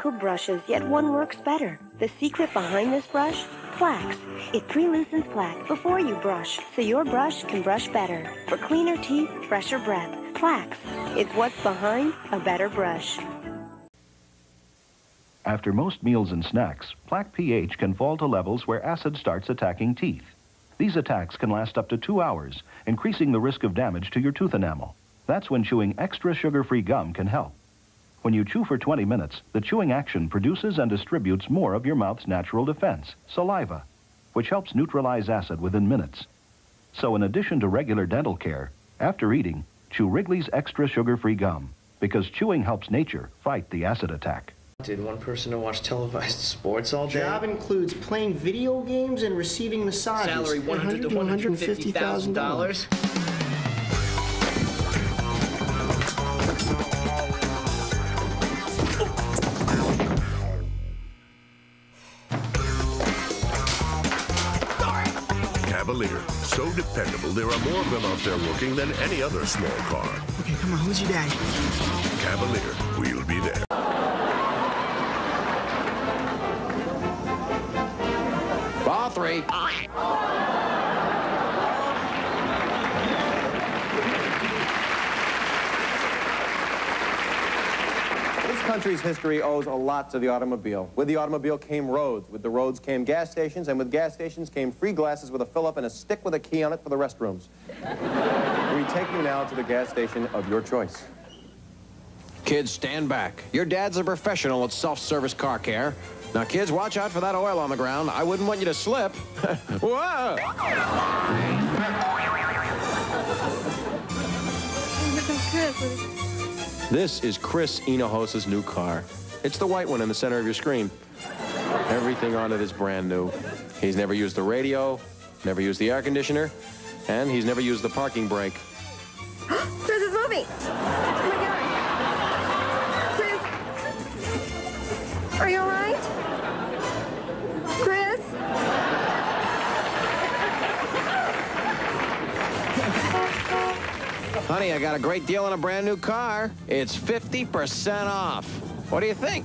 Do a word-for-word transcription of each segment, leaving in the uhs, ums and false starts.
tube brushes, yet one works better. The secret behind this brush? Plaques. It pre-loosens plaque before you brush, so your brush can brush better. For cleaner teeth, fresher breath. Plaques. It's what's behind a better brush. After most meals and snacks, plaque pH can fall to levels where acid starts attacking teeth. These attacks can last up to two hours, increasing the risk of damage to your tooth enamel. That's when chewing extra sugar-free gum can help. When you chew for twenty minutes, the chewing action produces and distributes more of your mouth's natural defense, saliva, which helps neutralize acid within minutes. So in addition to regular dental care, after eating, chew Wrigley's extra sugar-free gum, because chewing helps nature fight the acid attack. Did one person to watch televised sports all day? Job includes playing video games and receiving massages. Salary one hundred to one hundred fifty thousand dollars. Cavalier, so dependable, there are more of them out there working than any other small car. Okay, come on, who's your daddy? Cavalier, we'll be there. Ball three. This country's history owes a lot to the automobile. With the automobile came roads. With the roads came gas stations. And with gas stations came free glasses with a fill-up and a stick with a key on it for the restrooms. We take you now to the gas station of your choice. Kids, stand back. Your dad's a professional at self-service car care. Now, kids, watch out for that oil on the ground. I wouldn't want you to slip. Whoa! This is Chris Enojos' new car. It's the white one in the center of your screen. Everything on it is brand new. He's never used the radio, never used the air conditioner, and he's never used the parking brake. Chris is moving! Oh my God! Chris! Are you all right? Chris? Honey, I got a great deal on a brand new car. It's fifty percent off. What do you think?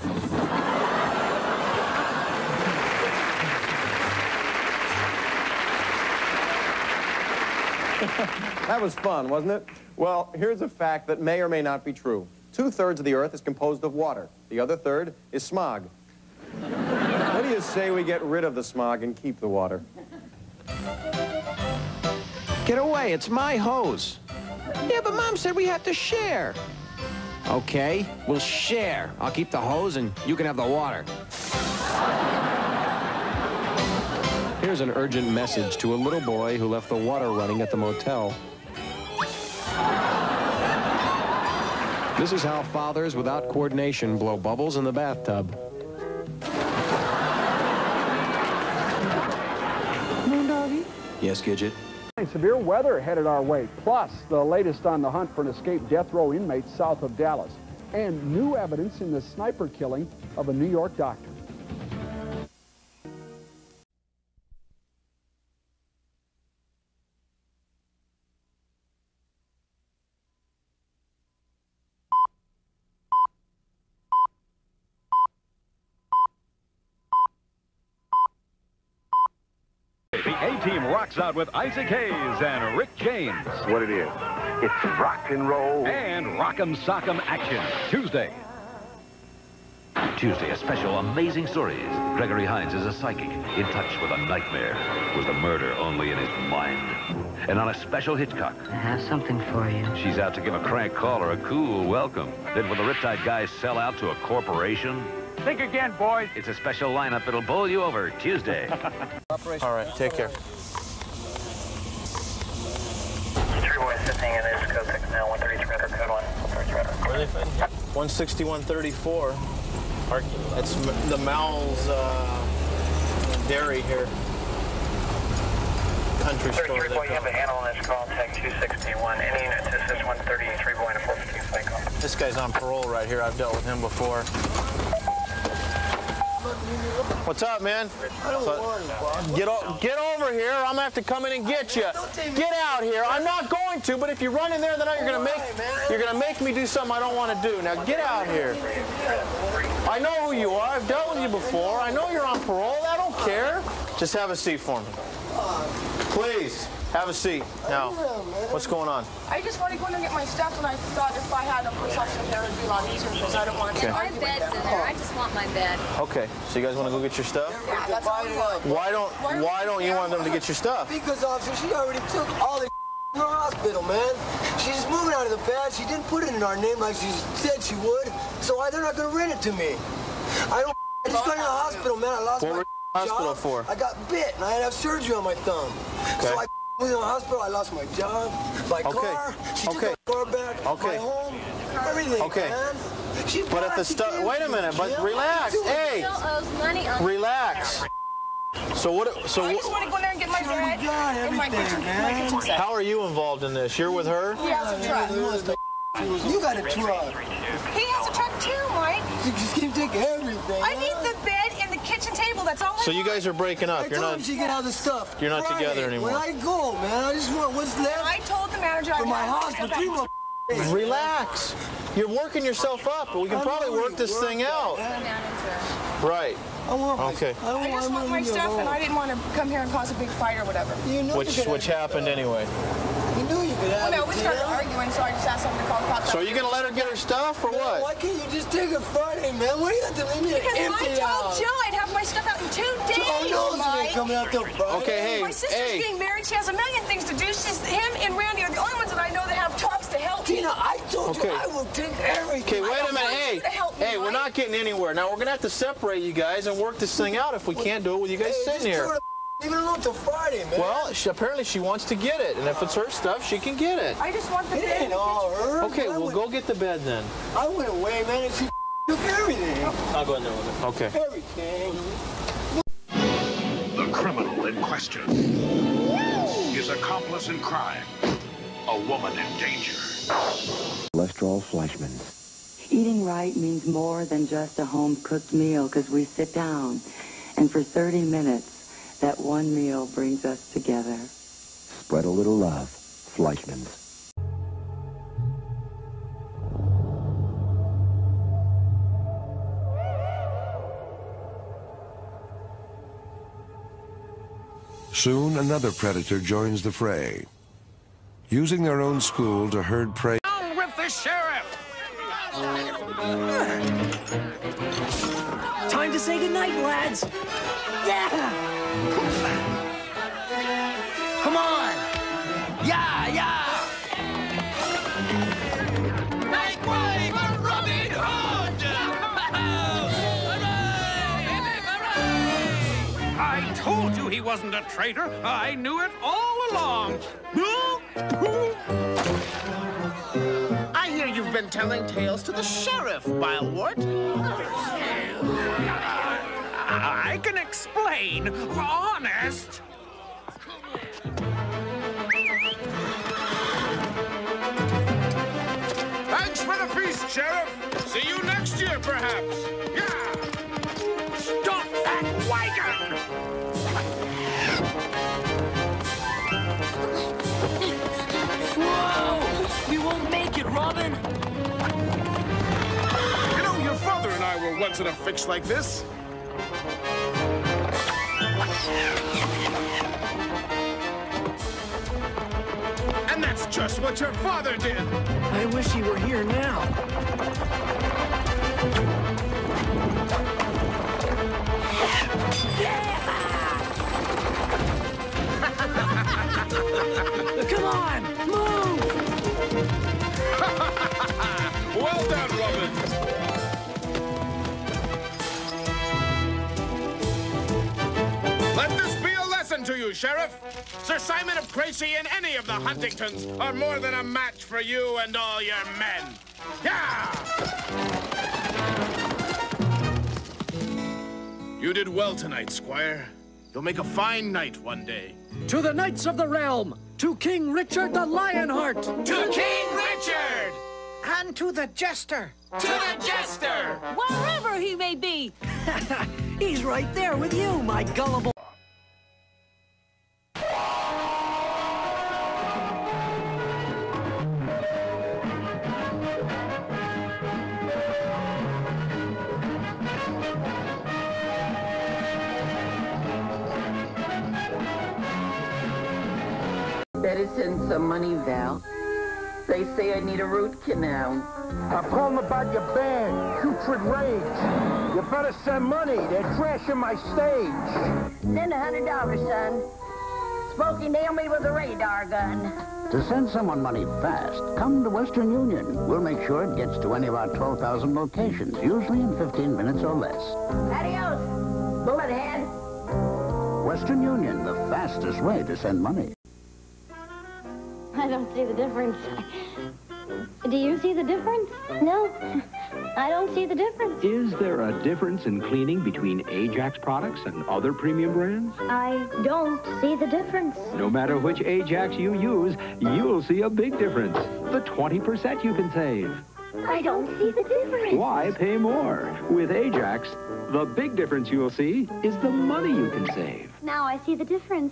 That was fun, wasn't it? Well, here's a fact that may or may not be true. Two-thirds of the Earth is composed of water. The other third is smog. What do you say we get rid of the smog and keep the water? Get away, it's my hose. Yeah, but Mom said we have to share. Okay, we'll share. I'll keep the hose and you can have the water. Here's an urgent message to a little boy who left the water running at the motel. This is how fathers without coordination blow bubbles in the bathtub. Moondoggy? Yes, Gidget? Severe weather headed our way, plus the latest on the hunt for an escaped death row inmate south of Dallas, and new evidence in the sniper killing of a New York doctor. The A-Team rocks out with Isaac Hayes and Rick James. What it is, it's rock and roll. And Rock'em Sock'em Action, Tuesday. Tuesday, a special amazing stories. Gregory Hines is a psychic in touch with a nightmare. Was the murder only in his mind? And on a special Hitchcock, I have something for you. she's out to give a crank caller a cool welcome. Then will the Riptide guys sell out to a corporation? Think again, boys. It's a special lineup that'll bowl you over Tuesday. All right, take care. Three boys sitting in this code six now, one thirty-three radar, code one, one thirty-three radar. Where are they from? one sixty-one thirty-four. That's the Mal's uh, dairy here. Country store. thirty-three, boy, you have a handle on this call, tag two sixty-one. Any unit to assist one thirty-three, going to four fifteen, flight call. This guy's on parole right here. I've dealt with him before. What's up, man? I don't want him, Bob. Get, get over here. I'm gonna have to come in and get you. Get out here. I'm not going to, but if you run in there, then you're gonna make you're gonna make me do something I don't want to do. Now get out here. I I know who you are. I've dealt with you before. I know you're on parole. I don't care. Just have a seat for me. Please, have a seat. Now, what's going on? I just wanted to go in and get my stuff, and I thought if I had a protection there, it would be a lot easier because I don't want to Okay. get My bed's in there. I just want my bed. Okay, so you guys want to go get your stuff? Yeah, that's all we want. Why don't Why don't you want them to get your stuff? Because, officer, she already took all the in her hospital, man. She's moving out of the pad. She didn't put it in our name like she said she would, so why they're not going to rent it to me? I don't I just got in the hospital, man. I lost What my were you in the hospital job. for? I got bit, and I had to have surgery on my thumb. Okay. So I was in the hospital. I lost my job, my Okay. car. She Okay. took my car back, Okay. my home, everything, Okay. man. She But if the stuff, wait a minute, but relax, hey, Still owes money on relax. So what? So I just want to go in there and get my bed and my kitchen, my kitchen set. how are you involved in this? You're with her? He has a truck. You got a truck. He has a truck too, Mike. You just can't take everything. I need the bed and the kitchen table. That's all I So you want. guys are breaking up. I You're told not. him she get all the stuff. You're not Friday. together anymore. When I go, man, I just want what's left. I told the manager I for my wanted to hospital. come Three back. more Relax. You're working yourself up, but we can I probably know work you this work thing that, out. man. Right. I want my, Okay. I, I just want my stuff, and I didn't want to come here and cause a big fight or whatever. You know Which you could which have happened anyway. You knew you could Well, have no, it, we started Tina. arguing, so I just asked someone to call the cops. So are you gonna let her get her stuff or Man, what? Why can't you just take it Friday, man? Why do you have to leave me Because empty I told out? Joe I'd have my stuff out in two days, Oh, no, it's Mike. ain't coming out till Friday. Okay, hey, My sister's hey. getting married. She has a million things to do. She's him and Randy are the only ones that I know that have talks to help me. Tina, I told Okay. you I will take everything. Okay, wait a minute. want Hey, you to help me, hey, we're Mike. not getting anywhere. Now we're gonna have to separate you guys and work this thing out. If we can't do it with you guys Hey, sitting just here. throw it Leave it alone till Friday, man. Well, she, apparently she wants to get it, and if it's her stuff, she can get it. I just want the it bed. ain't all her. Okay, I we'll went, go get the bed then. I went away, man, and she took everything. I'll go in there with her. Okay. Everything. The criminal in question. His accomplice in crime. A woman in danger. Cholesterol Fleischmann's. Eating right means more than just a home-cooked meal because we sit down, and for thirty minutes, that one meal brings us together. Spread a little love. Fleischmann's. Soon, another predator joins the fray. Using their own school to herd prey. Down with the sheriff! Time to say goodnight, lads. Yeah! Come on! Yeah, yeah! Make way for Robin Hood! I told you he wasn't a traitor. I knew it all along. I hear you've been telling tales to the sheriff, Bileward. I can explain. Honest. Thanks for the feast, Sheriff. See you next year, perhaps. Yeah. Stop that wagon! Whoa! We won't make it, Robin! You know, your father and I were once in a fix like this. And that's just what your father did. I wish he were here now. Come on, move! Well done, Robin. Let this be a lesson to you, Sheriff. Sir Simon of Crecy and any of the Huntingtons are more than a match for you and all your men. Yeah! You did well tonight, Squire. You'll make a fine knight one day. To the Knights of the Realm! To King Richard the Lionheart! To King Richard! And to the Jester! To the Jester! Wherever he may be! He's right there with you, my gullible... Better send some money, Val. They say I need a root canal. I'm calling about your band, Putrid Rage. You better send money. They're trashing my stage. Send a hundred dollars, son. Smokey nailed me with a radar gun. To send someone money fast, come to Western Union. We'll make sure it gets to any of our twelve thousand locations, usually in fifteen minutes or less. Adios, bullet head. Western Union, the fastest way to send money. I don't see the difference. Do you see the difference? No, I don't see the difference. Is there a difference in cleaning between Ajax products and other premium brands? I don't see the difference. No matter which Ajax you use, you'll see a big difference. The twenty percent you can save. I don't see the difference. Why pay more? With Ajax, the big difference you'll see is the money you can save. Now I see the difference.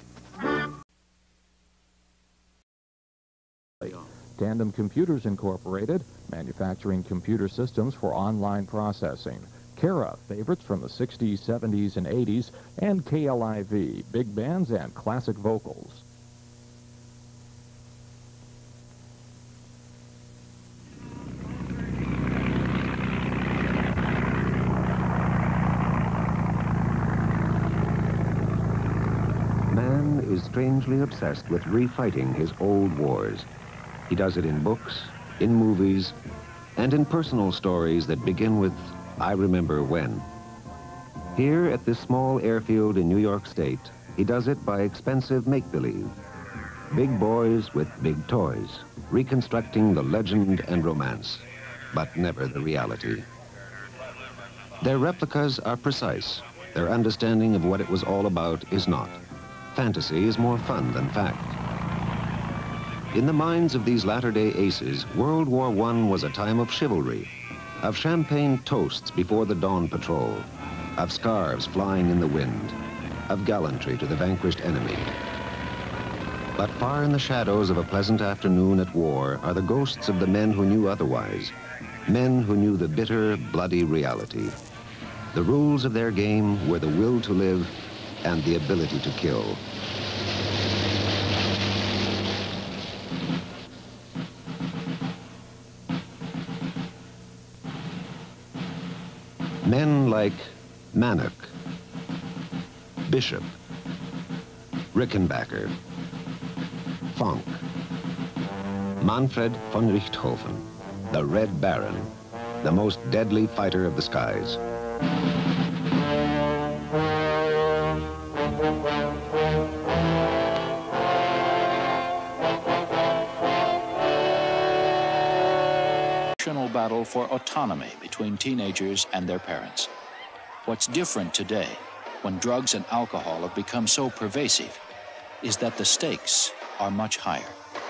Tandem Computers Incorporated, manufacturing computer systems for online processing. Kara, favorites from the sixties, seventies, and eighties, and K L I V, big bands and classic vocals. Man is strangely obsessed with refighting his old wars. He does it in books, in movies, and in personal stories that begin with, I remember when. Here at this small airfield in New York State, he does it by expensive make-believe. Big boys with big toys, reconstructing the legend and romance, but never the reality. Their replicas are precise. Their understanding of what it was all about is not. Fantasy is more fun than fact. In the minds of these latter-day aces, World War One was a time of chivalry, of champagne toasts before the dawn patrol, of scarves flying in the wind, of gallantry to the vanquished enemy. But far in the shadows of a pleasant afternoon at war are the ghosts of the men who knew otherwise, men who knew the bitter, bloody reality. The rules of their game were the will to live and the ability to kill. Men like Manock, Bishop, Rickenbacker, Fonck, Manfred von Richthofen, the Red Baron, the most deadly fighter of the skies. Battle for autonomy between teenagers and their parents. What's different today, when drugs and alcohol have become so pervasive, is that the stakes are much higher.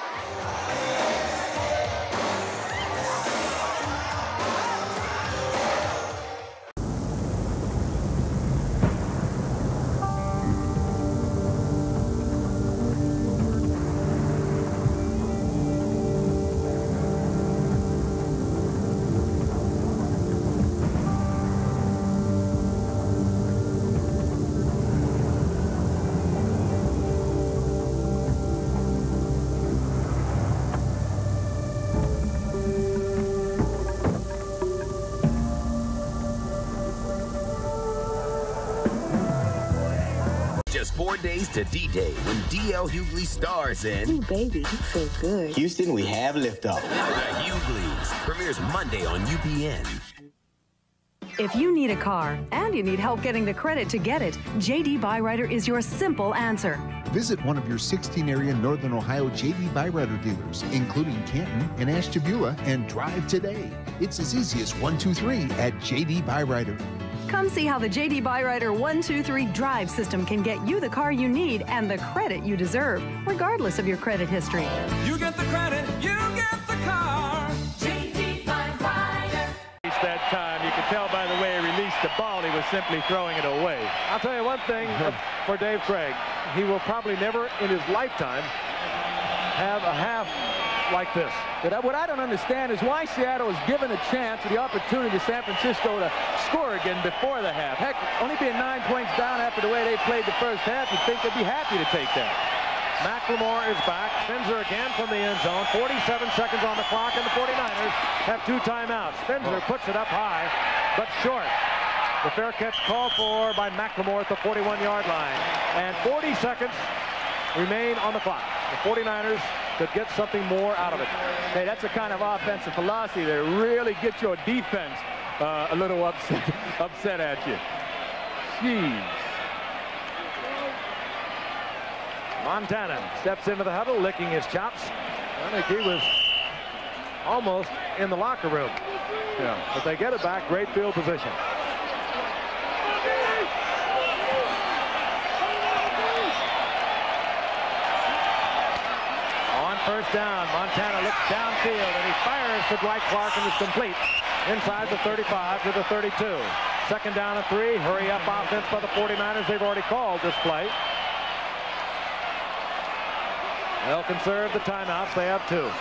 Four days to D-Day when D L Hughley stars in... Ooh, baby, you feel good. Houston, we have liftoff. The Hughleys premieres Monday on U P N. If you need a car and you need help getting the credit to get it, J D Byrider is your simple answer. Visit one of your sixteen area Northern Ohio J D Byrider dealers, including Canton and Ashtabula, and drive today. It's as easy as one two three at J D Byrider. Come see how the J D Byrider one two three drive system can get you the car you need and the credit you deserve, regardless of your credit history. You get the credit, you get the car. J D Byrider. That time, you could tell by the way he released the ball, he was simply throwing it away. I'll tell you one thing for Dave Craig, he will probably never in his lifetime have a half like this. But what I don't understand is why Seattle is given a chance or the opportunity to San Francisco to score again before the half. Heck, only being nine points down after the way they played the first half, you'd think they'd be happy to take that. McLemore is back. Finzer again from the end zone. forty-seven seconds on the clock, and the forty-niners have two timeouts. Finzer puts it up high, but short. The fair catch called for by McLemore at the forty-one-yard line. And forty seconds remain on the clock. The forty-niners could get something more out of it. Hey, that's the kind of offensive philosophy that really gets your defense uh, a little upset, upset at you. Jeez. Montana steps into the huddle, licking his chops. I think he was almost in the locker room. Yeah. But they get it back. Great field position. On first down, Montana looks downfield, and he fires to Dwight Clark, and it's complete inside the thirty-five to the thirty-two. Second down and three. Hurry up offense by the forty-niners. They've already called this play. They'll conserve the timeouts. They have two.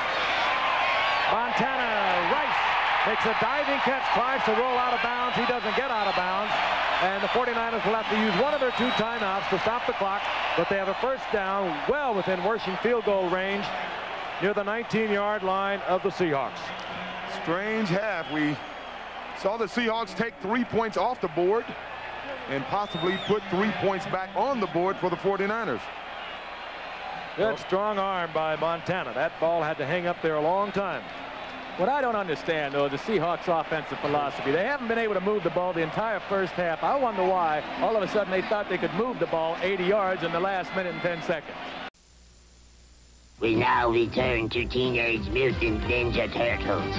Montana, Rice makes a diving catch, tries to roll out of bounds. He doesn't get out of bounds. And the forty-niners will have to use one of their two timeouts to stop the clock. But they have a first down well within working field goal range near the nineteen-yard line of the Seahawks. Strange half. We saw the Seahawks take three points off the board and possibly put three points back on the board for the forty-niners. Good strong arm by Montana. That ball had to hang up there a long time. What I don't understand, though, is the Seahawks' offensive philosophy. They haven't been able to move the ball the entire first half. I wonder why all of a sudden they thought they could move the ball eighty yards in the last minute and ten seconds. We now return to Teenage Mutant Ninja Turtles.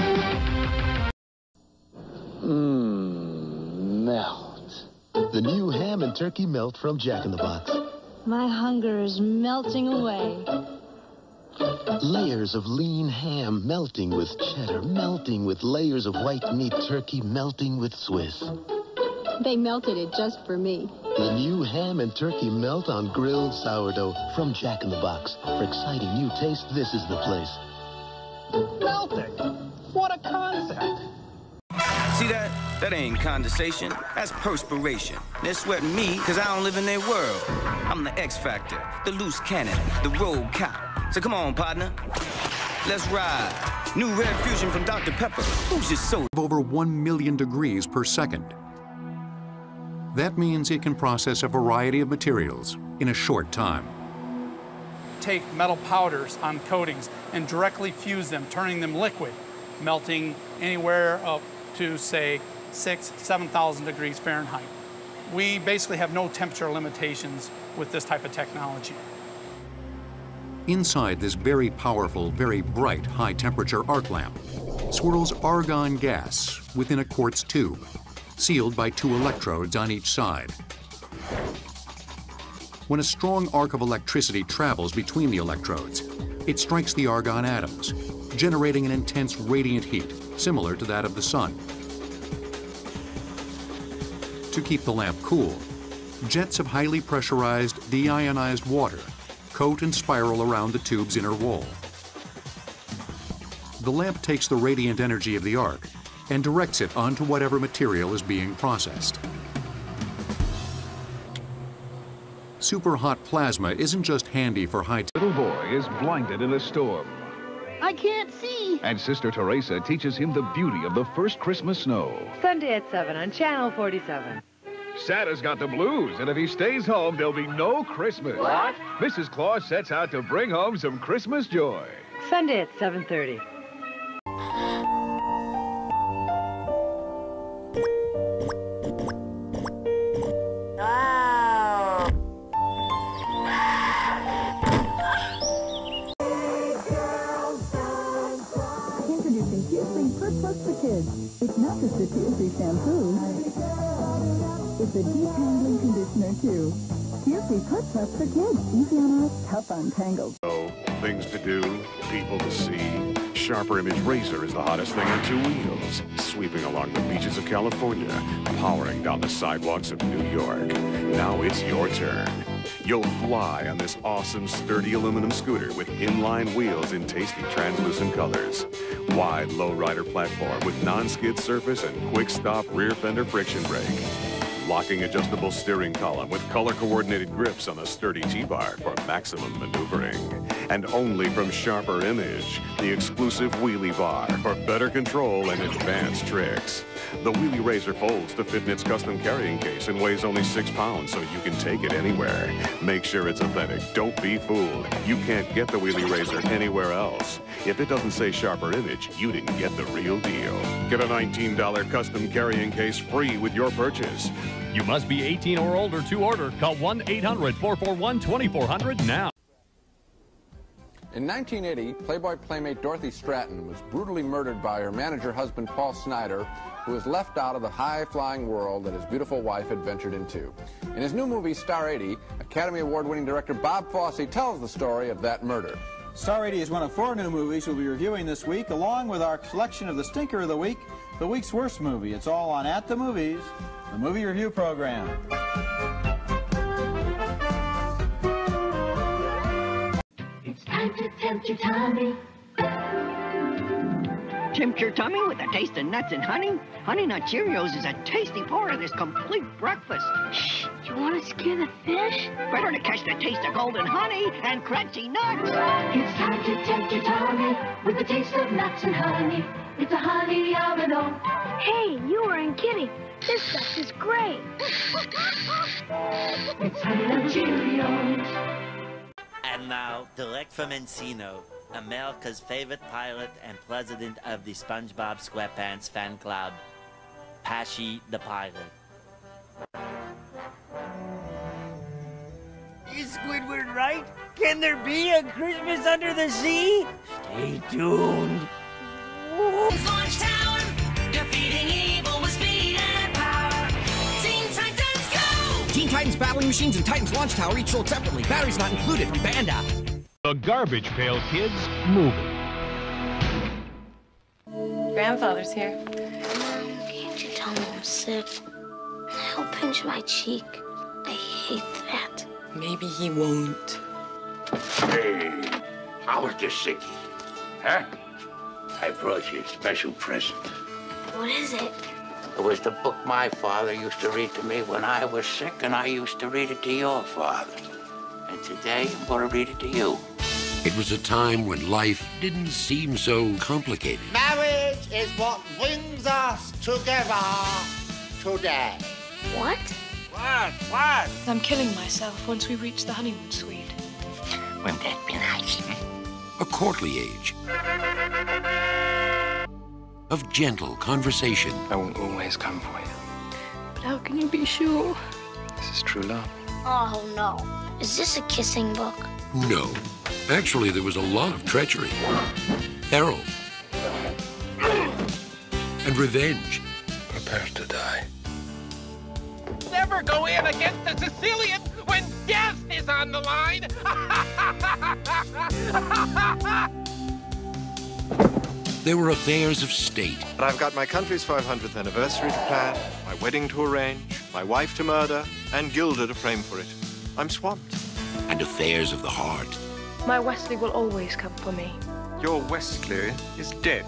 Mmm, melt. The new ham and turkey melt from Jack in the Box. My hunger is melting away. Layers of lean ham melting with cheddar, melting with layers of white meat turkey, melting with Swiss. They melted it just for me. The new ham and turkey melt on grilled sourdough from Jack in the Box. For exciting new taste, this is the place. Melting? What a concept! See that? That ain't condensation. That's perspiration. They're sweating me because I don't live in their world. I'm the X Factor, the loose cannon, the rogue cop. So come on, partner. Let's ride. New Red Fusion from Doctor Pepper. Who's just so... Over one million degrees per second. That means it can process a variety of materials in a short time. Take metal powders on coatings and directly fuse them, turning them liquid, melting anywhere up to, say, six, seven thousand degrees Fahrenheit. We basically have no temperature limitations with this type of technology. Inside this very powerful, very bright, high-temperature arc lamp swirls argon gas within a quartz tube, sealed by two electrodes on each side. When a strong arc of electricity travels between the electrodes, it strikes the argon atoms, generating an intense radiant heat, similar to that of the sun. To keep the lamp cool, jets of highly pressurized, deionized water coat and spiral around the tube's inner wall. The lamp takes the radiant energy of the arc and directs it onto whatever material is being processed. Super hot plasma isn't just handy for high... Little boy is blinded in a storm. I can't see. And Sister Teresa teaches him the beauty of the first Christmas snow. Sunday at seven on Channel forty-seven. Santa's got the blues, and if he stays home, there'll be no Christmas. What? Missus Claus sets out to bring home some Christmas joy. Sunday at seven thirty. Introducing Q-Free Pert Plus for Kids. It's not just a Q-Free shampoo. It's a detangling conditioner, too. Q-Free Pert Plus for Kids. Easy on us, tough on tangles. Oh, things to do, people to see. Sharper Image Razor is the hottest thing on two wheels. Sweeping along the beaches of California, powering down the sidewalks of New York. Now it's your turn. You'll fly on this awesome, sturdy aluminum scooter with inline wheels in tasty translucent colors. Wide lowrider platform with non-skid surface and quick-stop rear fender friction brake. locking adjustable steering column with color-coordinated grips on the sturdy T-bar for maximum maneuvering. And only from Sharper Image, the exclusive wheelie bar for better control and advanced tricks. The Wheelie Razor folds to fit in its custom carrying case and weighs only six pounds, so you can take it anywhere. Make sure it's authentic. Don't be fooled. You can't get the Wheelie Razor anywhere else. If it doesn't say Sharper Image, you didn't get the real deal. Get a nineteen dollar custom carrying case free with your purchase. You must be eighteen or older to order. Call one eight hundred, four four one, two four zero zero now. In nineteen eighty, Playboy playmate Dorothy Stratton was brutally murdered by her manager husband Paul Snyder, who was left out of the high-flying world that his beautiful wife had ventured into. In his new movie, Star eighty, Academy Award-winning director Bob Fosse tells the story of that murder. Star eighty is one of four new movies we'll be reviewing this week, along with our selection of the Stinker of the Week, the week's worst movie. It's all on At the Movies, the movie review program. It's time to tempt your tummy. Tempt your tummy with a taste of nuts and honey? Honey Nut Cheerios is a tasty part of this complete breakfast. Shh, you want to scare the fish? Better to catch the taste of golden honey and crunchy nuts. It's time to tempt your tummy with a taste of nuts and honey. It's a honey of it all. Hey, you weren't kidding. This stuff is great. It's Honey Nut Cheerios. And now, direct from Encino, America's favorite pilot and president of the SpongeBob SquarePants fan club, Pashy the Pilot. Is Squidward right? Can there be a Christmas under the sea? Stay tuned. Launch Tower, defeating evil with speed and power. Teen Titans go! Teen Titans Battling Machines and Titans Launch Tower each sold separately. Batteries not included from Banda. The Garbage Pail Kids movie. Grandfather's here. Can't you tell me I'm sick? He'll pinch my cheek. I hate that. Maybe he won't. Hey, how was this sickie? Huh? I brought you a special present. What is it? It was the book my father used to read to me when I was sick, and I used to read it to your father. And today, I'm going to read it to you. It was a time when life didn't seem so complicated. Marriage is what brings us together today. What? What? What? I'm killing myself once we reach the honeymoon suite. Wouldn't that be nice? A courtly age of gentle conversation. I won't always come for you. But how can you be sure? This is true love. Oh, no. Is this a kissing book? No. Actually, there was a lot of treachery, peril, and revenge. Prepare to die. Never go in against a Sicilian when death is on the line. There were affairs of state. I've got my country's five hundredth anniversary to plan, my wedding to arrange, my wife to murder, and Gilda to frame for it. I'm swamped. And affairs of the heart. My Wesley will always come for me. Your Wesley is dead.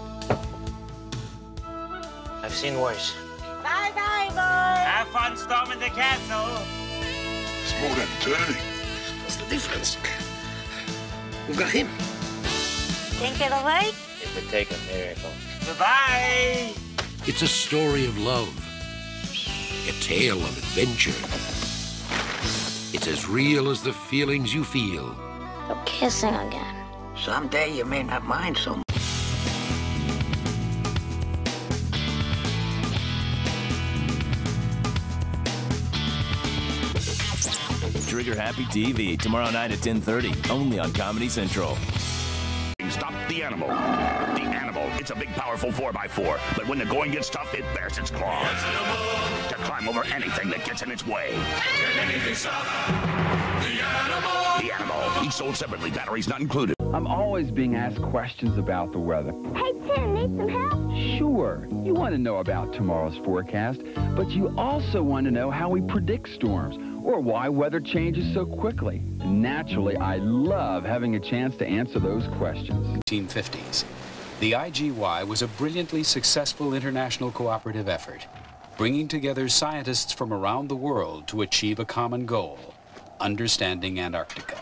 I've seen worse. Bye-bye, boys. Have fun storming the castle. It's more than turning. What's the difference? We've got him. Think it'll work? It would take a miracle. Bye-bye. It's a story of love. A tale of adventure. It's as real as the feelings you feel. They're kissing again. Someday you may not mind so much. Trigger Happy T V tomorrow night at ten thirty, only on Comedy Central. Stop the animal. The animal. It's a big, powerful four by four, but when the going gets tough, it bears its claws to climb over anything that gets in its way. Can anything stop the animal? The animal. Each sold separately. Batteries not included. I'm always being asked questions about the weather. Hey, Tim, need some help? Sure, you want to know about tomorrow's forecast, but you also want to know how we predict storms or why weather changes so quickly. Naturally, I love having a chance to answer those questions. nineteen fifties. The I G Y was a brilliantly successful international cooperative effort. bringing together scientists from around the world to achieve a common goal, understanding Antarctica.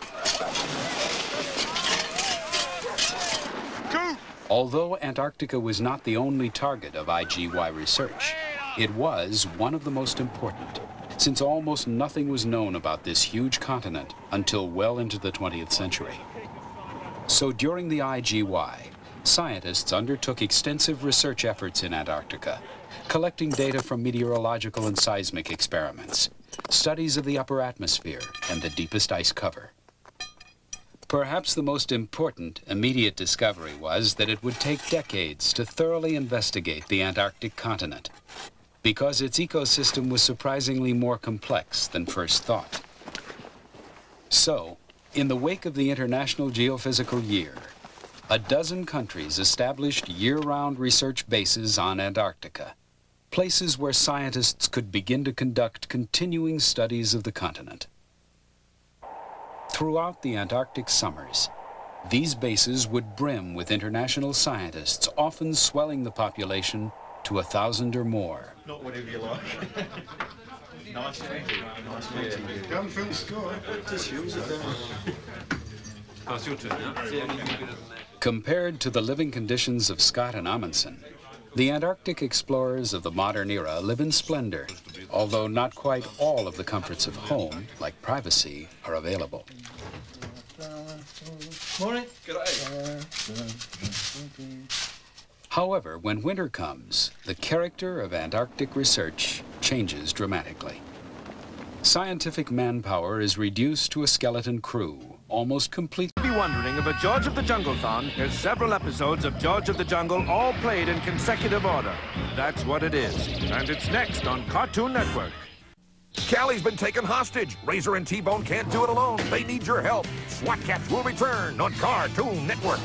Although Antarctica was not the only target of I G Y research, it was one of the most important, since almost nothing was known about this huge continent until well into the twentieth century. So during the I G Y, scientists undertook extensive research efforts in Antarctica, collecting data from meteorological and seismic experiments, studies of the upper atmosphere and the deepest ice cover. Perhaps the most important immediate discovery was that it would take decades to thoroughly investigate the Antarctic continent, because its ecosystem was surprisingly more complex than first thought. So, in the wake of the International Geophysical Year, a dozen countries established year-round research bases on Antarctica, places where scientists could begin to conduct continuing studies of the continent. Throughout the Antarctic summers, these bases would brim with international scientists, often swelling the population to a thousand or more. Not whatever you like. Nice to meet you. Nice to meet you. Come from the score. Just use it then. Oh, it's your turn now. Compared to the living conditions of Scott and Amundsen, the Antarctic explorers of the modern era live in splendor, although not quite all of the comforts of home, like privacy, are available. Morning. G'day. However, when winter comes, the character of Antarctic research changes dramatically. Scientific manpower is reduced to a skeleton crew, almost completely. Be wondering if a George of the Jungle-thon has several episodes of George of the Jungle all played in consecutive order. That's what it is, and it's next on Cartoon Network. Callie's been taken hostage. Razor and T-Bone can't do it alone. They need your help. SWAT Cats will return on Cartoon Network.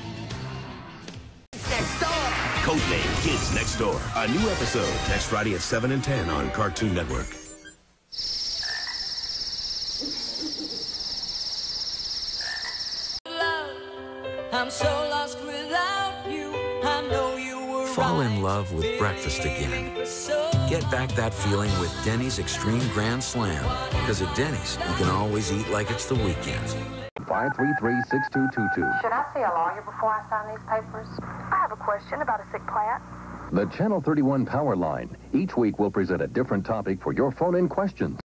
Next door. Codename Kids Next Door. A new episode next Friday at seven and ten on Cartoon Network. I'm so lost without you. I know you were Fall in love with breakfast again. Get back that feeling with Denny's Extreme Grand Slam. Because at Denny's, you can always eat like it's the weekend. five three three, six two two two. Should I see a lawyer before I sign these papers? I have a question about a sick plant. The Channel thirty-one Power Line. Each week will present a different topic for your phone-in questions.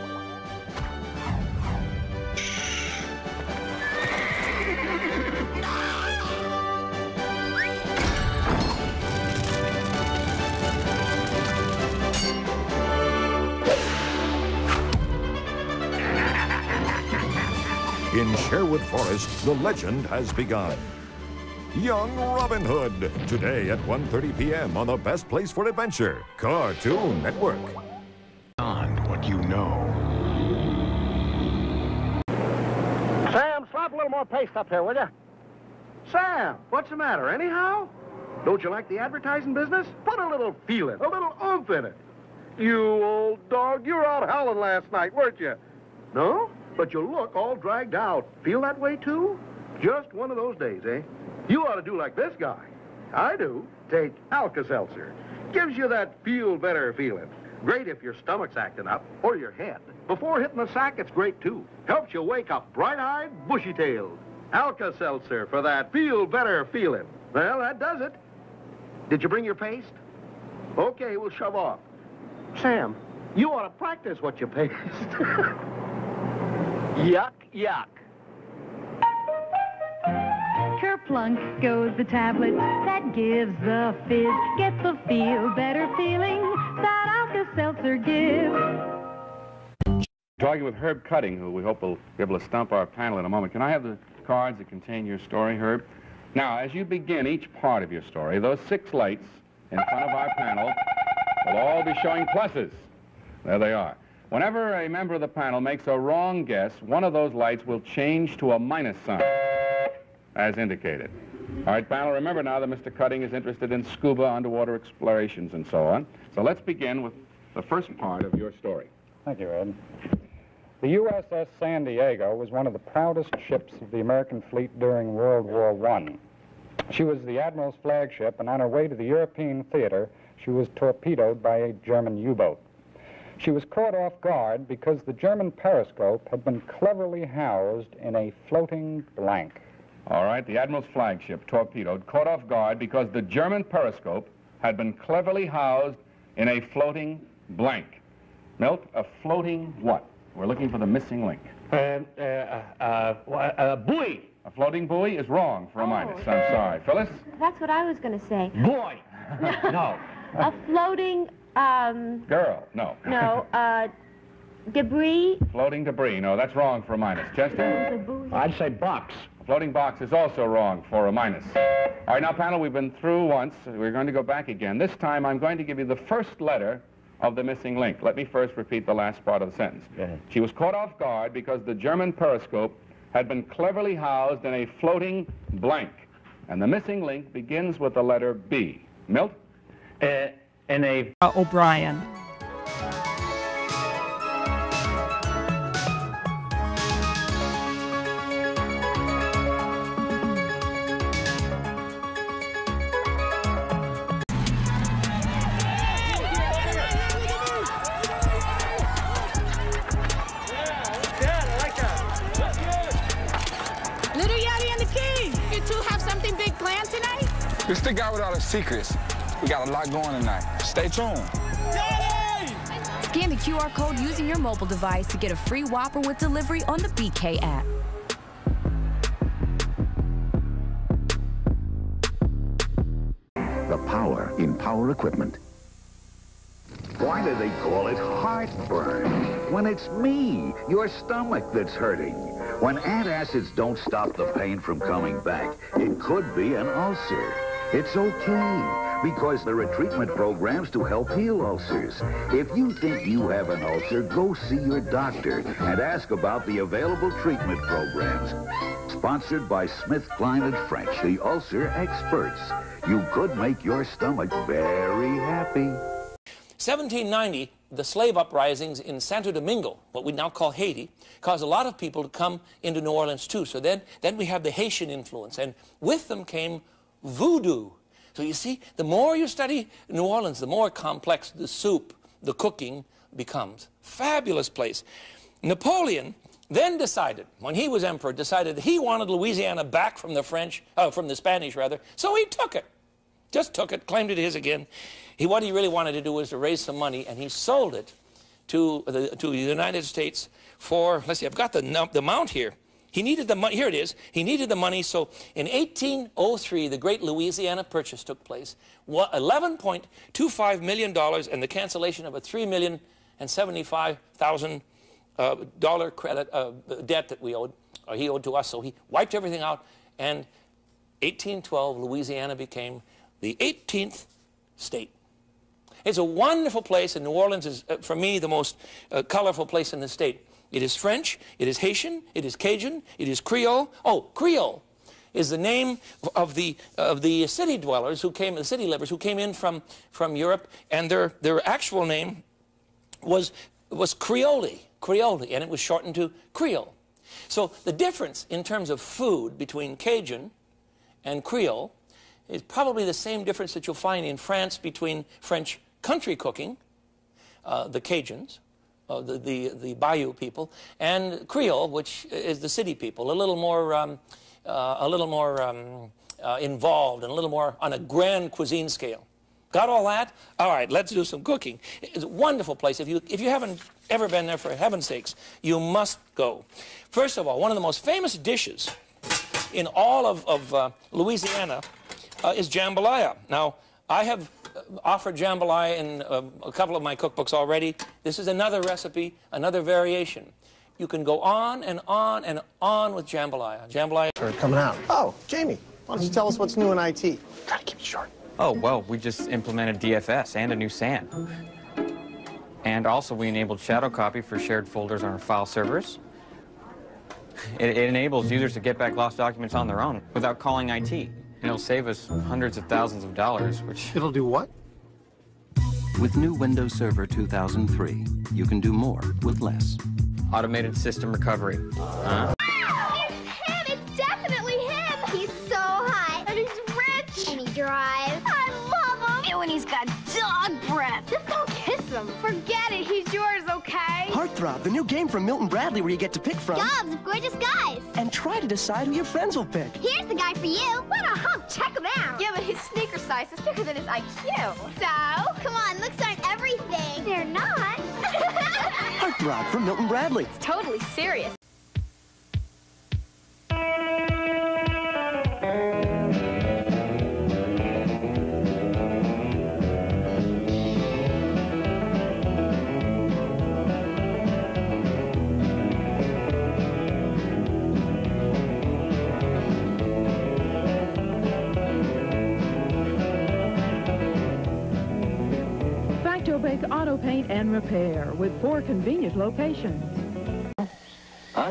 In Sherwood Forest, the legend has begun. Young Robin Hood, today at one thirty p m on the best place for adventure, Cartoon Network. Beyond what you know. Sam, slap a little more paste up here, will you? Sam, what's the matter, anyhow? Don't you like the advertising business? Put a little feel in, a little oomph in it. You old dog, you were out howling last night, weren't you? No? But you look all dragged out. Feel that way, too? Just one of those days, eh? You ought to do like this guy. I do. Take Alka-Seltzer. Gives you that feel-better feeling. Great if your stomach's acting up, or your head. Before hitting the sack, it's great, too. Helps you wake up bright-eyed, bushy-tailed. Alka-Seltzer for that feel-better feeling. Well, that does it. Did you bring your paste? Okay, we'll shove off. Sam, you ought to practice what you paste. Yuck, yuck. Kerplunk goes the tablet that gives the fizz. Get the feel better feeling that Alka-Seltzer gives. Talking with Herb Cutting, who we hope will be able to stump our panel in a moment. Can I have the cards that contain your story, Herb? Now, as you begin each part of your story, those six lights in front of our panel will all be showing pluses. There they are. Whenever a member of the panel makes a wrong guess, one of those lights will change to a minus sign, as indicated. All right, panel, remember now that Mister Cutting is interested in scuba, underwater explorations, and so on. So let's begin with the first part of your story. Thank you, Ed. The U S S San Diego was one of the proudest ships of the American fleet during World War One. She was the Admiral's flagship, and on her way to the European theater, she was torpedoed by a German U-boat. She was caught off guard because the German periscope had been cleverly housed in a floating blank. All right, the Admiral's flagship, torpedoed, caught off guard because the German periscope had been cleverly housed in a floating blank. Milt, a floating what? We're looking for the missing link. Uh, uh, uh, uh, buoy. A floating buoy is wrong for a minus. I'm sorry. Phyllis? That's what I was going to say. Boy. No. A floating, um... Girl, no. No, uh, debris. Floating debris, no, that's wrong for a minus. Chester? I'd say box. A floating box is also wrong for a minus. All right, now, panel, we've been through once. We're going to go back again. This time, I'm going to give you the first letter of the missing link. Let me first repeat the last part of the sentence. She was caught off guard because the German periscope had been cleverly housed in a floating blank. And the missing link begins with the letter B. Milt? Uh, in a... Uh, O'Brien. It's the guy with all the secrets. We got a lot going tonight. Stay tuned. Scan the Q R code using your mobile device to get a free Whopper with delivery on the B K app. The power in power equipment. Why do they call it heartburn? When it's me, your stomach, that's hurting. When antacids don't stop the pain from coming back, it could be an ulcer. It's okay, because there are treatment programs to help heal ulcers. If you think you have an ulcer, go see your doctor and ask about the available treatment programs. Sponsored by SmithKline and French, the ulcer experts. You could make your stomach very happy. seventeen ninety, the slave uprisings in Santo Domingo, what we now call Haiti, caused a lot of people to come into New Orleans too. So then, then we have the Haitian influence, and with them came voodoo. So you see, the more you study New Orleans, the more complex the soup, the cooking becomes. Fabulous place. Napoleon then decided, when he was emperor, decided that he wanted Louisiana back from the French, uh, from the Spanish rather, so he took it. Just took it, claimed it his again. He, what he really wanted to do was to raise some money, and he sold it to the, to the United States for, let's see, I've got the, the amount here. He needed the money, here it is, he needed the money, so in eighteen oh three, the great Louisiana Purchase took place, eleven point two five million dollars and the cancellation of a three million seventy-five thousand dollar uh, credit, uh, debt that we owed, or he owed to us, so he wiped everything out, and eighteen twelve, Louisiana became the eighteenth state. It's a wonderful place, and New Orleans is, uh, for me, the most uh, colorful place in the state. It is French, it is Haitian, it is Cajun, it is Creole. Oh, Creole is the name of the, of the city dwellers who came, the city livers who came in from, from Europe, and their, their actual name was, was Creole, Creole, and it was shortened to Creole. So the difference in terms of food between Cajun and Creole is probably the same difference that you'll find in France between French country cooking, uh, the Cajuns, uh, the, the, the Bayou people, and Creole, which is the city people, a little more, um, uh, a little more um, uh, involved and a little more on a grand cuisine scale. Got all that? All right, let's do some cooking. It's a wonderful place. If you, if you haven't ever been there, for heaven's sakes, you must go. First of all, one of the most famous dishes in all of, of uh, Louisiana uh, is jambalaya. Now, I have offered jambalaya in uh, a couple of my cookbooks already. This is another recipe, another variation. You can go on and on and on with jambalaya. Jambalaya. Coming out. Oh, Jamie, why don't you tell us what's new in I T? Gotta keep it short. Oh, well, we just implemented D F S and a new S A N. And also, we enabled shadow copy for shared folders on our file servers. It, it enables users to get back lost documents on their own without calling I T. And it'll save us hundreds of thousands of dollars, which... It'll do what? With new Windows Server two thousand three, you can do more with less. Automated system recovery. Huh? It's him! It's definitely him! He's so hot, and he's rich, and he drives. I love him! And when he's got dogs! Forget it. He's yours, okay? Heartthrob, the new game from Milton Bradley where you get to pick from. Gobs of gorgeous guys. And try to decide who your friends will pick. Here's the guy for you. What a hunk. Check him out. Yeah, but his sneaker size is bigger than his I Q. So? Come on, looks aren't everything. They're not. Heartthrob from Milton Bradley. It's totally serious. Bake Auto Paint and Repair with four convenient locations. Us?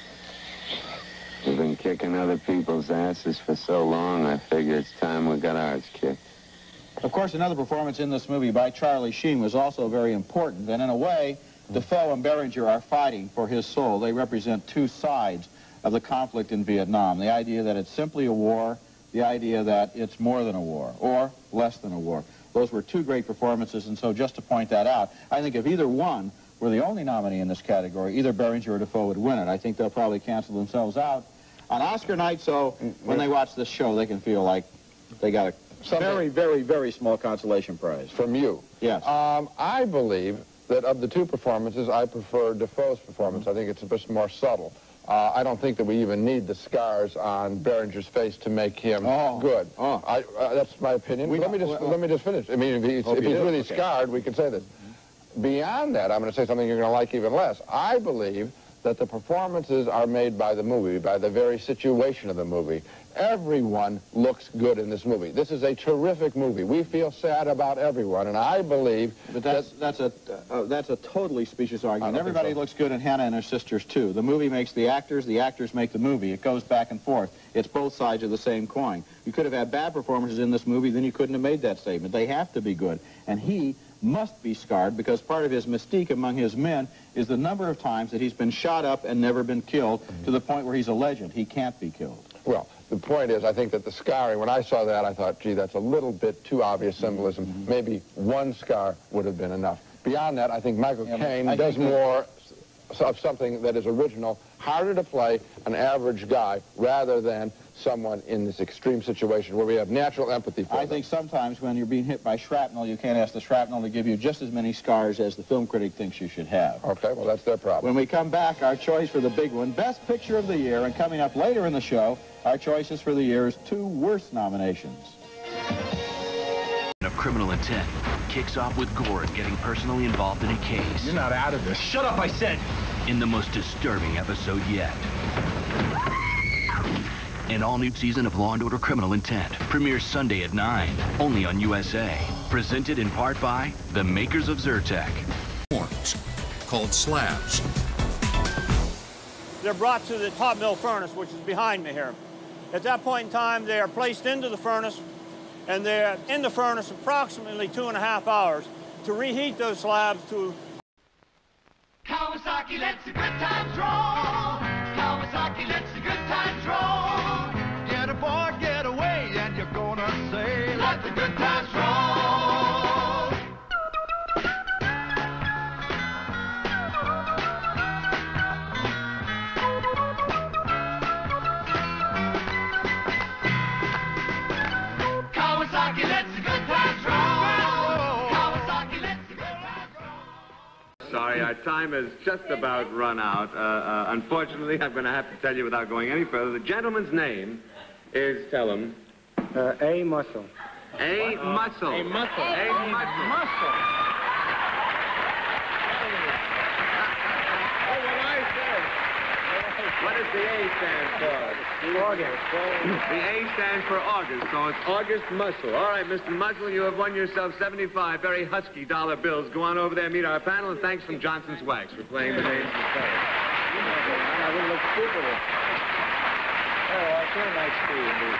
We've been kicking other people's asses for so long, I figure it's time we got ours kicked. Of course, another performance in this movie by Charlie Sheen was also very important, and in a way, Defoe and Berenger are fighting for his soul. They represent two sides of the conflict in Vietnam. The idea that it's simply a war, the idea that it's more than a war, or less than a war. Those were two great performances, and so just to point that out, I think if either one were the only nominee in this category, either Berenger or Defoe would win it. I think they'll probably cancel themselves out on Oscar night, so when they watch this show, they can feel like they got a Something. very, very, very small consolation prize. From you? Yes. Um, I believe that of the two performances, I prefer Defoe's performance. I think it's a bit more subtle. Uh, I don't think that we even need the scars on Berenger's face to make him oh. good. Oh. I, uh, that's my opinion. Let me just well, let me just finish. I mean, if he's, if he's really okay. scarred, we can say this. Mm-hmm. Beyond that, I'm going to say something you're going to like even less. I believe that the performances are made by the movie, by the very situation of the movie. Everyone looks good in this movie. This is a terrific movie. We feel sad about everyone, and I believe but that's that, that's a uh, that's a totally specious argument. Everybody so. looks good in Hannah and her sisters too. The movie makes the actors, the actors make the movie. It goes back and forth. It's both sides of the same coin. You could have had bad performances in this movie, then you couldn't have made that statement. They have to be good, and he must be scarred because part of his mystique among his men is the number of times that he's been shot up and never been killed, mm-hmm. to the point where he's a legend. He can't be killed. Well, the point is, I think that the scarring, when I saw that, I thought, gee, that's a little bit too obvious symbolism. Mm-hmm. Maybe one scar would have been enough. Beyond that, I think Michael yeah, Caine does more of something that is original, harder to play, an average guy, rather than someone in this extreme situation where we have natural empathy for I them. think sometimes when you're being hit by shrapnel, you can't ask the shrapnel to give you just as many scars as the film critic thinks you should have. Okay, well, that's their problem. When we come back, our choice for the big one, Best Picture of the Year, and coming up later in the show, our choices for the year's two worst nominations. Of criminal intent kicks off with Gord getting personally involved in a case. You're not out of this. Shut up, I said! In the most disturbing episode yet. An all-new season of Law and Order Criminal Intent premieres Sunday at nine, only on U S A. Presented in part by the makers of Zyrtec. Forms called slabs. They're brought to the hot mill furnace, which is behind me here. At that point in time, they are placed into the furnace, and they're in the furnace approximately two and a half hours to reheat those slabs to... Kawasaki lets the good times roll. Kawasaki lets the good times roll. Get aboard, get away, and you're gonna say, let the good times roll. Kawasaki lets the good times roll. Kawasaki lets the good times roll. Sorry, our time has just about run out. Uh, uh, unfortunately, I'm going to have to tell you without going any further. The gentleman's name is, tell him. Uh, A. Muscle. A. Uh, Muscle. A. Muscle. A. A. Muscle. Muscle. What does the A stand for? August. The A stands for August, so it's August Muscle. All right, Mister Muscle, you have won yourself seventy-five very husky dollar bills. Go on over there, meet our panel, and thanks from Johnson's Wax for playing the names of the players. I wouldn't look stupid. Oh, I feel nice to you, indeed.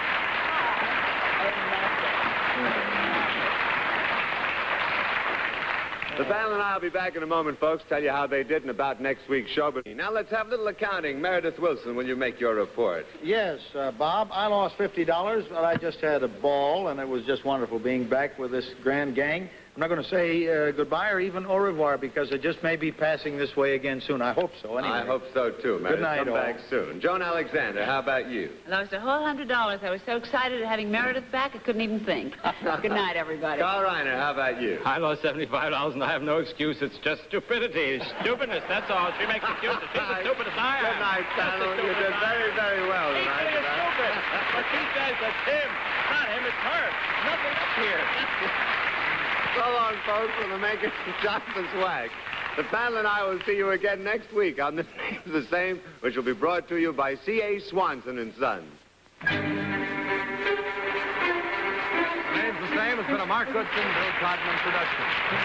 The panel and I will be back in a moment, folks, tell you how they did and about next week's show. But now let's have a little accounting. Meredith Wilson, will you make your report? Yes, uh, Bob, I lost fifty dollars, but I just had a ball, and it was just wonderful being back with this grand gang. I'm not going to say uh, goodbye or even au revoir because it just may be passing this way again soon. I hope so, anyway. I hope so, too, man. Good night, Come all. back soon. Joan Alexander, how about you? I lost a whole hundred dollars. I was so excited at having Meredith back, I couldn't even think. Good night, everybody. Carl Reiner, how about you? I lost seventy-five dollars and I have no excuse. It's just stupidity. Stupidness, that's all. She makes excuses. She's as stupid as I am. Good night, Donald. You did very, very well He's tonight. being stupid. But she says that's him. Not him, it's her. Nothing up here. So long, folks, from the makers of Johnson's Wax. The panel and I will see you again next week on This Name's the Same, which will be brought to you by C A Swanson and Sons. The Name's the Same has been a Mark Goodson, Bill Codman production.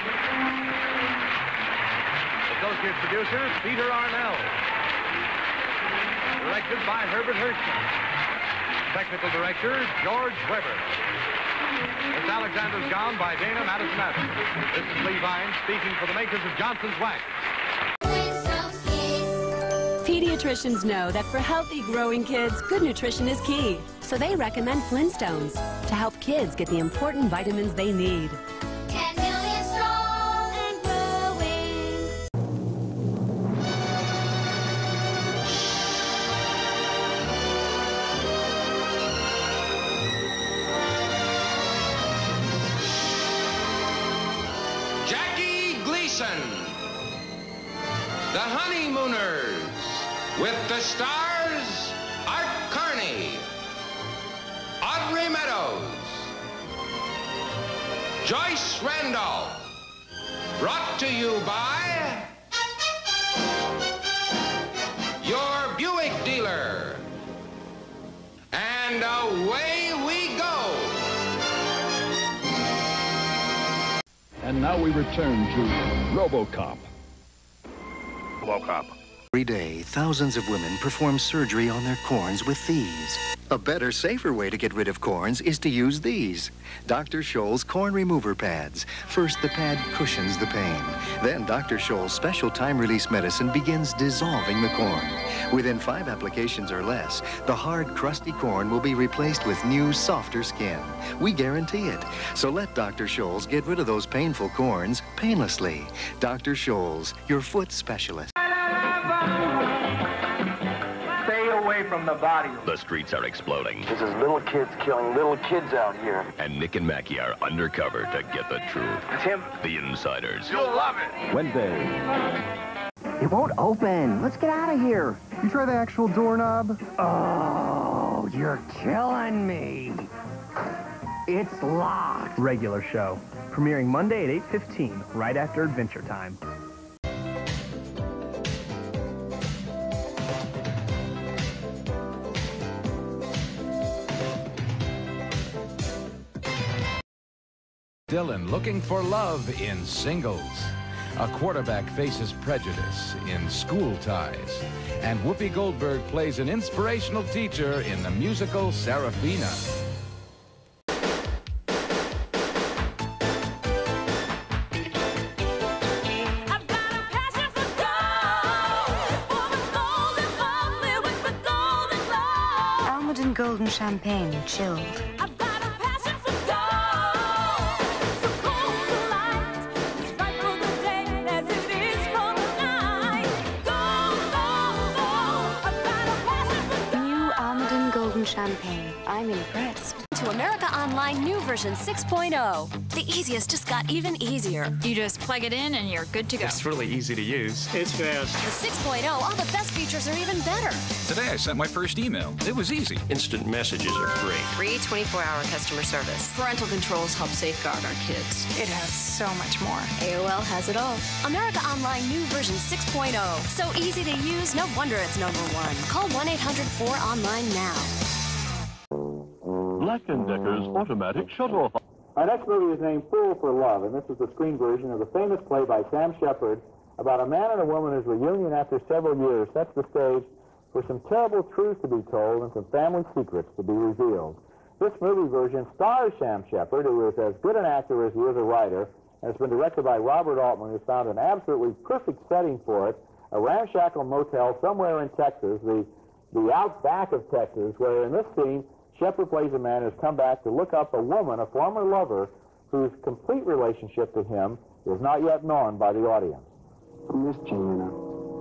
Associate producer, Peter Arnell. Directed by Herbert Hirschman. Technical director, George Weber. Miss Alexander's Gone by Dana Madison Adams. This is Lee Vines speaking for the makers of Johnson's Wax. Pediatricians know that for healthy, growing kids, good nutrition is key. So they recommend Flintstones to help kids get the important vitamins they need. ten million strong and growing. Jackie Gleason, The Honeymooners, with the stars, Art Carney, Audrey Meadows, Joyce Randolph, brought to you by your Buick dealer. And away we go. And now we return to RoboCop. RoboCop. Every day, thousands of women perform surgery on their corns with these. A better, safer way to get rid of corns is to use these. Doctor Scholl's Corn Remover Pads. First, the pad cushions the pain. Then, Doctor Scholl's special time-release medicine begins dissolving the corn. Within five applications or less, the hard, crusty corn will be replaced with new, softer skin. We guarantee it. So let Doctor Scholl's get rid of those painful corns painlessly. Doctor Scholl's, your foot specialist. Stay away from the body. The streets are exploding. This is little kids killing little kids out here. And Nick and Mackie are undercover to get the truth. It's him. The Insiders. You'll love it. Wednesday. It won't open. Let's get out of here. You try the actual doorknob? Oh, you're killing me. It's locked. Regular show. Premiering Monday at eight fifteen, right after Adventure Time. Dylan looking for love in Singles. A quarterback faces prejudice in School Ties. And Whoopi Goldberg plays an inspirational teacher in the musical Serafina. Almond and golden champagne, chilled. Champagne. I'm impressed. To America Online new version six point oh. The easiest just got even easier. You just plug it in and you're good to go. It's really easy to use. It's fast. With six point oh, all the best features are even better. Today I sent my first email. It was easy. Instant messages are free. Free twenty-four hour customer service. Parental controls help safeguard our kids. It has so much more. A O L has it all. America Online new version six point oh. So easy to use, no wonder it's number one. Call one eight hundred four online now. Black and Decker's automatic shutoff. Our next movie is named Fool for Love, and this is the screen version of the famous play by Sam Shepard about a man and a woman whose reunion after several years sets the stage for some terrible truths to be told and some family secrets to be revealed. This movie version stars Sam Shepard, who is as good an actor as he is a writer, and it's been directed by Robert Altman, who's found an absolutely perfect setting for it, a ramshackle motel somewhere in Texas, the, the outback of Texas, where in this scene, Shepard plays a man who's come back to look up a woman, a former lover, whose complete relationship to him is not yet known by the audience. I missed you, you know.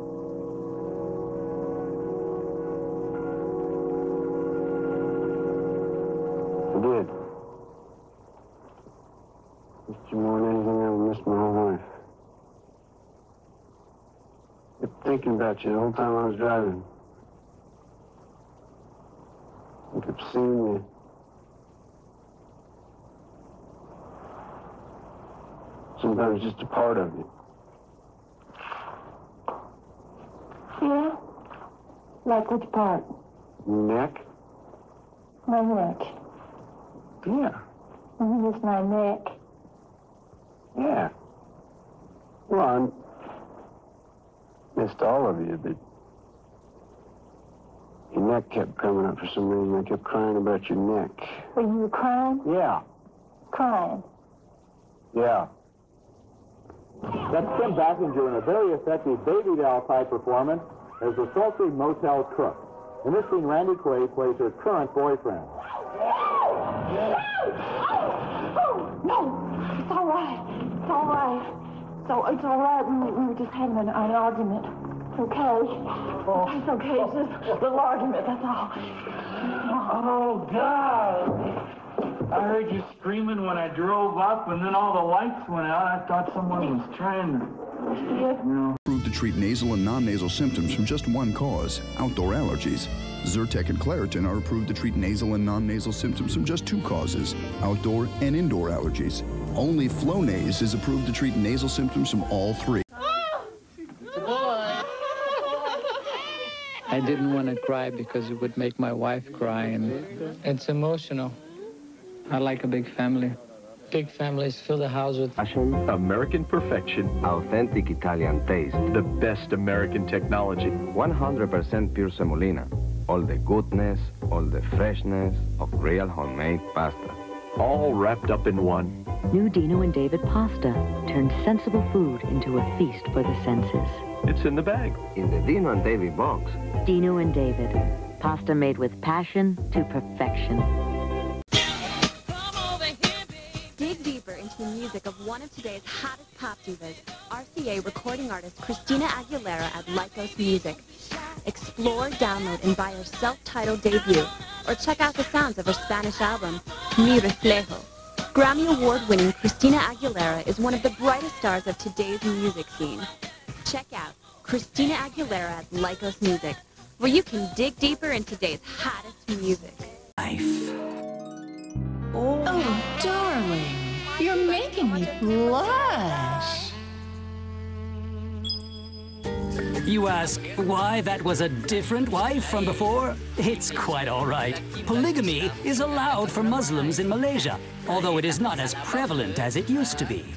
I did. Missed you more than anything I ever missed my whole life. Kept thinking about you the whole time I was driving. I kept seeing you. Sometimes just a part of you. Yeah? Like which part? Neck? My neck. Yeah. Mm-hmm, it's my neck. Yeah. Well, I missed all of you, but your neck kept coming up for some reason. I kept crying about your neck. Were you crying? Yeah. Crying? Yeah. That's Kim Basinger in a very effective baby doll type performance as the sultry motel cook. In this scene, Randy Quaid plays her current boyfriend. Oh, no! It's all right. It's all right. So it's all right. We, we were just having an, an argument. It's okay. Oh. It's okay. It's just a little argument, that's all. Oh, God! I heard you screaming when I drove up, and then all the lights went out. I thought someone was trying to... Yeah. Approved to treat nasal and non-nasal symptoms from just one cause, outdoor allergies. Zyrtec and Claritin are approved to treat nasal and non-nasal symptoms from just two causes, outdoor and indoor allergies. Only Flonase is approved to treat nasal symptoms from all three. I didn't want to cry because it would make my wife cry, and it's emotional. I like a big family. Big families fill the house with passion, American perfection, authentic Italian taste, the best American technology, one hundred percent pure semolina, all the goodness, all the freshness of real homemade pasta. All wrapped up in one. New Dino and David pasta turns sensible food into a feast for the senses. It's in the bag. In the Dino and David box. Dino and David, pasta made with passion to perfection. Dig deeper into the music of one of today's hottest pop divas, R C A recording artist Christina Aguilera at Lycos Music. Explore, download, and buy her self-titled debut, or check out the sounds of her Spanish album, Mi Reflejo. Grammy Award-winning Christina Aguilera is one of the brightest stars of today's music scene. Check out Christina Aguilera at Lycos Music, where you can dig deeper in today's hottest music. Life. Oh, oh, darling, you're making me blush. You ask why that was a different wife from before? It's quite all right. Polygamy is allowed for Muslims in Malaysia, although it is not as prevalent as it used to be.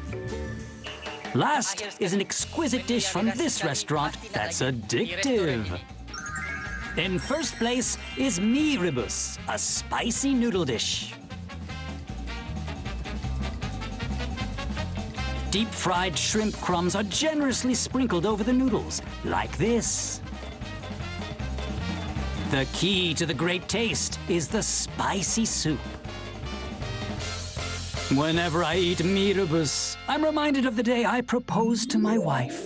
Last is an exquisite dish from this restaurant that's addictive. In first place is mi rebus, a spicy noodle dish. Deep-fried shrimp crumbs are generously sprinkled over the noodles, like this. The key to the great taste is the spicy soup. Whenever I eat mi rebus, I'm reminded of the day I proposed to my wife.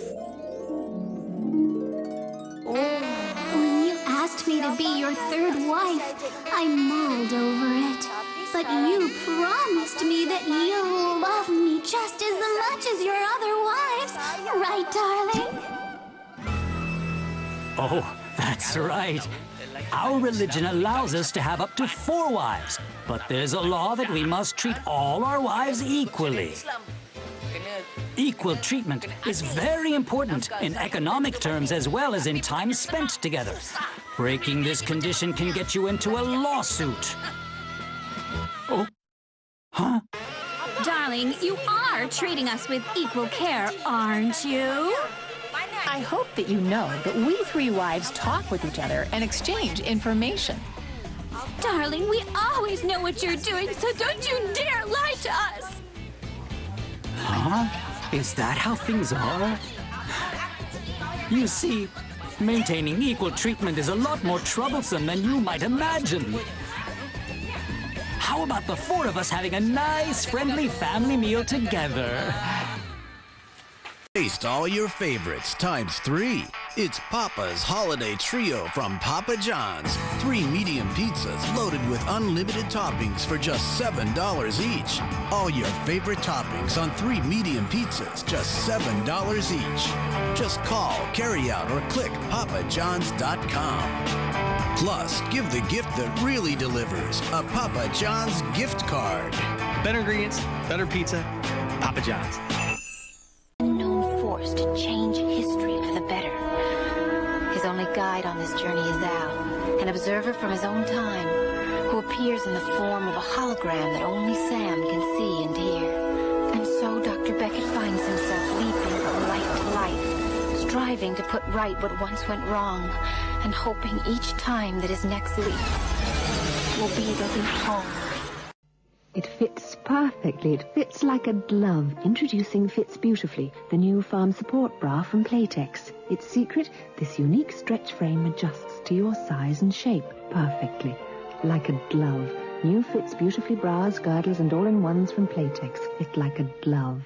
When you asked me to be your third wife, I mulled over it. But you promised me that you'll love me just as much as your other wives, right, darling? Oh, that's right. Our religion allows us to have up to four wives, but there's a law that we must treat all our wives equally. Equal treatment is very important in economic terms as well as in time spent together. Breaking this condition can get you into a lawsuit. Oh, huh? Darling, you are treating us with equal care, aren't you? I hope that you know that we three wives talk with each other and exchange information. Darling, we always know what you're doing, so don't you dare lie to us! Huh? Is that how things are? You see, maintaining equal treatment is a lot more troublesome than you might imagine. how about the four of us having a nice, friendly family meal together? Taste all your favorites times three. It's Papa's Holiday Trio from Papa John's. Three medium pizzas loaded with unlimited toppings for just seven dollars each. All your favorite toppings on three medium pizzas, just seven dollars each. Just call, carry out, or click papa johns dot com. Plus, give the gift that really delivers, a Papa John's gift card. Better ingredients, better pizza, Papa John's. Forced to change history for the better. His only guide on this journey is Al, an observer from his own time, who appears in the form of a hologram that only Sam can see and hear. And so Doctor Beckett finds himself leaping from life to life, striving to put right what once went wrong, and hoping each time that his next leap will be the leap home. It fits perfectly. It fits like a glove. Introducing Fits Beautifully, the new farm support bra from Playtex. Its secret, this unique stretch frame adjusts to your size and shape perfectly. Like a glove. New Fits Beautifully bras, girdles, and all-in-ones from Playtex. Fit like a glove.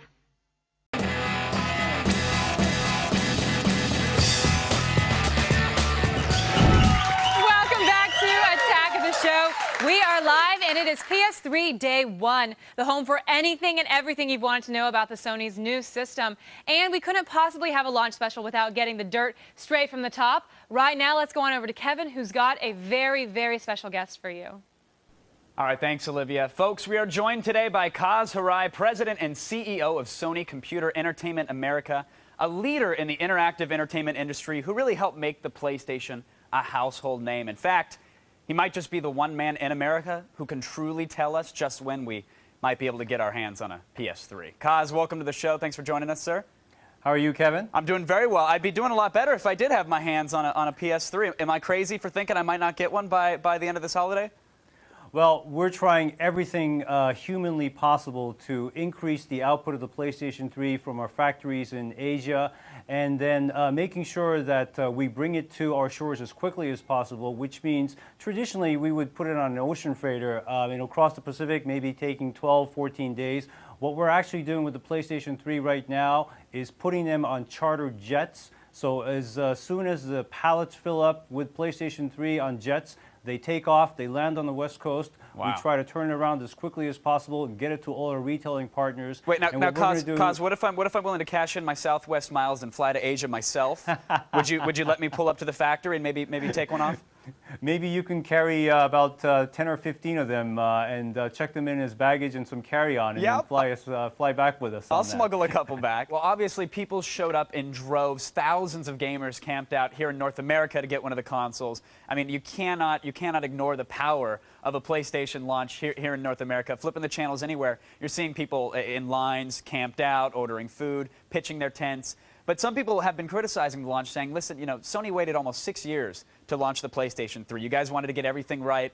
Show. We are live, and it is P S three Day one, the home for anything and everything you've wanted to know about the Sony's new system. And we couldn't possibly have a launch special without getting the dirt straight from the top. Right now, let's go on over to Kevin, who's got a very, very special guest for you. All right, thanks, Olivia. Folks, we are joined today by Kaz Hirai, President and C E O of Sony Computer Entertainment America, a leader in the interactive entertainment industry who really helped make the PlayStation a household name. In fact, he might just be the one man in America who can truly tell us just when we might be able to get our hands on a P S three. Kaz, welcome to the show. Thanks for joining us, sir. How are you, Kevin? I'm doing very well. I'd be doing a lot better if I did have my hands on a, on a P S three. Am I crazy for thinking I might not get one by, by the end of this holiday? Well, we're trying everything uh, humanly possible to increase the output of the PlayStation three from our factories in Asia, and then uh, making sure that uh, we bring it to our shores as quickly as possible, which means traditionally we would put it on an ocean freighter uh, you know, across the Pacific, maybe taking twelve, fourteen days. What we're actually doing with the PlayStation three right now is putting them on charter jets. So as uh, soon as the pallets fill up with PlayStation three on jets, they take off, they land on the West Coast. Wow. We try to turn it around as quickly as possible and get it to all our retailing partners. Wait, now, and now what Kaz, do... Kaz, what if I'm what if I'm willing to cash in my Southwest miles and fly to Asia myself? would you would you let me pull up to the factory and maybe maybe take one off? Maybe you can carry uh, about uh, ten or fifteen of them uh, and uh, check them in as baggage and some carry-on, and yep. then fly us uh, fly back with us. I'll on that. smuggle a couple back. Well, obviously, people showed up in droves. Thousands of gamers camped out here in North America to get one of the consoles. I mean, you cannot you cannot ignore the power of a PlayStation launch here, here in North America. Flipping the channels anywhere, you're seeing people in lines, camped out, ordering food, pitching their tents. But some people have been criticizing the launch, saying, listen, you know, Sony waited almost six years to launch the PlayStation three. You guys wanted to get everything right.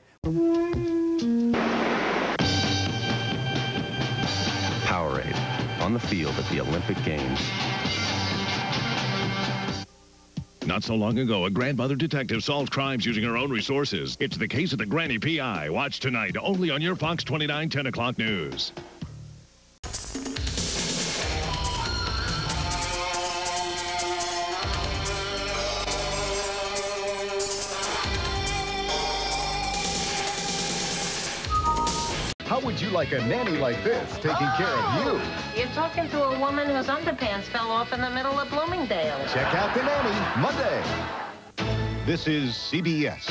Powerade, on the field at the Olympic Games. Not so long ago, a grandmother detective solved crimes using her own resources. It's the case of the Granny P I. Watch tonight, only on your Fox twenty-nine ten o'clock news. How would you like a nanny like this taking care of you? You're talking to a woman whose underpants fell off in the middle of Bloomingdale. Check out The Nanny, Monday. This is C B S.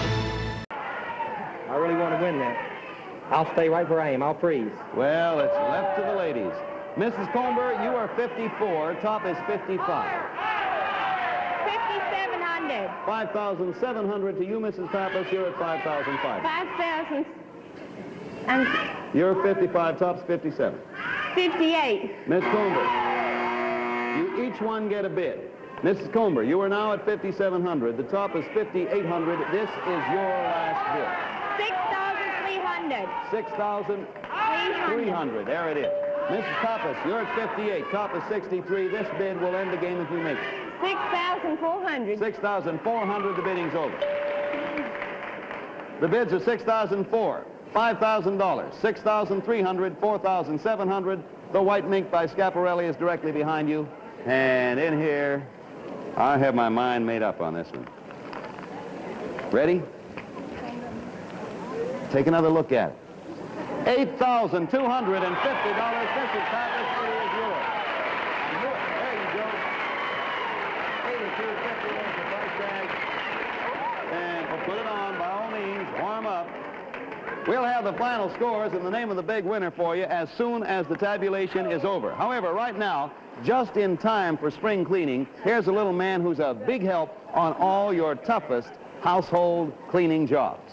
I really want to win that. I'll stay right where I am. I'll freeze. Well, it's left to the ladies. Missus Comber, you are fifty-four. Top is fifty-five. fifty-seven hundred. five thousand seven hundred to you, Missus Pappas. You're at five thousand five hundred. five thousand. And you're fifty-five, top's fifty-seven. fifty-eight. Miss Comber, you each one get a bid. Missus Comber, you are now at fifty-seven hundred. The top is fifty-eight hundred. This is your last bid. six thousand three hundred. six thousand three hundred. There it is. Missus Pappas, you're at fifty-eight. Top is sixty-three. This bid will end the game if you make it. six thousand four hundred. six thousand four hundred. The bidding's over. The bids are six thousand four. five thousand dollars, six thousand three hundred dollars, four thousand seven hundred dollars. The white mink by Schiaparelli is directly behind you. And in here, I have my mind made up on this one. Ready? Take another look at it. eight thousand two hundred fifty dollars. This is Pappas. It is yours. There you go. eighty-two fifty. There's the price tag. And we'll put it on by all means. Warm up. We'll have the final scores and the name of the big winner for you as soon as the tabulation is over. However, right now, just in time for spring cleaning, here's a little man who's a big help on all your toughest household cleaning jobs.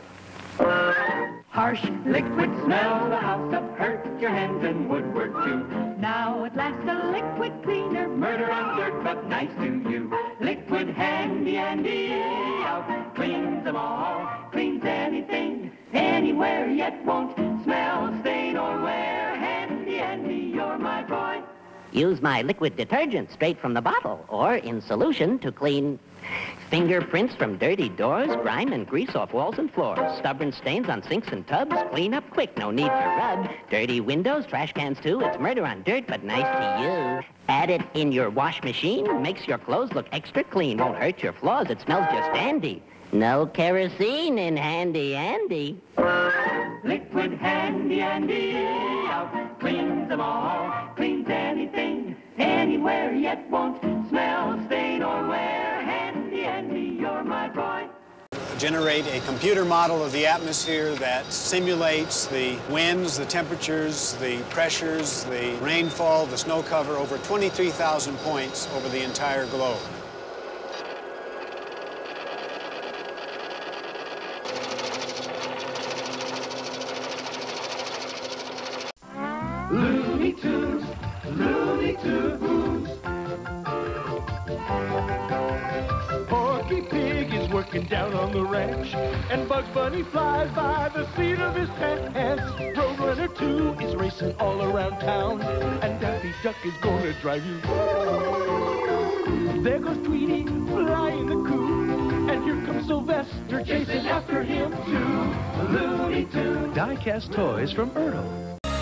Harsh liquid smell, the house up, hurt your hands and woodwork too. Now at last a liquid cleaner, murder on dirt, but nice to you. Liquid handy Andy out, cleans them all, cleans anything, anywhere, yet won't smell, stain or wear. Handy Andy, you're my boy. Use my liquid detergent straight from the bottle or in solution to clean fingerprints from dirty doors, grime and grease off walls and floors, stubborn stains on sinks and tubs, clean up quick, no need for rub, dirty windows, trash cans too, it's murder on dirt, but nice to you. Add it in your wash machine, makes your clothes look extra clean, won't hurt your floors, it smells just dandy. No kerosene in Handy Andy. Liquid Handy Andy out, cleans them all, cleans anything, anywhere, yet won't smell, stain or wear. Handy Andy, you're my boy. Generate a computer model of the atmosphere that simulates the winds, the temperatures, the pressures, the rainfall, the snow cover over twenty-three thousand points over the entire globe. Looney Tunes, Looney Tunes. Porky Pig is working down on the ranch, and Bugs Bunny flies by the seat of his pants. Roadrunner two is racing all around town, and Daffy Duck is gonna drive you. There goes Tweety flying the coop, and here comes Sylvester chasing after him too. Looney Tunes. Die-cast toys from Ertl.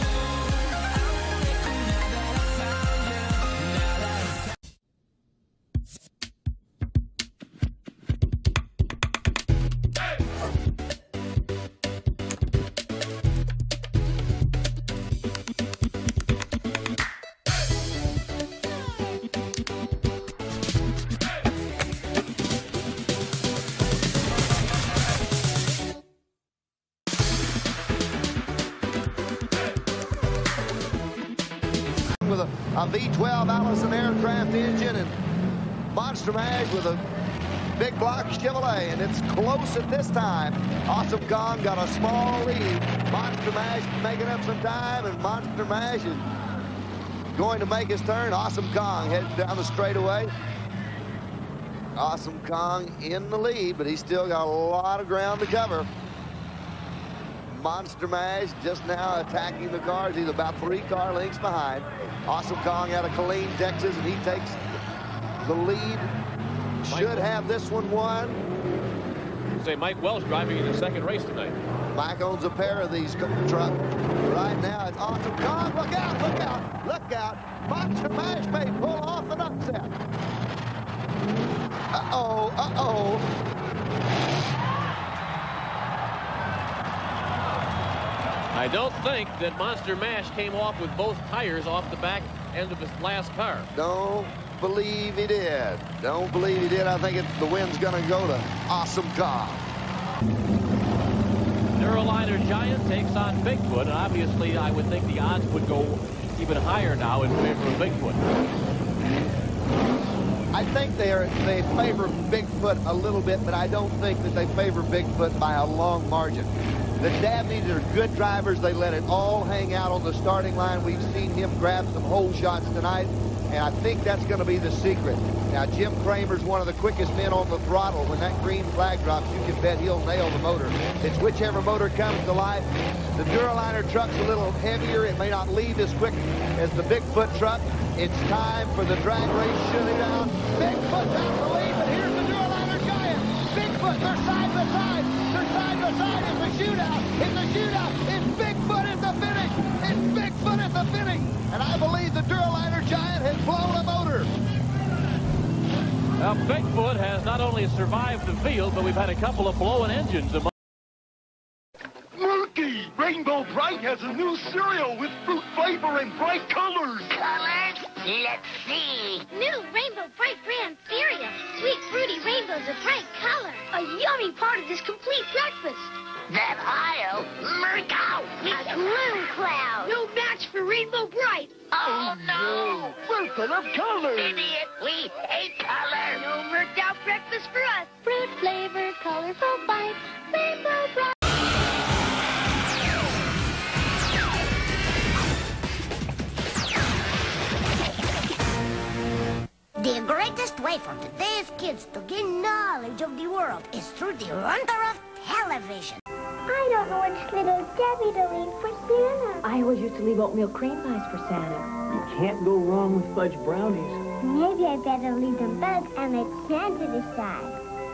With a, a V twelve Allison aircraft engine, and Monster Mash with a big block Chevrolet, and it's close at this time. Awesome Kong got a small lead. Monster Mash making up some time, and Monster Mash is going to make his turn. Awesome Kong heading down the straightaway. Awesome Kong in the lead, but he's still got a lot of ground to cover. Monster Mash just now attacking the cars. He's about three car lengths behind. Awesome Kong out of Killeen, Texas, and he takes the lead. Should have this one won. Say Mike Welsh driving in the second race tonight. Mike owns a pair of these trucks. Right now it's Awesome Kong. Look out, look out, look out. Monster Mash may pull off an upset. Uh-oh, uh-oh. I don't think that Monster Mash came off with both tires off the back end of his last car. Don't believe he did. Don't believe he did. I think it, the win's going to go to Awesome Kong. Neuroliner Giant takes on Bigfoot, and obviously I would think the odds would go even higher now in favor of Bigfoot. I think they are, they favor Bigfoot a little bit, but I don't think that they favor Bigfoot by a long margin. The Dabneys are good drivers. They let it all hang out on the starting line. We've seen him grab some hole shots tonight, and I think that's going to be the secret. Now, Jim Kramer's one of the quickest men on the throttle. When that green flag drops, you can bet he'll nail the motor. It's whichever motor comes to life. The Duraliner truck's a little heavier. It may not leave as quick as the Bigfoot truck. It's time for the drag race shootout. Bigfoot's out the lead, but here's the Duraliner Giant. Bigfoot. They're side by side. They're side by side. It's a shootout. It's a shootout. It's Bigfoot at the finish. It's Bigfoot at the finish. And I believe the Duraliner Giant has blown a motor. Now, Bigfoot has not only survived the field, but we've had a couple of blowing engines. Murky! Rainbow Bright has a new cereal with fruit flavor and bright colors. Colors? Let's see. New Rainbow Bright brand cereal. Sweet fruity rainbows of bright color. A yummy part of this complete breakfast. That aisle? Murko! A gloom cloud. No match for Rainbow Bright. Oh, no! We're full of colors. Idiot, we hate color. No murked out breakfast for us. Fruit flavored, colorful bites. Rainbow Bright. The greatest way for today's kids to gain knowledge of the world is through the wonder of television. I don't know which little Debbie to leave for Santa. I always used to leave oatmeal cream pies for Santa. You can't go wrong with fudge brownies. Maybe I better leave the bugs and let Santa decide.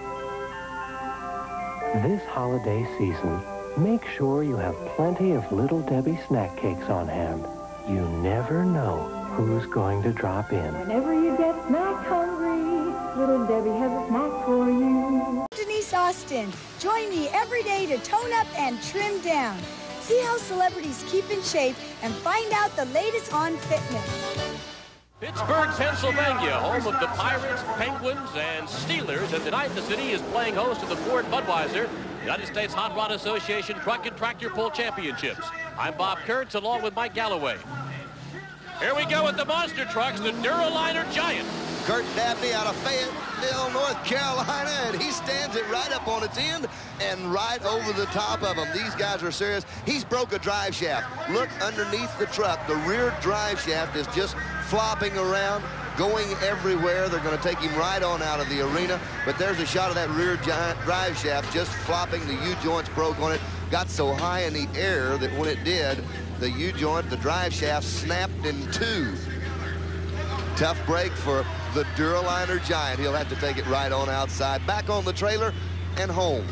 This holiday season, make sure you have plenty of Little Debbie snack cakes on hand. You never know who's going to drop in. Whenever you get snack hungry, Little Debbie has a snack for you. Denise Austin. Join me every day to tone up and trim down. See how celebrities keep in shape and find out the latest on fitness. Pittsburgh, Pennsylvania, home of the Pirates, Penguins, and Steelers. And tonight the city is playing host to the Ford Budweiser United States Hot Rod Association Truck and Tractor Pull Championships. I'm Bob Kurtz along with Mike Galloway. Here we go with the monster trucks, the Duraliner Giant. Kurt Dabney out of Fayetteville, North Carolina, and he stands it right up on its end and right over the top of him. These guys are serious. He's broke a drive shaft. Look underneath the truck. The rear drive shaft is just flopping around, going everywhere. They're going to take him right on out of the arena, but there's a shot of that rear giant drive shaft just flopping. The U-joints broke on it. Got so high in the air that when it did, the U-joint, the drive shaft, snapped in two. Tough break for the Duraliner Giant. He'll have to take it right on outside. Back on the trailer and home.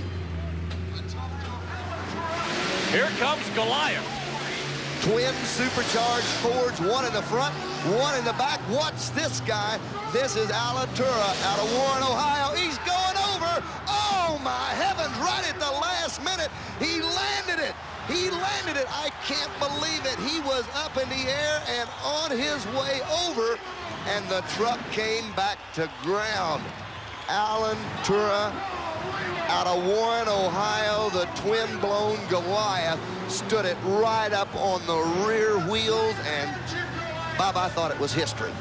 Here comes Goliath. Twin supercharged Fords, one in the front, one in the back. Watch this guy. This is Alan Tura out of Warren, Ohio. He's going over. Oh, my heavens, right at the last minute. He landed it. He landed it. I can't believe it. He was up in the air and on his way over, and the truck came back to ground. Alan Tura out of Warren, Ohio, the twin-blown Goliath, stood it right up on the rear wheels, and Bob, I thought it was history.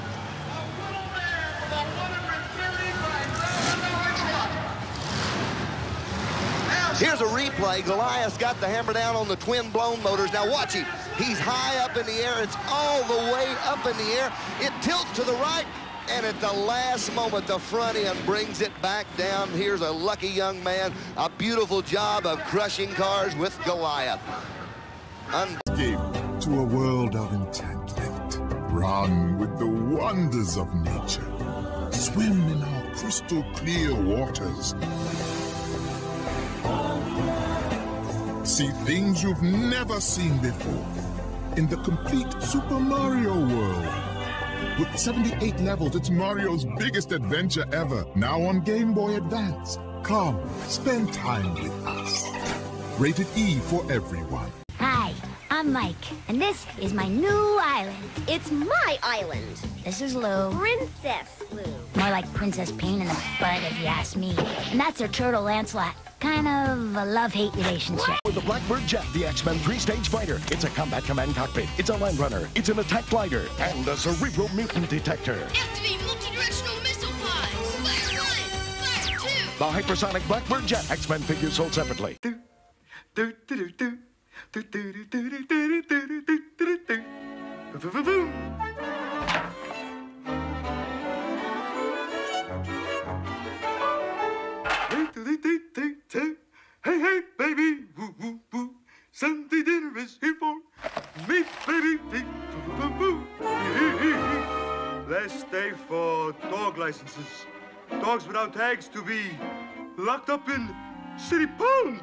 Here's a replay. Goliath's got the hammer down on the twin-blown motors. Now watch him. He's high up in the air. It's all the way up in the air. It tilts to the right, and at the last moment, the front end brings it back down. Here's a lucky young man. A beautiful job of crushing cars with Goliath. Escape to a world of enchantment. Run with the wonders of nature. Swim in our crystal clear waters. See things you've never seen before in the complete Super Mario world. With seventy-eight levels, it's Mario's biggest adventure ever. Now on Game Boy Advance. Come, spend time with us. Rated E for everyone. Hi, I'm Mike, and this is my new island. It's my island. This is Lou. Princess Lou. More like Princess Pain in the butt, if you ask me. And that's her turtle, Lancelot. Kind of a love-hate relationship. With the Blackbird Jet, the X-Men three-stage fighter. It's a combat command cockpit. It's a land runner. It's an attack glider. And a cerebral mutant detector. Activate multi-directional missile pods. Fire one, fire two. The hypersonic Blackbird Jet. X-Men figures sold separately. Hey, hey, baby, woo, woo, woo. Sunday dinner is here for me, baby. Woo, woo, woo. Last day for dog licenses. Dogs without tags to be locked up in City Pond.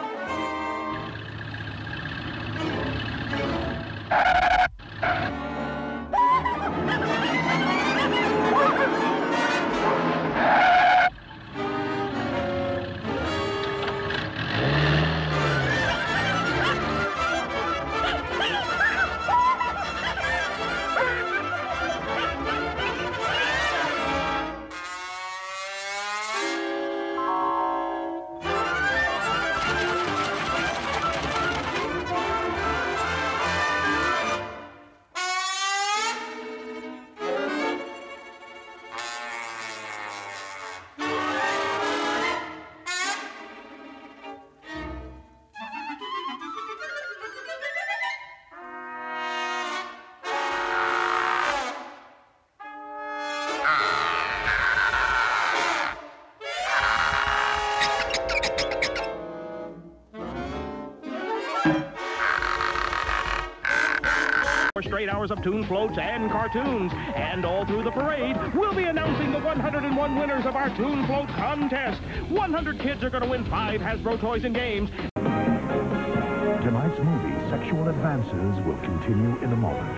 Straight hours of tune floats and cartoons, and all through the parade we'll be announcing the one hundred and one winners of our tune float contest. one hundred kids are going to win five Hasbro toys and games. Tonight's movie, Sexual Advances, will continue in a moment.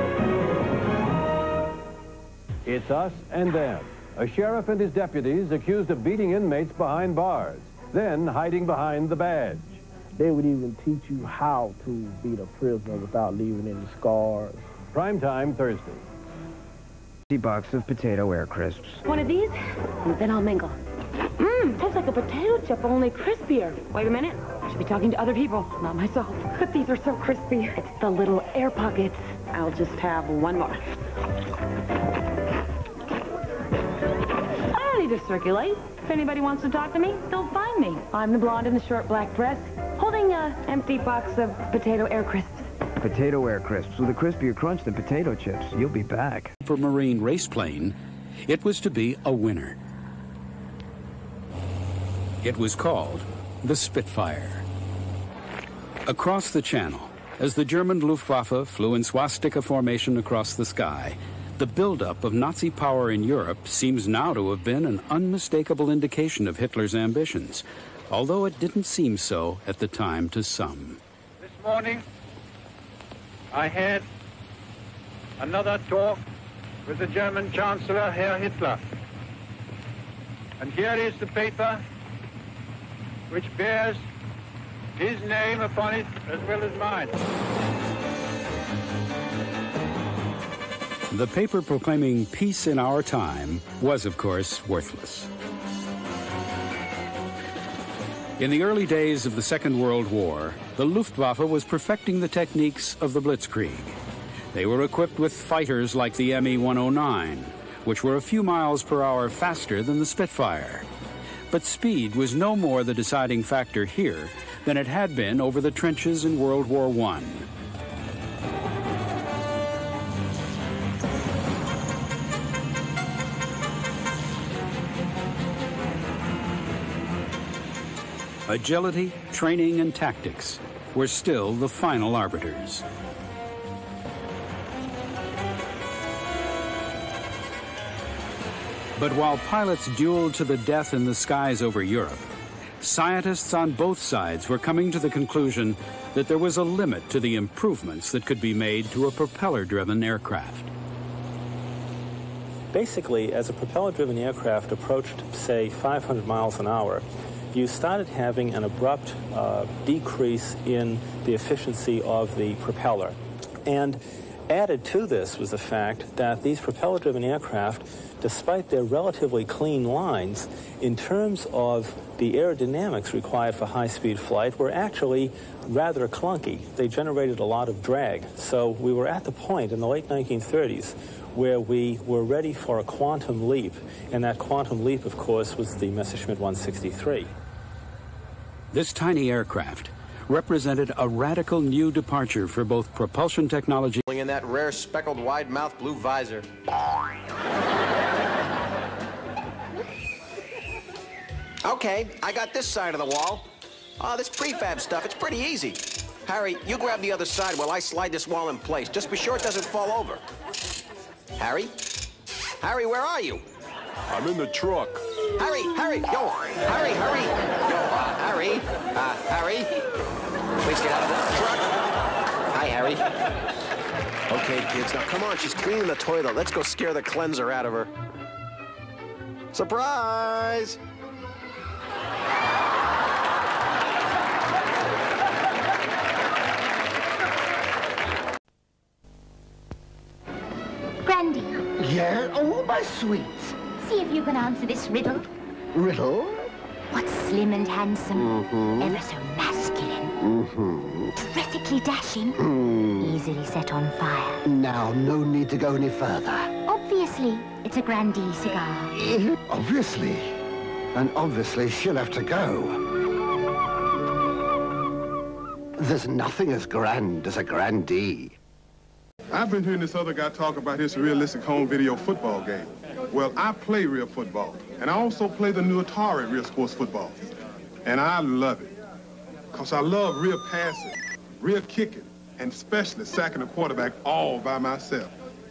It's Us and Them. A sheriff and his deputies accused of beating inmates behind bars, then hiding behind the badge. They would even teach you how to beat a prisoner without leaving any scars. Primetime Thursday. fifty bucks of potato air crisps. One of these, and then I'll mingle. Mmm, tastes like a potato chip, only crispier. Wait a minute. I should be talking to other people, not myself. But these are so crispy. It's the little air pockets. I'll just have one more. I don't need to circulate. If anybody wants to talk to me, they'll find me. I'm the blonde in the short black dress, holding an empty box of potato air crisps. Potato air crisps with a crispier crunch than potato chips. You'll be back. For Marine raceplane, it was to be a winner. It was called the Spitfire. Across the Channel, as the German Luftwaffe flew in swastika formation across the sky, the buildup of Nazi power in Europe seems now to have been an unmistakable indication of Hitler's ambitions, although it didn't seem so at the time to some. This morning, I had another talk with the German Chancellor, Herr Hitler. And here is the paper which bears his name upon it as well as mine. The paper proclaiming peace in our time was, of course, worthless. In the early days of the Second World War, the Luftwaffe was perfecting the techniques of the Blitzkrieg. They were equipped with fighters like the M E one oh nine, which were a few miles per hour faster than the Spitfire. But speed was no more the deciding factor here than it had been over the trenches in World War One. Agility, training, and tactics were still the final arbiters. But while pilots dueled to the death in the skies over Europe, scientists on both sides were coming to the conclusion that there was a limit to the improvements that could be made to a propeller-driven aircraft. Basically, as a propeller-driven aircraft approached, say, five hundred miles an hour, you started having an abrupt uh, decrease in the efficiency of the propeller. And added to this was the fact that these propeller-driven aircraft, despite their relatively clean lines, in terms of the aerodynamics required for high-speed flight, were actually rather clunky. They generated a lot of drag. So we were at the point in the late nineteen thirties where we were ready for a quantum leap, and that quantum leap, of course, was the Messerschmitt one sixty-three. This tiny aircraft represented a radical new departure for both propulsion technology in that rare speckled wide-mouth blue visor. Okay, I got this side of the wall. Oh, this prefab stuff, it's pretty easy. Harry, you grab the other side while I slide this wall in place. Just be sure it doesn't fall over. Harry? Harry, where are you? I'm in the truck. Harry, Harry, yo, Harry, hurry. Yo, uh, Harry, uh, Harry. Please get out of the truck. Hi, Harry. Okay, kids, now come on. She's cleaning the toilet. Let's go scare the cleanser out of her. Surprise! Grandy, Yeah? Oh, my sweets. see if you can answer this riddle. Riddle? What's slim and handsome, Mm-hmm. ever so masculine, Mm-hmm. terrifically dashing, Mm. easily set on fire? Now, no need to go any further. Obviously, it's a Grandee cigar. Obviously. And obviously, she'll have to go. There's nothing as grand as a Grandee. I've been hearing this other guy talk about his realistic home video football game. Well, I play real football, and I also play the new Atari Real Sports Football. And I love it, because I love real passing, real kicking, and especially sacking the quarterback all by myself.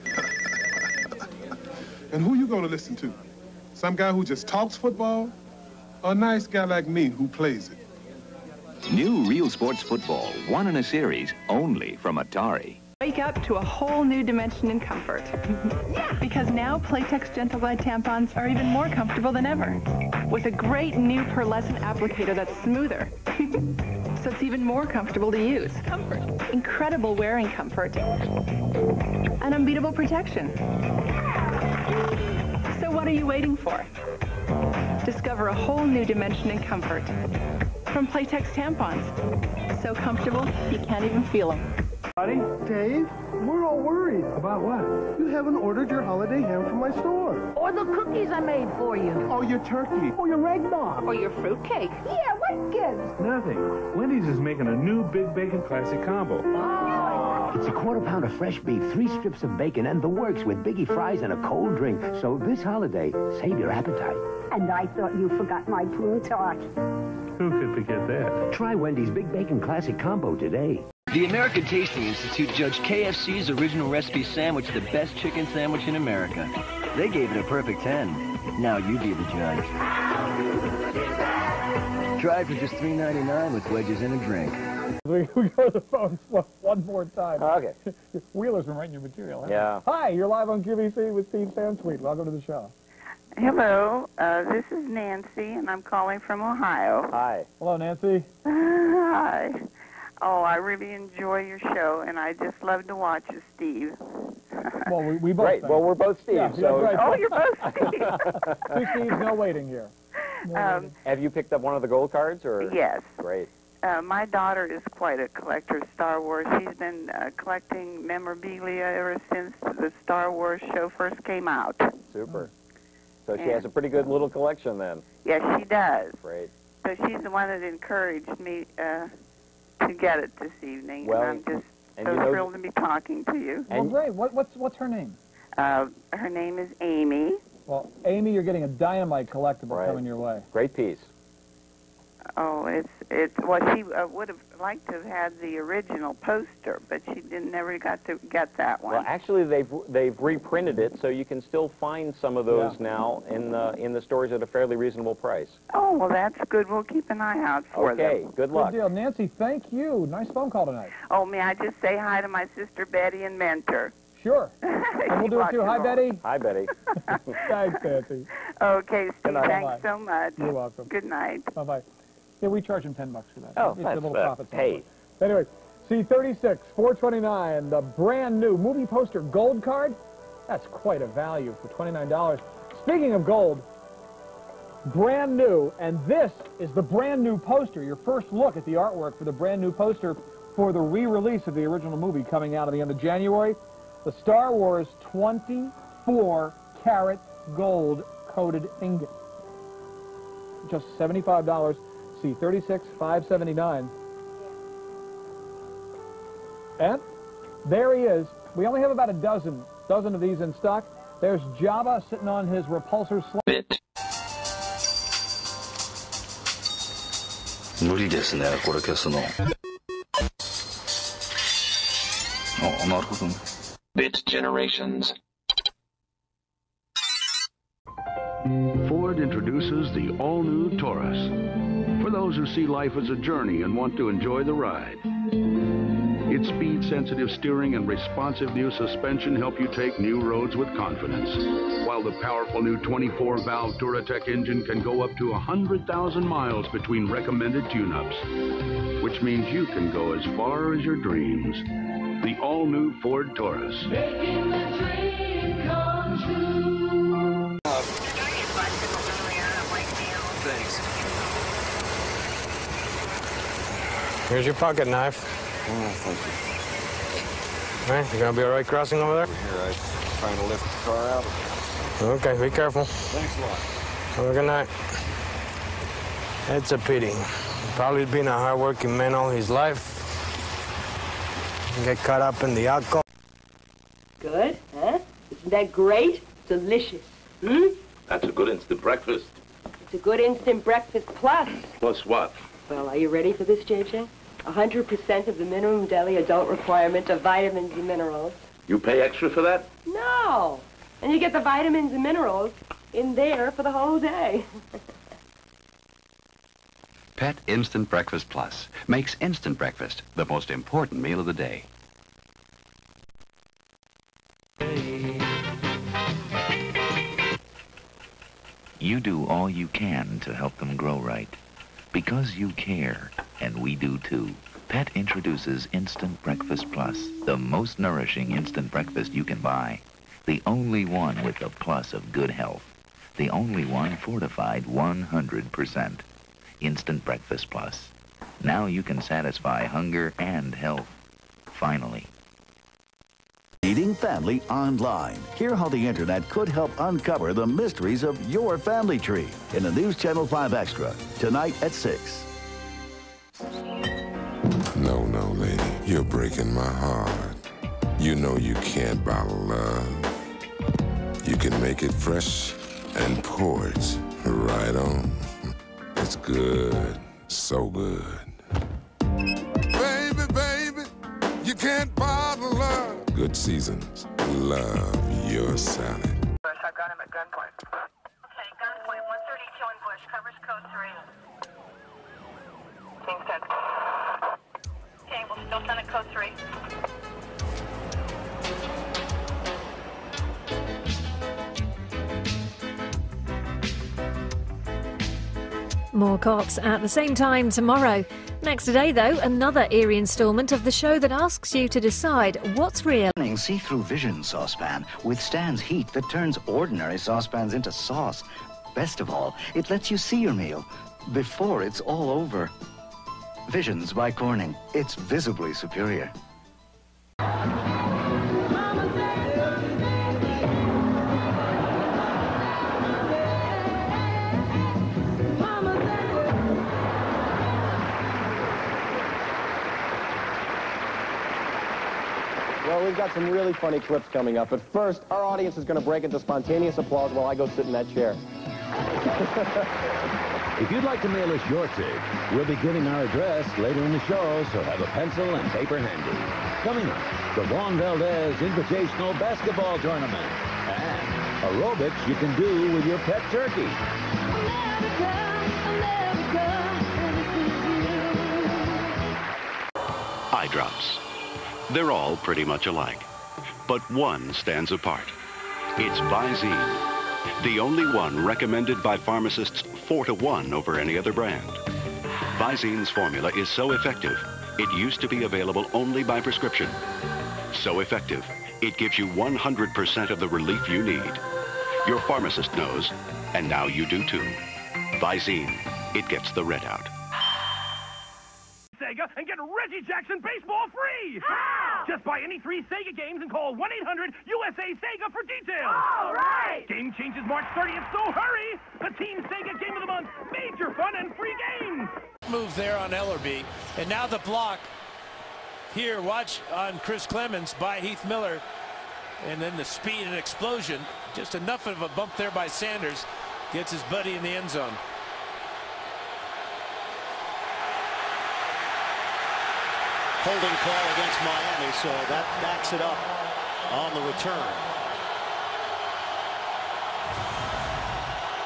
And who you gonna listen to? Some guy who just talks football, or a nice guy like me who plays it? New Real Sports Football, one in a series, only from Atari. Wake up to a whole new dimension in comfort. Yeah! Because now Playtex Gentle Glide tampons are even more comfortable than ever. With a great new pearlescent applicator that's smoother. So it's even more comfortable to use. Comfort. Incredible wearing comfort. And unbeatable protection. So what are you waiting for? Discover a whole new dimension in comfort. From Playtex tampons. So comfortable, you can't even feel them. Buddy? Dave, we're all worried. About what? You haven't ordered your holiday ham from my store. Or the cookies I made for you. Oh, your turkey. Or your eggnog. Or your fruitcake. Yeah, what gives? Nothing. Wendy's is making a new Big Bacon Classic Combo. Oh. It's a quarter pound of fresh beef, three strips of bacon, and the works with biggie fries and a cold drink. So this holiday, save your appetite. And I thought you forgot my prune tart. Who could forget that? Try Wendy's Big Bacon Classic Combo today. The American Tasting Institute judged K F C's original recipe sandwich the best chicken sandwich in America. They gave it a perfect ten. Now you be the judge. Try it for just three ninety-nine with wedges and a drink. We, we go to the phone one more time. Okay. Wheeler's been writing your material. Yeah. Hi, you're live on Q V C with Steve Sam Sweet. Welcome to the show. Hello, uh, this is Nancy, and I'm calling from Ohio. Hi. Hello, Nancy. Hi. Oh, I really enjoy your show, and I just love to watch you, Steve. Well, we, we both Right, think. well, we're both Steve, Yeah, so... yeah, right. Oh, you're both Steve. Two Steves, no waiting here. No Um, waiting. Have you picked up one of the gold cards, or...? Yes. Great. Uh, my daughter is quite a collector of Star Wars. She's been uh, collecting memorabilia ever since the Star Wars show first came out. Super. So she And- has a pretty good little collection, then. Yes, she does. Great. So she's the one that encouraged me uh, to get it this evening, Well, and I'm just and so you know- thrilled to be talking to you. Well, great. What, what's, what's her name? Uh, her name is Amy. Well, Amy, you're getting a dynamite collectible Right. coming your way. Great piece. Oh, it's it's well, she uh, would have liked to have had the original poster, but she didn't never got to get that one. Well, actually, they've they've reprinted it, so you can still find some of those Yeah. now in the in the stores at a fairly reasonable price. Oh, well, that's good. We'll keep an eye out for Okay, them. good luck. Good deal. Nancy, thank you. Nice phone call tonight. Oh, may I just say hi to my sister Betty and Mentor? Sure. And we'll do it too. Hi, Betty. Hi, Betty. Thanks, Nancy. Okay, Steve, Good night. thanks Bye-bye. so much. You're welcome. Good night. Bye-bye. Yeah, we charge him ten bucks for that. Oh, it's a that's, little uh, profit. hey. Anyway, C thirty-six, four twenty-nine, the brand new movie poster gold card. That's quite a value for twenty-nine dollars. Speaking of gold, brand new, and this is the brand new poster, your first look at the artwork for the brand new poster for the re-release of the original movie coming out at the end of January. The Star Wars twenty-four karat gold coated ingot. Just seventy-five dollars. C thirty-six, five seventy-nine. And there he is. We only have about a dozen, dozen of these in stock. There's Jabba sitting on his repulsor sled. Bit. 無理ですね、これ消すの。あ、なるほどね。Bit generations. Ford introduces the all-new Taurus. For those who see life as a journey and want to enjoy the ride. Its speed-sensitive steering and responsive new suspension help you take new roads with confidence. While the powerful new twenty-four valve Duratec engine can go up to one hundred thousand miles between recommended tune-ups, which means you can go as far as your dreams. The all-new Ford Taurus. Making the dream come true. Thanks. Here's your pocket knife. Oh, thank you. All right, you gonna be all right crossing over there? Here, I'm trying to lift the car out. Okay, be careful. Thanks a lot. Have a good night. It's a pity. Probably been a hard-working man all his life. Get caught up in the alcohol. Good, huh? Isn't that great? Delicious. Hmm? That's a good instant breakfast. It's a good instant breakfast plus. Plus what? Well, are you ready for this, J J? one hundred percent of the minimum daily adult requirement of vitamins and minerals. You pay extra for that? No. And you get the vitamins and minerals in there for the whole day. Pet Instant Breakfast Plus makes instant breakfast the most important meal of the day. You do all you can to help them grow right. Because you care, and we do too. Pet introduces Instant Breakfast Plus, the most nourishing instant breakfast you can buy. The only one with the plus of good health. The only one fortified one hundred percent. Instant Breakfast Plus. Now you can satisfy hunger and health. Finally. Feeding Family Online. Hear how the internet could help uncover the mysteries of your family tree in the News Channel five Extra, tonight at six. No, no, lady, you're breaking my heart. You know you can't bottle love. You can make it fresh and pour it right on. It's good, so good. Baby, baby, you can't bottle love. Good seasons, love your salad. I've got him at gunpoint. Okay, gunpoint, one thirty-two in Bush, covers code three. King ten. Okay, we'll still send it code three. More Cops at the same time tomorrow. Next today, though, another eerie instalment of the show that asks you to decide what's real. See-through Vision saucepan withstands heat that turns ordinary saucepans into sauce. Best of all, it lets you see your meal before it's all over. Visions by Corning. It's visibly superior. Well, we've got some really funny clips coming up, but first, our audience is going to break into spontaneous applause while I go sit in that chair. If you'd like to mail us your tick, we'll be giving our address later in the show, so have a pencil and paper handy. Coming up, the Juan Valdez Invitational Basketball Tournament and aerobics you can do with your pet turkey. Eye drops. They're all pretty much alike, but one stands apart. It's Visine, the only one recommended by pharmacists four to one over any other brand. Visine's formula is so effective, it used to be available only by prescription. So effective, it gives you one hundred percent of the relief you need. Your pharmacist knows, and now you do too. Visine, it gets the red out. Sega and get Reggie Jackson baseball free! How? Just buy any three Sega games and call one eight hundred U S A Sega for details! All right! Game changes March thirtieth, so hurry! The Team Sega Game of the Month, major fun and free games! Move there on Ellerby, and now the block. Here, watch on Chris Clemens by Heath Miller, and then the speed and explosion. Just enough of a bump there by Sanders. Gets his buddy in the end zone. Holding call against Miami, so that backs it up on the return.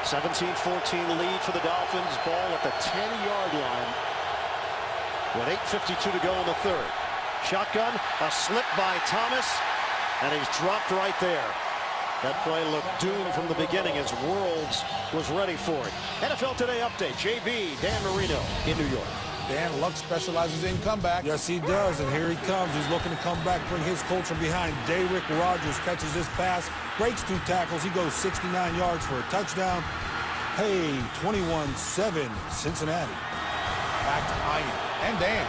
seventeen fourteen lead for the Dolphins. Ball at the ten-yard line with eight fifty-two to go in the third. Shotgun, a slip by Thomas, and he's dropped right there. That play looked doomed from the beginning as Worlds was ready for it. N F L Today update. J B, Dan Marino in New York. Dan Luck specializes in comeback. Yes, he does, and here he comes. He's looking to come back, bring his coach from behind. Derrick Rogers catches this pass, breaks two tackles. He goes sixty-nine yards for a touchdown. Hey, twenty-one seven, Cincinnati. Back to Ian and Dan.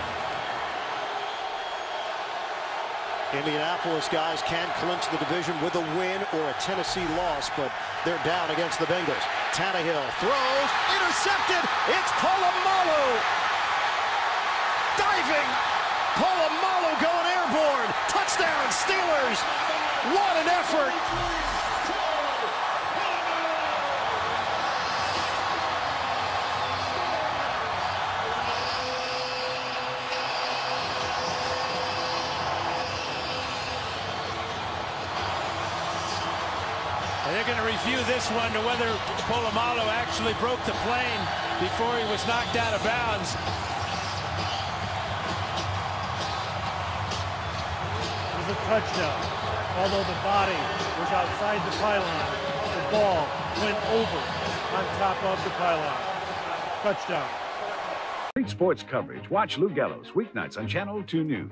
Indianapolis guys can clinch the division with a win or a Tennessee loss, but they're down against the Bengals. Tannehill throws, intercepted. It's Polamalu. Diving. Polamalu going airborne. Touchdown, Steelers. What an effort. And they're going to review this one to whether Polamalu actually broke the plane before he was knocked out of bounds. It was a touchdown. Although the body was outside the pylon, the ball went over on top of the pylon. Touchdown. Great sports coverage. Watch Lou Gallows weeknights on Channel two News.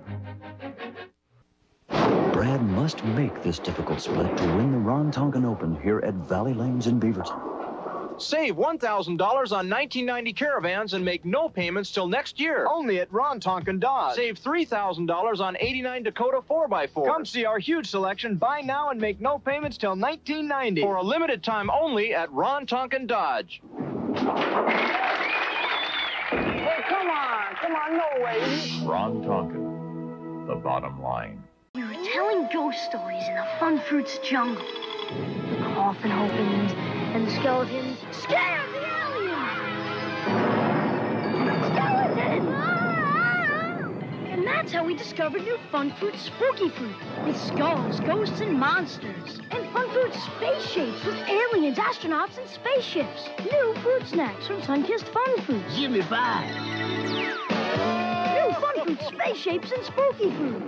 Brad must make this difficult split to win the Ron Tonkin Open here at Valley Lanes in Beaverton. Save one thousand dollars on nineteen ninety Caravans and make no payments till next year. Only at Ron Tonkin Dodge. Save three thousand dollars on eighty-nine Dakota four by four. Come see our huge selection. Buy now and make no payments till nineteen ninety. For a limited time only at Ron Tonkin Dodge. Oh, come on. Come on, no way. Ron Tonkin, the bottom line. We were telling ghost stories in the Fun Fruits jungle. The coffin opens, and the skeletons scare the alien! Skeleton! And that's how we discovered new Fun Fruits Spooky Fruit, with skulls, ghosts, and monsters. And Fun Fruits Space Shapes with aliens, astronauts, and spaceships. New fruit snacks from Sunkissed Fun Fruits. Give me five. New Fun Fruits Space Shapes and Spooky Fruit.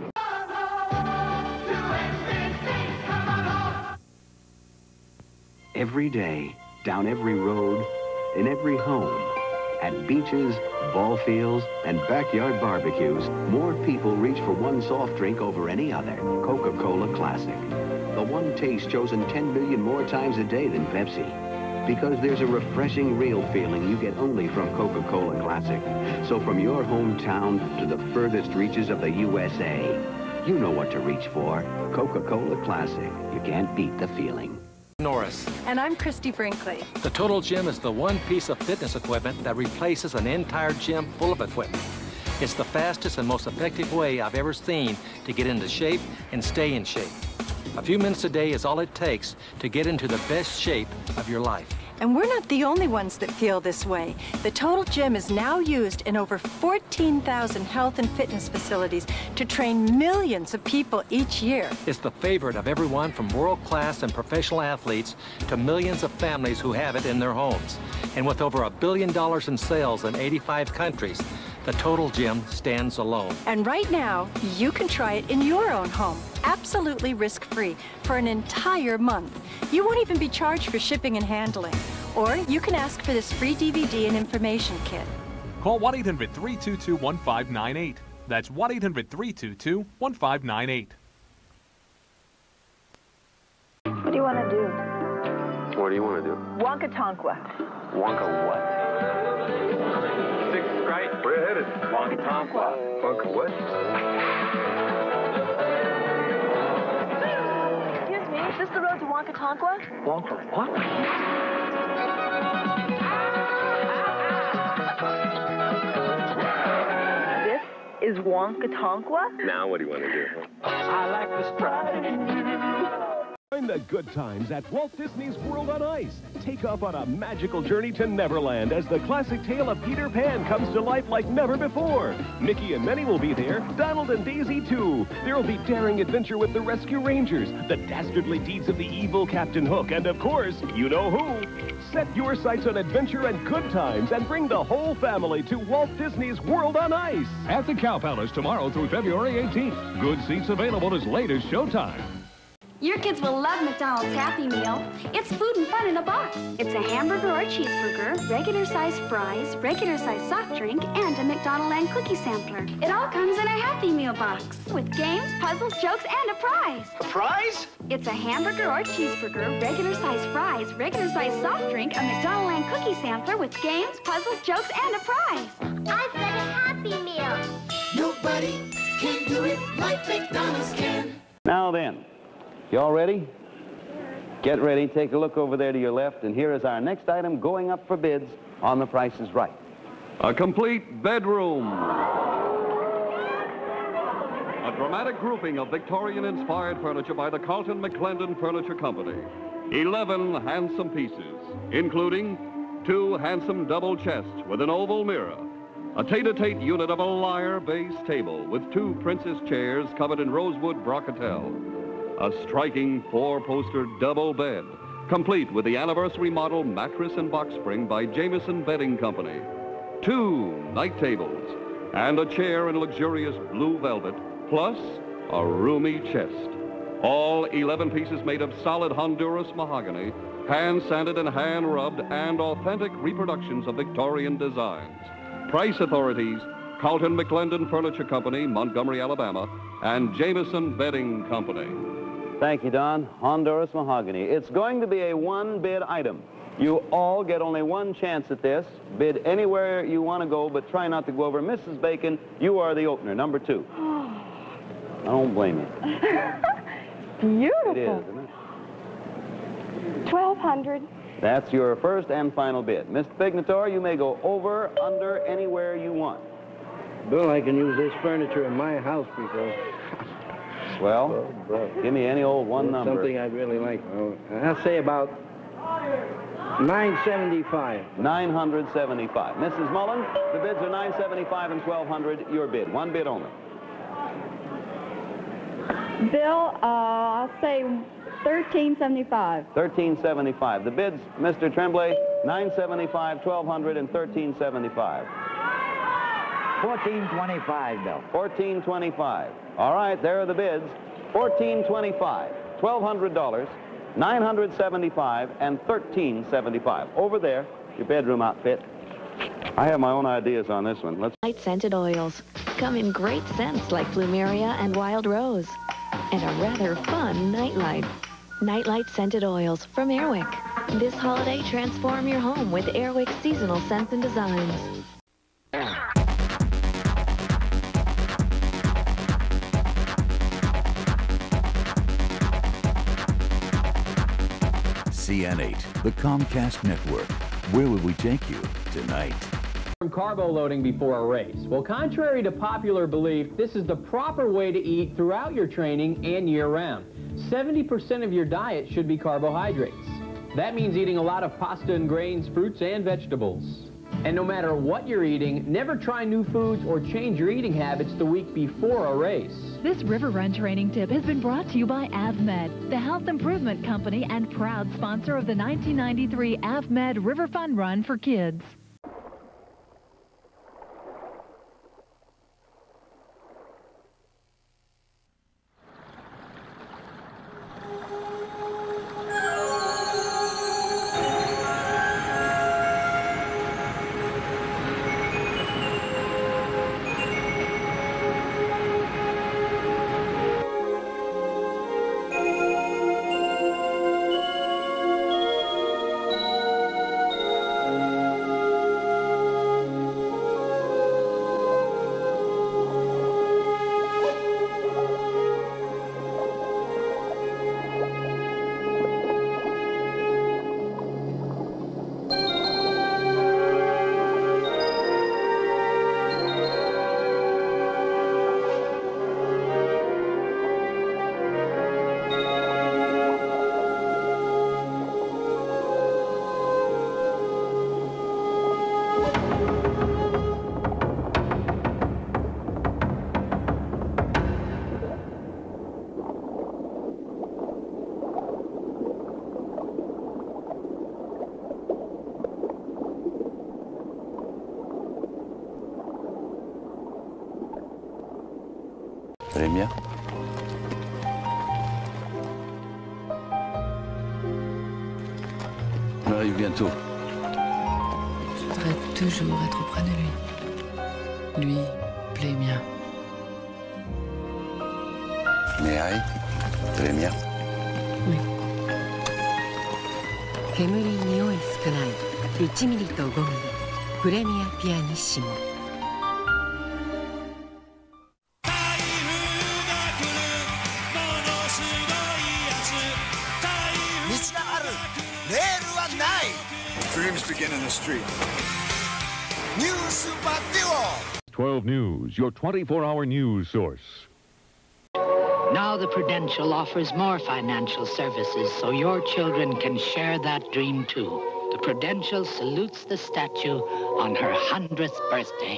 Every day, down every road, in every home, at beaches, ball fields, and backyard barbecues, more people reach for one soft drink over any other, Coca-Cola Classic. The one taste chosen ten million more times a day than Pepsi. Because there's a refreshing, real feeling you get only from Coca-Cola Classic. So from your hometown to the furthest reaches of the U S A, you know what to reach for. Coca-Cola Classic. You can't beat the feeling. Norris. And I'm Christy Brinkley. The Total Gym is the one piece of fitness equipment that replaces an entire gym full of equipment. It's the fastest and most effective way I've ever seen to get into shape and stay in shape. A few minutes a day is all it takes to get into the best shape of your life. And we're not the only ones that feel this way. The Total Gym is now used in over fourteen thousand health and fitness facilities to train millions of people each year. It's the favorite of everyone from world-class and professional athletes to millions of families who have it in their homes. And with over a billion dollars in sales in eighty-five countries, the Total Gym stands alone. And right now, you can try it in your own home, absolutely risk-free, for an entire month. You won't even be charged for shipping and handling. Or you can ask for this free D V D and information kit. Call one eight hundred, three two two, one five nine eight. That's one eight hundred, three two two, one five nine eight. What do you want to do? What do you want to do? Wonka Tonka. Wonka what? Sixth grade. We're headed. Wonka Tonka. Wonka what? Excuse me, is this the road to Wonka Tonka? Wonka what? Is Wonka Tonka? Now what do you want to do? I like the stride. Join the good times at Walt Disney's World on Ice. Take off on a magical journey to Neverland as the classic tale of Peter Pan comes to life like never before. Mickey and Minnie will be there, Donald and Daisy too. There will be daring adventure with the Rescue Rangers, the dastardly deeds of the evil Captain Hook, and of course, you know who. Set your sights on adventure and good times and bring the whole family to Walt Disney's World on Ice. At the Cow Palace tomorrow through February eighteenth. Good seats available as late as showtime. Your kids will love McDonald's Happy Meal. It's food and fun in a box. It's a hamburger or cheeseburger, regular-sized fries, regular-sized soft drink, and a McDonaldland cookie sampler. It all comes in a Happy Meal box with games, puzzles, jokes, and a prize. A prize? It's a hamburger or cheeseburger, regular-sized fries, regular-sized soft drink, a McDonaldland cookie sampler with games, puzzles, jokes, and a prize. I've got a Happy Meal. Nobody can do it like McDonald's can. Now then. You all ready? Get ready, take a look over there to your left, and here is our next item going up for bids on The Price is Right. A complete bedroom. A dramatic grouping of Victorian-inspired furniture by the Carlton McClendon Furniture Company. Eleven handsome pieces, including two handsome double chests with an oval mirror, a tete-a-tete unit of a lyre base table with two princess chairs covered in rosewood brocatelle, a striking four-poster double bed, complete with the anniversary model mattress and box spring by Jameson Bedding Company, two night tables, and a chair in luxurious blue velvet, plus a roomy chest. All eleven pieces made of solid Honduras mahogany, hand-sanded and hand-rubbed, and authentic reproductions of Victorian designs. Price authorities, Carlton McClendon Furniture Company, Montgomery, Alabama, and Jameson Bedding Company. Thank you, Don. Honduras mahogany. It's going to be a one-bid item. You all get only one chance at this. Bid anywhere you want to go, but try not to go over. Missus Bacon, you are the opener, number two. I don't blame you. Beautiful. It is, isn't it? twelve hundred. That's your first and final bid. Mister Fignator, you may go over, under, anywhere you want. Bill, I can use this furniture in my house because... Well, oh, give me any old one number. Something I'd really like. Oh, I'll say about nine seventy-five. nine seventy-five. Missus Mullen, the bids are nine seventy-five and twelve hundred. Your bid. One bid only. Bill, uh, I'll say thirteen seventy-five. thirteen seventy-five. The bids, Mister Tremblay, nine seventy-five, twelve hundred, and thirteen seventy-five. fourteen twenty-five, Bill. fourteen twenty-five. All right, there are the bids. fourteen twenty-five, twelve hundred dollars, nine seventy-five, and thirteen seventy-five. Over there, your bedroom outfit. I have my own ideas on this one. Let's. Light scented oils come in great scents like Plumeria and Wild Rose, and a rather fun nightlight. Nightlight scented oils from Airwick. This holiday, transform your home with Airwick seasonal scents and designs. C N eight, the Comcast network. Where will we take you tonight? From carbo loading before a race. Well, contrary to popular belief, this is the proper way to eat throughout your training and year-round. seventy percent of your diet should be carbohydrates. That means eating a lot of pasta and grains, fruits, and vegetables. And no matter what you're eating, never try new foods or change your eating habits the week before a race. This River Run training tip has been brought to you by AvMed, the health improvement company and proud sponsor of the nineteen ninety-three AvMed River Fun Run for kids. Très bien. On arrive bientôt. Je voudrais toujours être auprès de lui. Lui plaît bien. May I? Très bien. Oui. 煙匂い少ないいちミリとごミリプレミアピアニッシモ道があるレールはない Dreams begin in the street New Super Duo twelve News, your twenty-four hour news source. Now the Prudential offers more financial services so your children can share that dream too. The Prudential salutes the statue on her hundredth birthday.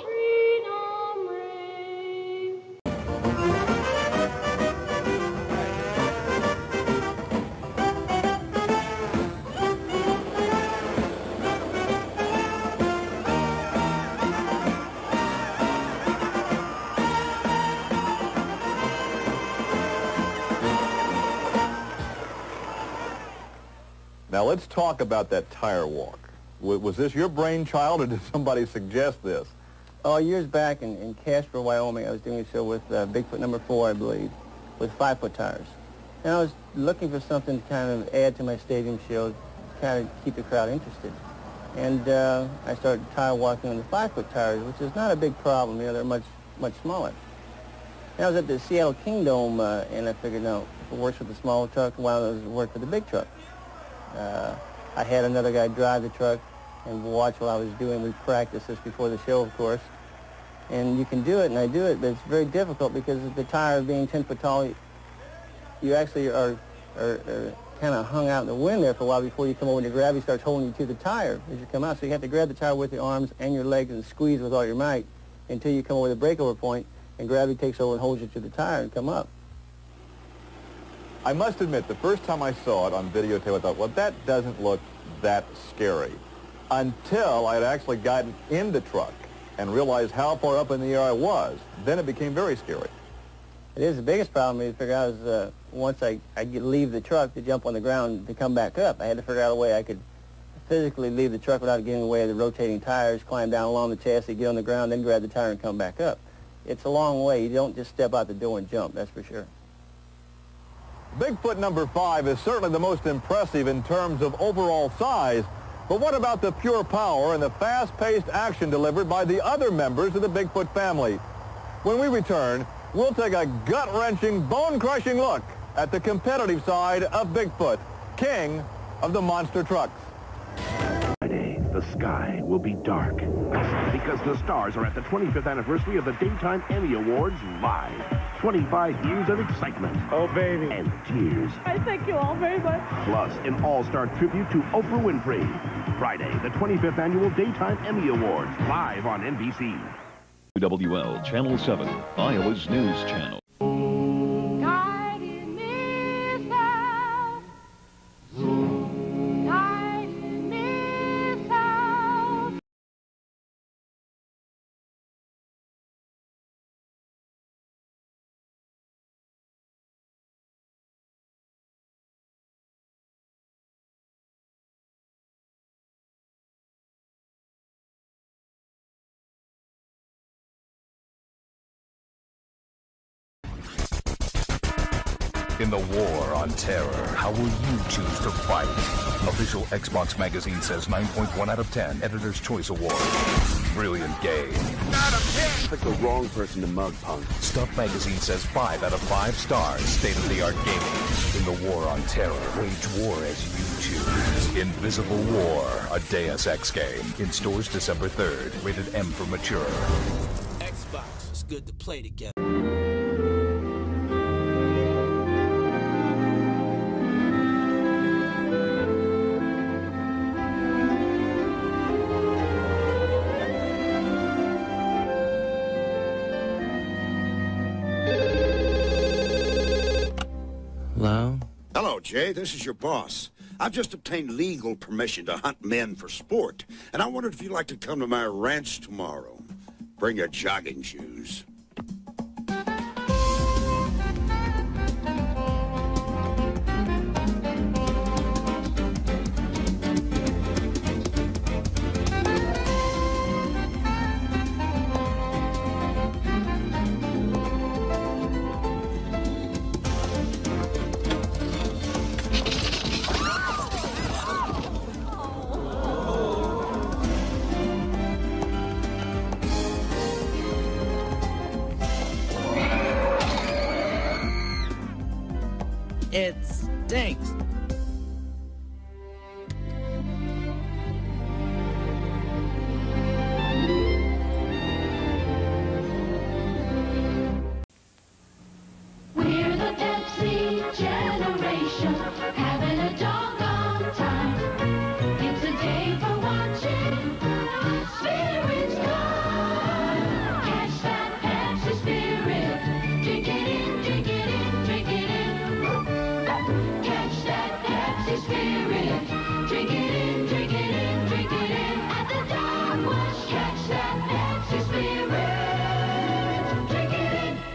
Now let's talk about that tire walk. W was this your brainchild, or did somebody suggest this? Oh, years back in, in Casper, Wyoming, I was doing a show with uh, Bigfoot number four, I believe, with five-foot tires. And I was looking for something to kind of add to my stadium show, to kind of keep the crowd interested. And uh, I started tire walking on the five-foot tires, which is not a big problem. You know, they're much, much smaller. And I was at the Seattle Kingdom, uh, and I figured, no, if it works with the small truck, why don't it work with the big truck? Uh, I had another guy drive the truck and watch what I was doing. We practiced this before the show, of course. And you can do it, and I do it, but it's very difficult because the tire being ten foot tall, you actually are, are, are kind of hung out in the wind there for a while before you come over, and the gravity starts holding you to the tire as you come out. So you have to grab the tire with your arms and your legs and squeeze with all your might until you come over the breakover point, and gravity takes over and holds you to the tire and come up. I must admit, the first time I saw it on videotape, I thought, well, that doesn't look that scary. Until I had actually gotten in the truck and realized how far up in the air I was. Then it became very scary. It is the biggest problem to figure out is uh, once I, I get, leave the truck to jump on the ground to come back up. I had to figure out a way I could physically leave the truck without getting in the way of the rotating tires, climb down along the chassis, get on the ground, then grab the tire and come back up. It's a long way. You don't just step out the door and jump, that's for sure. Bigfoot number five is certainly the most impressive in terms of overall size, but what about the pure power and the fast-paced action delivered by the other members of the Bigfoot family? When we return, we'll take a gut-wrenching, bone-crushing look at the competitive side of Bigfoot, king of the monster trucks. Friday, the sky will be dark because the stars are at the twenty-fifth anniversary of the Daytime Emmy Awards live. twenty-five years of excitement. Oh, baby. And tears. I thank you all very much. Plus, an all-star tribute to Oprah Winfrey. Friday, the twenty-fifth annual Daytime Emmy Awards, live on N B C. W L Channel seven, Iowa's news channel. In the war on terror, how will you choose to fight? Official Xbox magazine says nine point one out of ten. Editor's Choice Award. Brilliant game. Out of ten! Pick the wrong person to mug, punk. Stuff magazine says five out of five stars. State-of-the-art gaming. In the war on terror, wage war as you choose. Invisible War, a Deus Ex game. In stores December third. Rated M for mature. Xbox, it's good to play together. Hello? Hello, Jay. This is your boss. I've just obtained legal permission to hunt men for sport, and I wondered if you'd like to come to my ranch tomorrow. Bring your jogging shoes. It stinks. We're the Pepsi generation, having a doggone time. It's a day for watching spirits fly. Catch that Pepsi spirit, drink it in, drink it in, drink it in. Catch that Pepsi spirit, drink it in, drink it in, drink it in. At the dog wash, catch that Pepsi spirit, drink it in.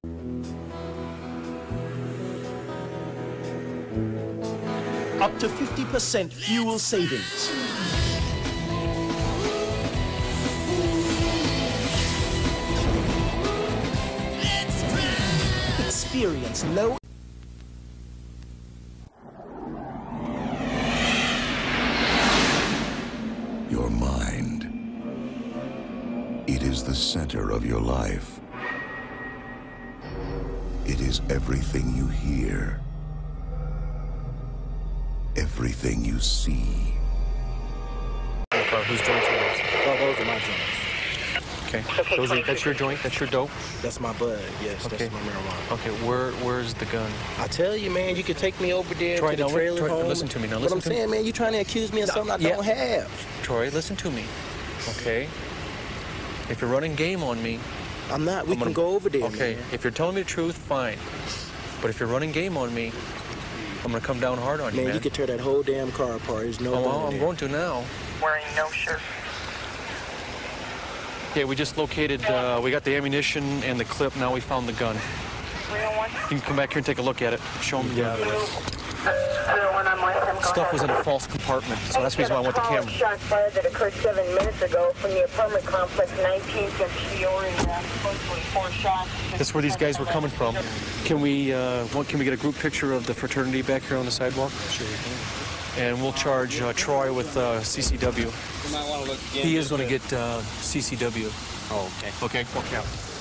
Up to fifty percent fuel savings. Experience low. Your mind. It is the center of your life. It is everything you hear. Everything you see. Whose joints are those? Oh, those are my joints. Okay. Those are, that's your joint? That's your dope? That's my bud, yes. Okay. That's my marijuana. Okay, where where's the gun? I tell you, man, you can take me over there Troy, to the no, trailer Troy, home. listen to me now. What Listen I'm to saying, me. man, you trying to accuse me of No, something I yeah. don't have. Troy, listen to me. Okay? If you're running game on me... I'm not. We I'm can gonna, go over there, Okay, man. if you're telling me the truth, fine. But if you're running game on me, I'm gonna come down hard on you, Man, man. you could tear that whole damn car apart. There's no Oh, well, gun in I'm there. going to now. Wearing no shirt. Yeah, we just located, uh, we got the ammunition and the clip. Now we found the gun. You can come back here and take a look at it. Show them the uh, stuff was in a false compartment, so that's the reason why I want the camera. Shot fired that occurred seven minutes ago from the apartment complex, nineteenth and Peoria. Supposedly four shots. That's where these guys were coming from. Can we, uh, what, can we get a group picture of the fraternity back here on the sidewalk? Sure you can. And we'll charge uh, Troy with uh, C C W. You might want to look again. He is going to get uh, C C W. Oh, okay. Okay, okay.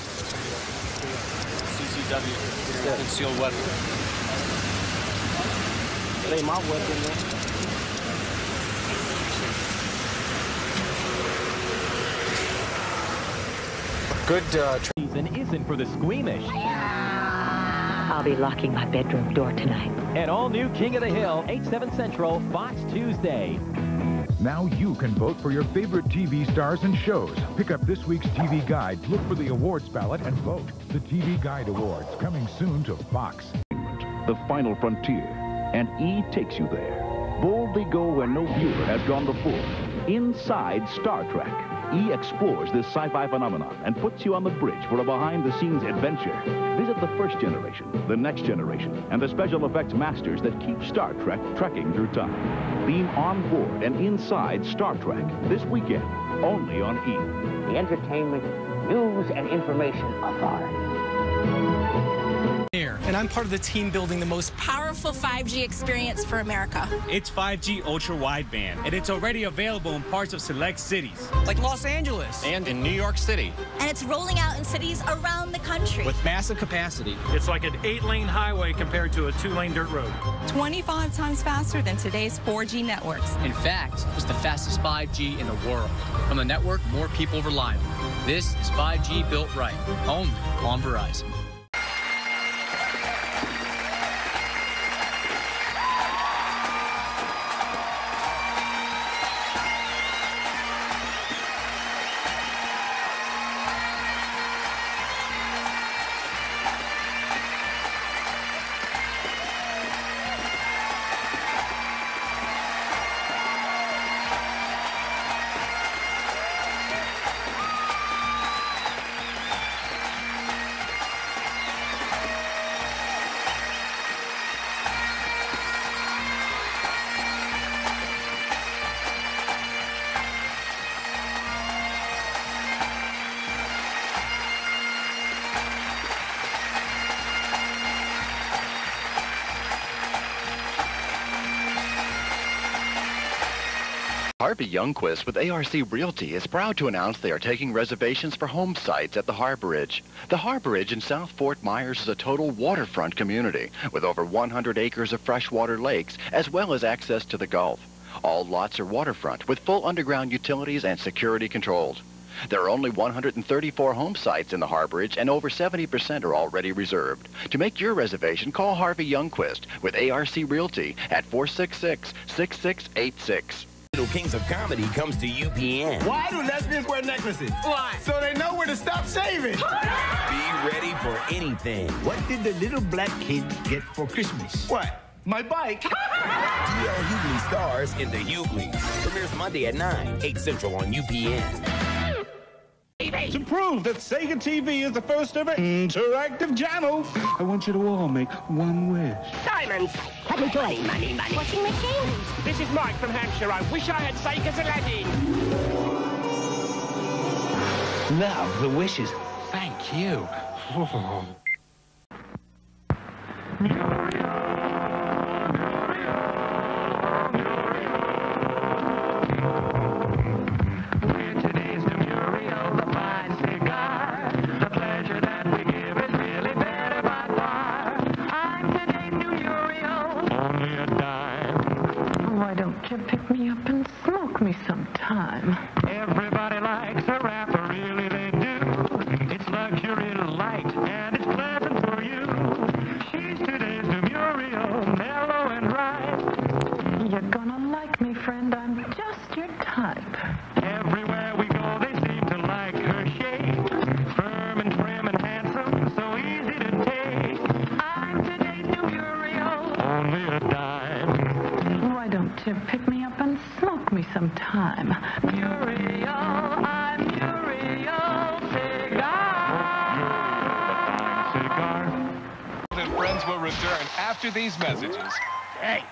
C C W. Yeah. Concealed weapon. That ain't my weapon, man. Good uh, season isn't for the squeamish. I'll be locking my bedroom door tonight. An all-new King of the Hill, eight, seven Central, Fox Tuesday. Now you can vote for your favorite T V stars and shows. Pick up this week's T V Guide, look for the awards ballot, and vote. The T V Guide Awards, coming soon to Fox. The final frontier, and E takes you there. Boldly go where no viewer has gone before. Inside Star Trek, E explores this sci-fi phenomenon and puts you on the bridge for a behind-the-scenes adventure. Visit the first generation, the next generation, and the special effects masters that keep Star Trek trekking through time. Beam on board and inside Star Trek this weekend, only on E. The Entertainment, News, and Information Authority. And I'm part of the team building the most powerful five G experience for America. It's five G ultra wideband, and it's already available in parts of select cities. Like Los Angeles. And in New York City. And it's rolling out in cities around the country. With massive capacity. It's like an eight-lane highway compared to a two-lane dirt road. twenty-five times faster than today's four G networks. In fact, it's the fastest five G in the world. From the network more people rely on. This is five G built right, only on Verizon. Harvey Youngquist with A R C Realty is proud to announce they are taking reservations for home sites at the Harborage. The Harborage in South Fort Myers is a total waterfront community with over one hundred acres of freshwater lakes as well as access to the Gulf. All lots are waterfront with full underground utilities and security controlled. There are only one hundred thirty-four home sites in the Harborage, and over seventy percent are already reserved. To make your reservation, call Harvey Youngquist with A R C Realty at four six six, six six eight six. Little Kings of Comedy comes to U P N. Why do lesbians wear necklaces? Why? So they know where to stop shaving. Be ready for anything. What did the little black kid get for Christmas? What? My bike. T L Hughley stars in The Hughleys. Premieres Monday at nine, eight Central on U P N. To prove that Sega T V is the first ever interactive channel, I want you to all make one wish. Diamonds. Let me play. Money, money. Washing machine. This is Mike from Hampshire. I wish I had Sega's Aladdin. Love the wishes. Thank you. Oh. Why don't you pick me up and smoke me sometime? Everybody likes a rapper, really they do. It's luxury light, and it's pleasant for you. She's today's new Muriel, mellow and right. You're gonna like me, friend, I'm just your type. Everywhere we go, they seem to like her shape. Firm and trim and handsome, so easy to take. I'm today's new Muriel. Only a dime. Why don't you pick me up and smoke me sometime? Muriel, I'm Muriel Cigar. Cigar. And friends will return after these messages. Hey.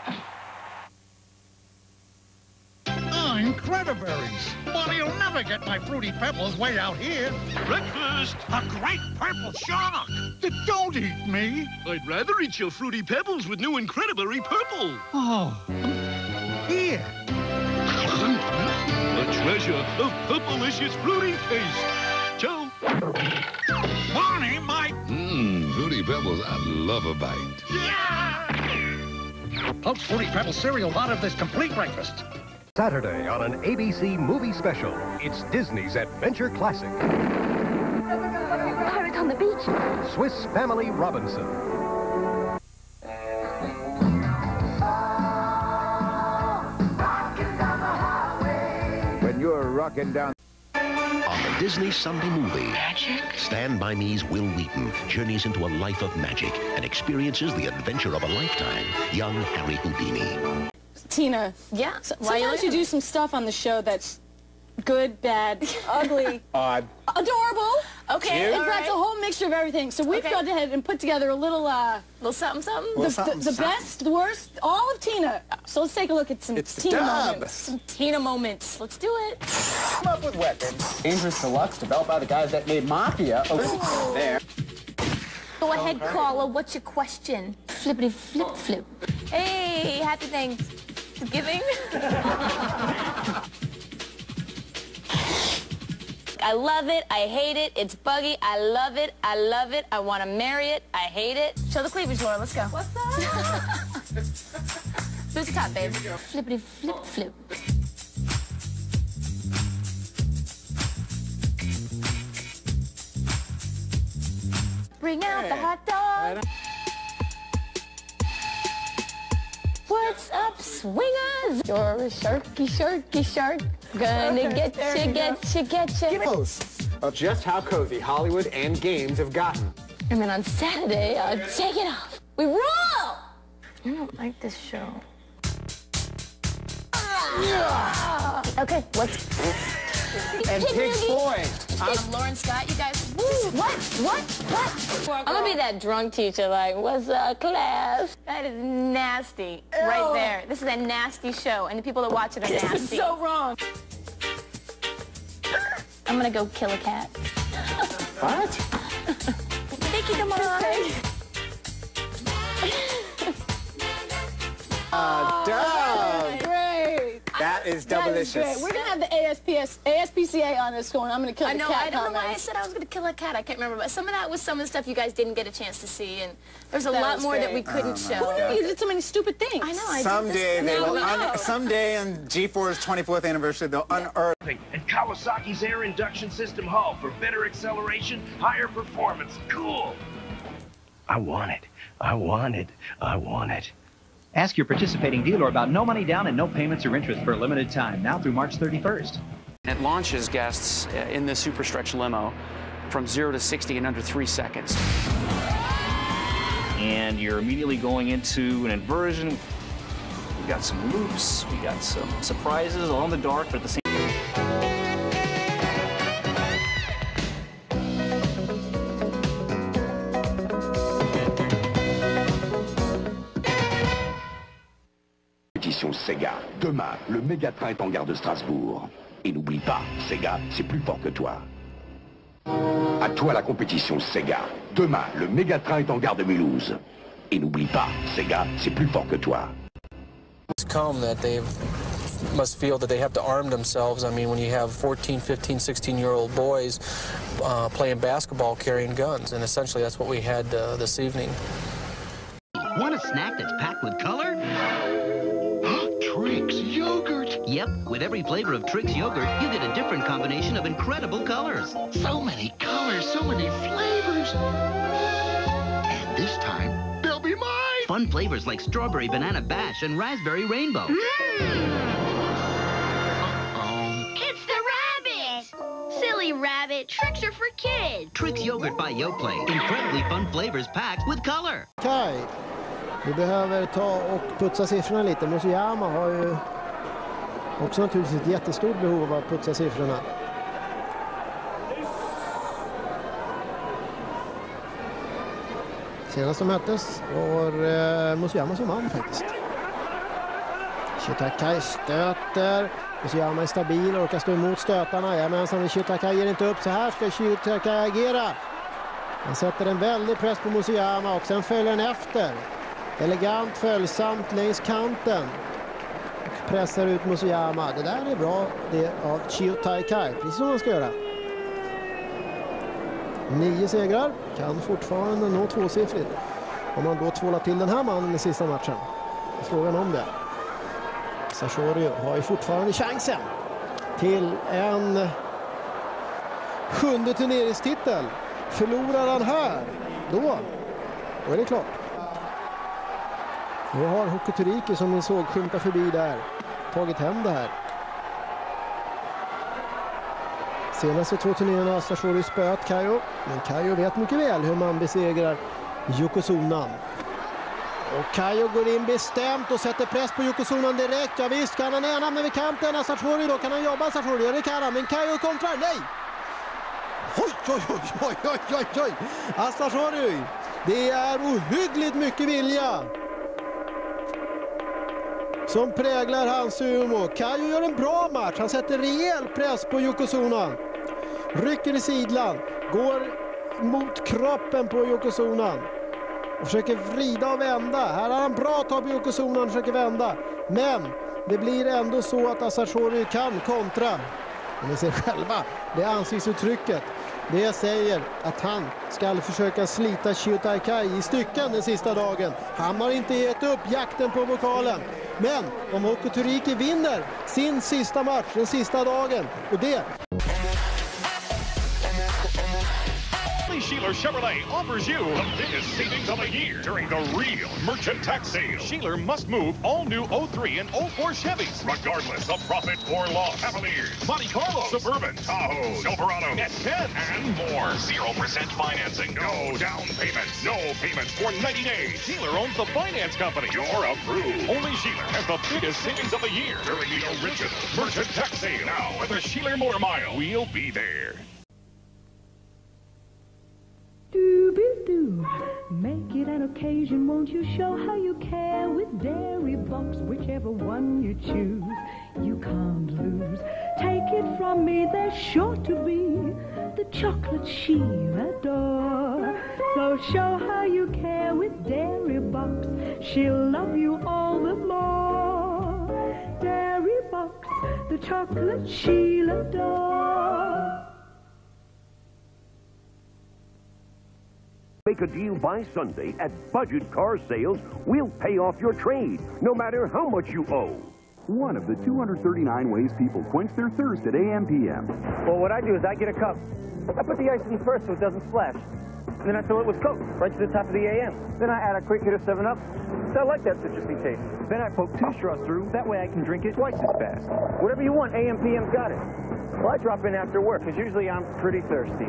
I'm Crediberries, but you'll never get my Fruity Pebbles way out here. Breakfast! A great purple shark! Don't eat me! I'd rather eat your Fruity Pebbles with new Incrediberry Purple. Oh. Here. A treasure of purplicious fruity taste. Ciao. Barney, my... Mmm, Fruity Pebbles, I love a bite. Yeah! Poach Fruity Pebbles cereal part of this complete breakfast. Saturday on an A B C movie special, it's Disney's Adventure Classic. Pirate on the beach. Swiss Family Robinson. When you're rocking down... On the Disney Sunday movie, Magic? Stand By Me's Will Wheaton journeys into a life of magic and experiences the adventure of a lifetime. Young Harry Houdini. Tina. Yeah. So, sometimes you do some stuff on the show that's good, bad, ugly, Odd. adorable. Okay. In All fact, right. a whole mixture of everything. So we've Okay. gone ahead and put together a little, uh, little something, something. The, Little something, the, the something. best, the worst, all of Tina. So let's take a look at some It's the Tina dub. moments. Some Tina moments. Let's do it. Come up with weapons. Dangerous Deluxe, developed by the guys that made Mafia. Oh, there. Go ahead, caller. What's your question? Flippity flip flip. Hey, happy Thanksgiving. I love it. I hate it. It's buggy. I love it. I love it. I want to marry it. I hate it. Show the cleavage, Laura. Let's go. What's up? Who's the top, babe? Flippity flip flip. Bring out the hot dog. What's up, swingers? You're a sharky, sharky, shark. Gonna Okay, get there you, you get go. you, get you. Close of just how cozy Hollywood and games have gotten. And then on Saturday, I'll take it off. We roll! I don't like this show. Okay, let's... And Pig's Boy. I'm Lauren Scott, you guys. Woo. What? What? What? I'm gonna be that drunk teacher, like, what's up, class? That is nasty, Ew. right there. This is a nasty show, and the people that watch it are This nasty. is so wrong. I'm gonna go kill a cat. What? Thank you, come on. Uh, dog. Great. That is Double That is great. We're going to have the A S P S, A S P C A on this going. I'm going to kill I the know, cat I don't know why I comments. said I was going to kill a cat. I can't remember. But some of that was some of the stuff you guys didn't get a chance to see. And there's a That lot was more great. that we couldn't Oh, Who show. knew you did so many stupid things? I know. I Someday did this. they Now will. we know. Un someday on G four's twenty-fourth anniversary, they'll unearth. And Kawasaki's air induction system hull for better acceleration, higher performance. Cool. I want it. I want it. I want it. Ask your participating dealer about no money down and no payments or interest for a limited time, now through March thirty-first. It launches guests in the Super Stretch limo from zero to sixty in under three seconds. And you're immediately going into an inversion. We got some loops, we got some surprises along the dark, but at the same Sega. Demain, le méga-train est en gare de Strasbourg. Et n'oublie pas, Sega, c'est plus fort que toi. À toi la compétition Sega. Demain, le méga-train est en gare de Mulhouse. Et n'oublie pas, Sega, c'est plus fort que toi. It's come that they must feel that they have to arm themselves. I mean, when you have fourteen, fifteen, sixteen-year-old boys uh, playing basketball carrying guns, and essentially that's what we had uh, this evening. Want a snack that's packed with color? Trix yogurt. Yep, with every flavor of Trix yogurt, you get a different combination of incredible colors. So many colors, so many flavors. And this time, they'll be mine. Fun flavors like strawberry banana bash and raspberry rainbow. Mm. Uh-oh. It's the rabbit. Silly rabbit. Tricks are for kids. Trix yogurt by Yoplait. Incredibly fun flavors packed with color. Kai. Vi behöver ta och putsa siffrorna lite. Musuyama har ju också naturligtvis ett jättestort behov av att putsa siffrorna. Senast de möttes var eh, Musuyama som vann faktiskt. Shitakai stöter. Musuyama är stabil och orkar stå emot stötarna. Jajamensan, Shitakai ger inte upp. Så här ska Shitakai agera. Han sätter en väldig press på Musuyama och sen följer den efter. Elegant, följsamt längs kanten. Och pressar ut Musuyama. Det där är bra det av Shitakai. Precis som man ska göra. Nio segrar. Kan fortfarande nå tvåsiffrigt. Om man då tvålar till den här mannen i sista matchen. Frågan om det. Sashori har ju fortfarande chansen till en sjunde turneringstitel. Förlorar han här, då, då är det klart. Då har Hokuturiki, som ni såg skymta förbi där, tagit hem det här. Senaste två turneringarna har Sashori spöat Kaio, men Kaio vet mycket väl hur man besegrar Yokozunan. Och Kaio går in bestämt och sätter press på Yokozunan direkt. Ja visst, kan han ena med vid kanten. Sashori då, kan han jobba Sashori? Ja det kan han, men Kaio kontrar, nej! Oj, oj, oj, oj, oj, oj, oj! Sashori, det är ohyggligt mycket vilja som präglar hans sumo. Kaio gör en bra match, han sätter rejäl press på Yokozunan. Rycker i sidlan, går mot kroppen på Yokozunan. Och försöker vrida och vända. Här har han bra tag på Yokozunan och försöker vända. Men det blir ändå så att Asashori kan kontra. Och ni ser själva, det ansiktsuttrycket. Det säger att han ska försöka slita Shitakai i stycken den sista dagen. Han har inte gett upp jakten på vokalen. Men om Hokuturiki vinner sin sista match den sista dagen, och det... Sheeler Chevrolet offers you the biggest savings of the year during the real merchant tax sale. Sheeler must move all new oh three and oh four Chevys, regardless of profit or loss. Cavaliers, Monte Carlo, Suburban, Tahoe, Silverado, Net ten, and more. zero percent financing, no down payments, no payments for ninety days. Sheeler owns the finance company. You're approved. Only Sheeler has the biggest savings of the year during the original merchant tax sale. Now, with the Sheeler Motor Mile, we'll be there. Do-be-do, make it an occasion, won't you show how you care with Dairy Box, whichever one you choose, you can't lose. Take it from me, there's sure to be the chocolate she'll adore. So show how you care with Dairy Box, she'll love you all the more. Dairy Box, chocolate she'll adore. Make a deal by Sunday at Budget Car Sales. We'll pay off your trade, no matter how much you owe. One of the two hundred thirty-nine ways people quench their thirst at A M P M. Well, what I do is I get a cup. I put the ice in first so it doesn't splash. Then I fill it with Coke, right to the top of the A M. Then I add a quick hit of seven up. So I like that citrusy taste. Then I poke two straws through. That way I can drink it twice as fast. Whatever you want, A M P M's got it. Well, I drop in after work, because usually I'm pretty thirsty.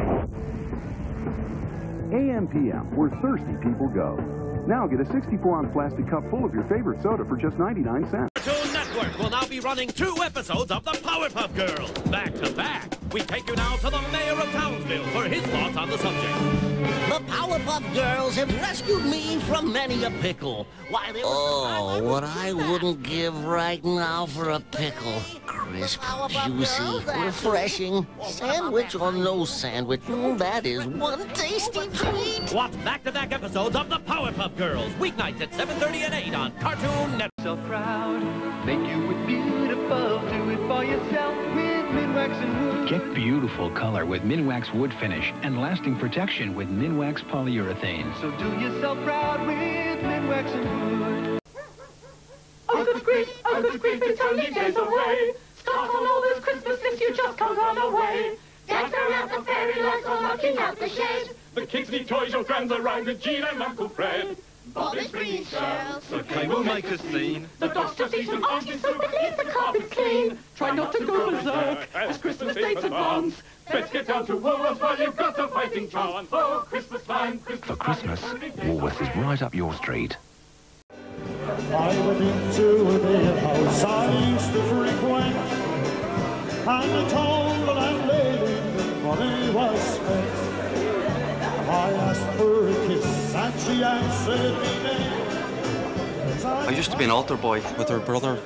A M P M, where thirsty people go. Now get a sixty-four ounce plastic cup full of your favorite soda for just ninety-nine cents. Cartoon Network will now be running two episodes of the Powerpuff Girls, back to back. We take you now to the mayor of Townsville for his thoughts on the subject. The Powerpuff Girls have rescued me from many a pickle. Why, there was oh, what I wouldn't give right now for a pickle. Crisp, juicy, refreshing. Sandwich or no sandwich, mm, that is one tasty treat. Watch back-to-back episodes of the Powerpuff Girls, weeknights at seven thirty and eight on Cartoon Network. So proud, make you it beautiful, do it for yourself with Minwax and Wood. Get beautiful color with Minwax Wood Finish and lasting protection with Minwax Polyurethane. So do yourself proud with Minwax and Wood. Oh, good grief, oh, good grief, it's only days away. Start on all those Christmas gifts, you just can't run away. Deck around the fairy lights or knocking out the shed. The kids need toys, your friends are around with Gene and Uncle Fred. Bob is bringing shells, so Kay will make a scene. The dogs just eat from Auntie Sue, but leave the carpet clean. Try not to go berserk as Christmas dates advance. Let's get down to Woolworths while you've got a fighting chance. Oh, Christmas time, Christmas For Christmas, Woolworths is right up your street. I went into a alehouse I used to frequent, and I told the landlady that money was spent. I asked for a kiss, and she answered me nay. I used to be an altar boy with her brother.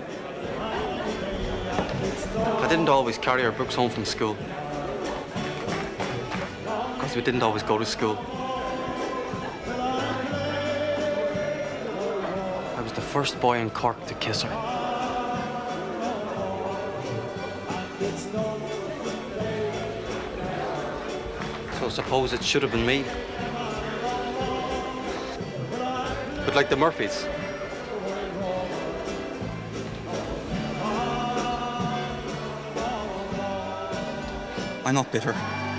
I didn't always carry our books home from school, because we didn't always go to school. I was the first boy in Cork to kiss her. So I suppose it should have been me. But like the Murphys. I'm not bitter.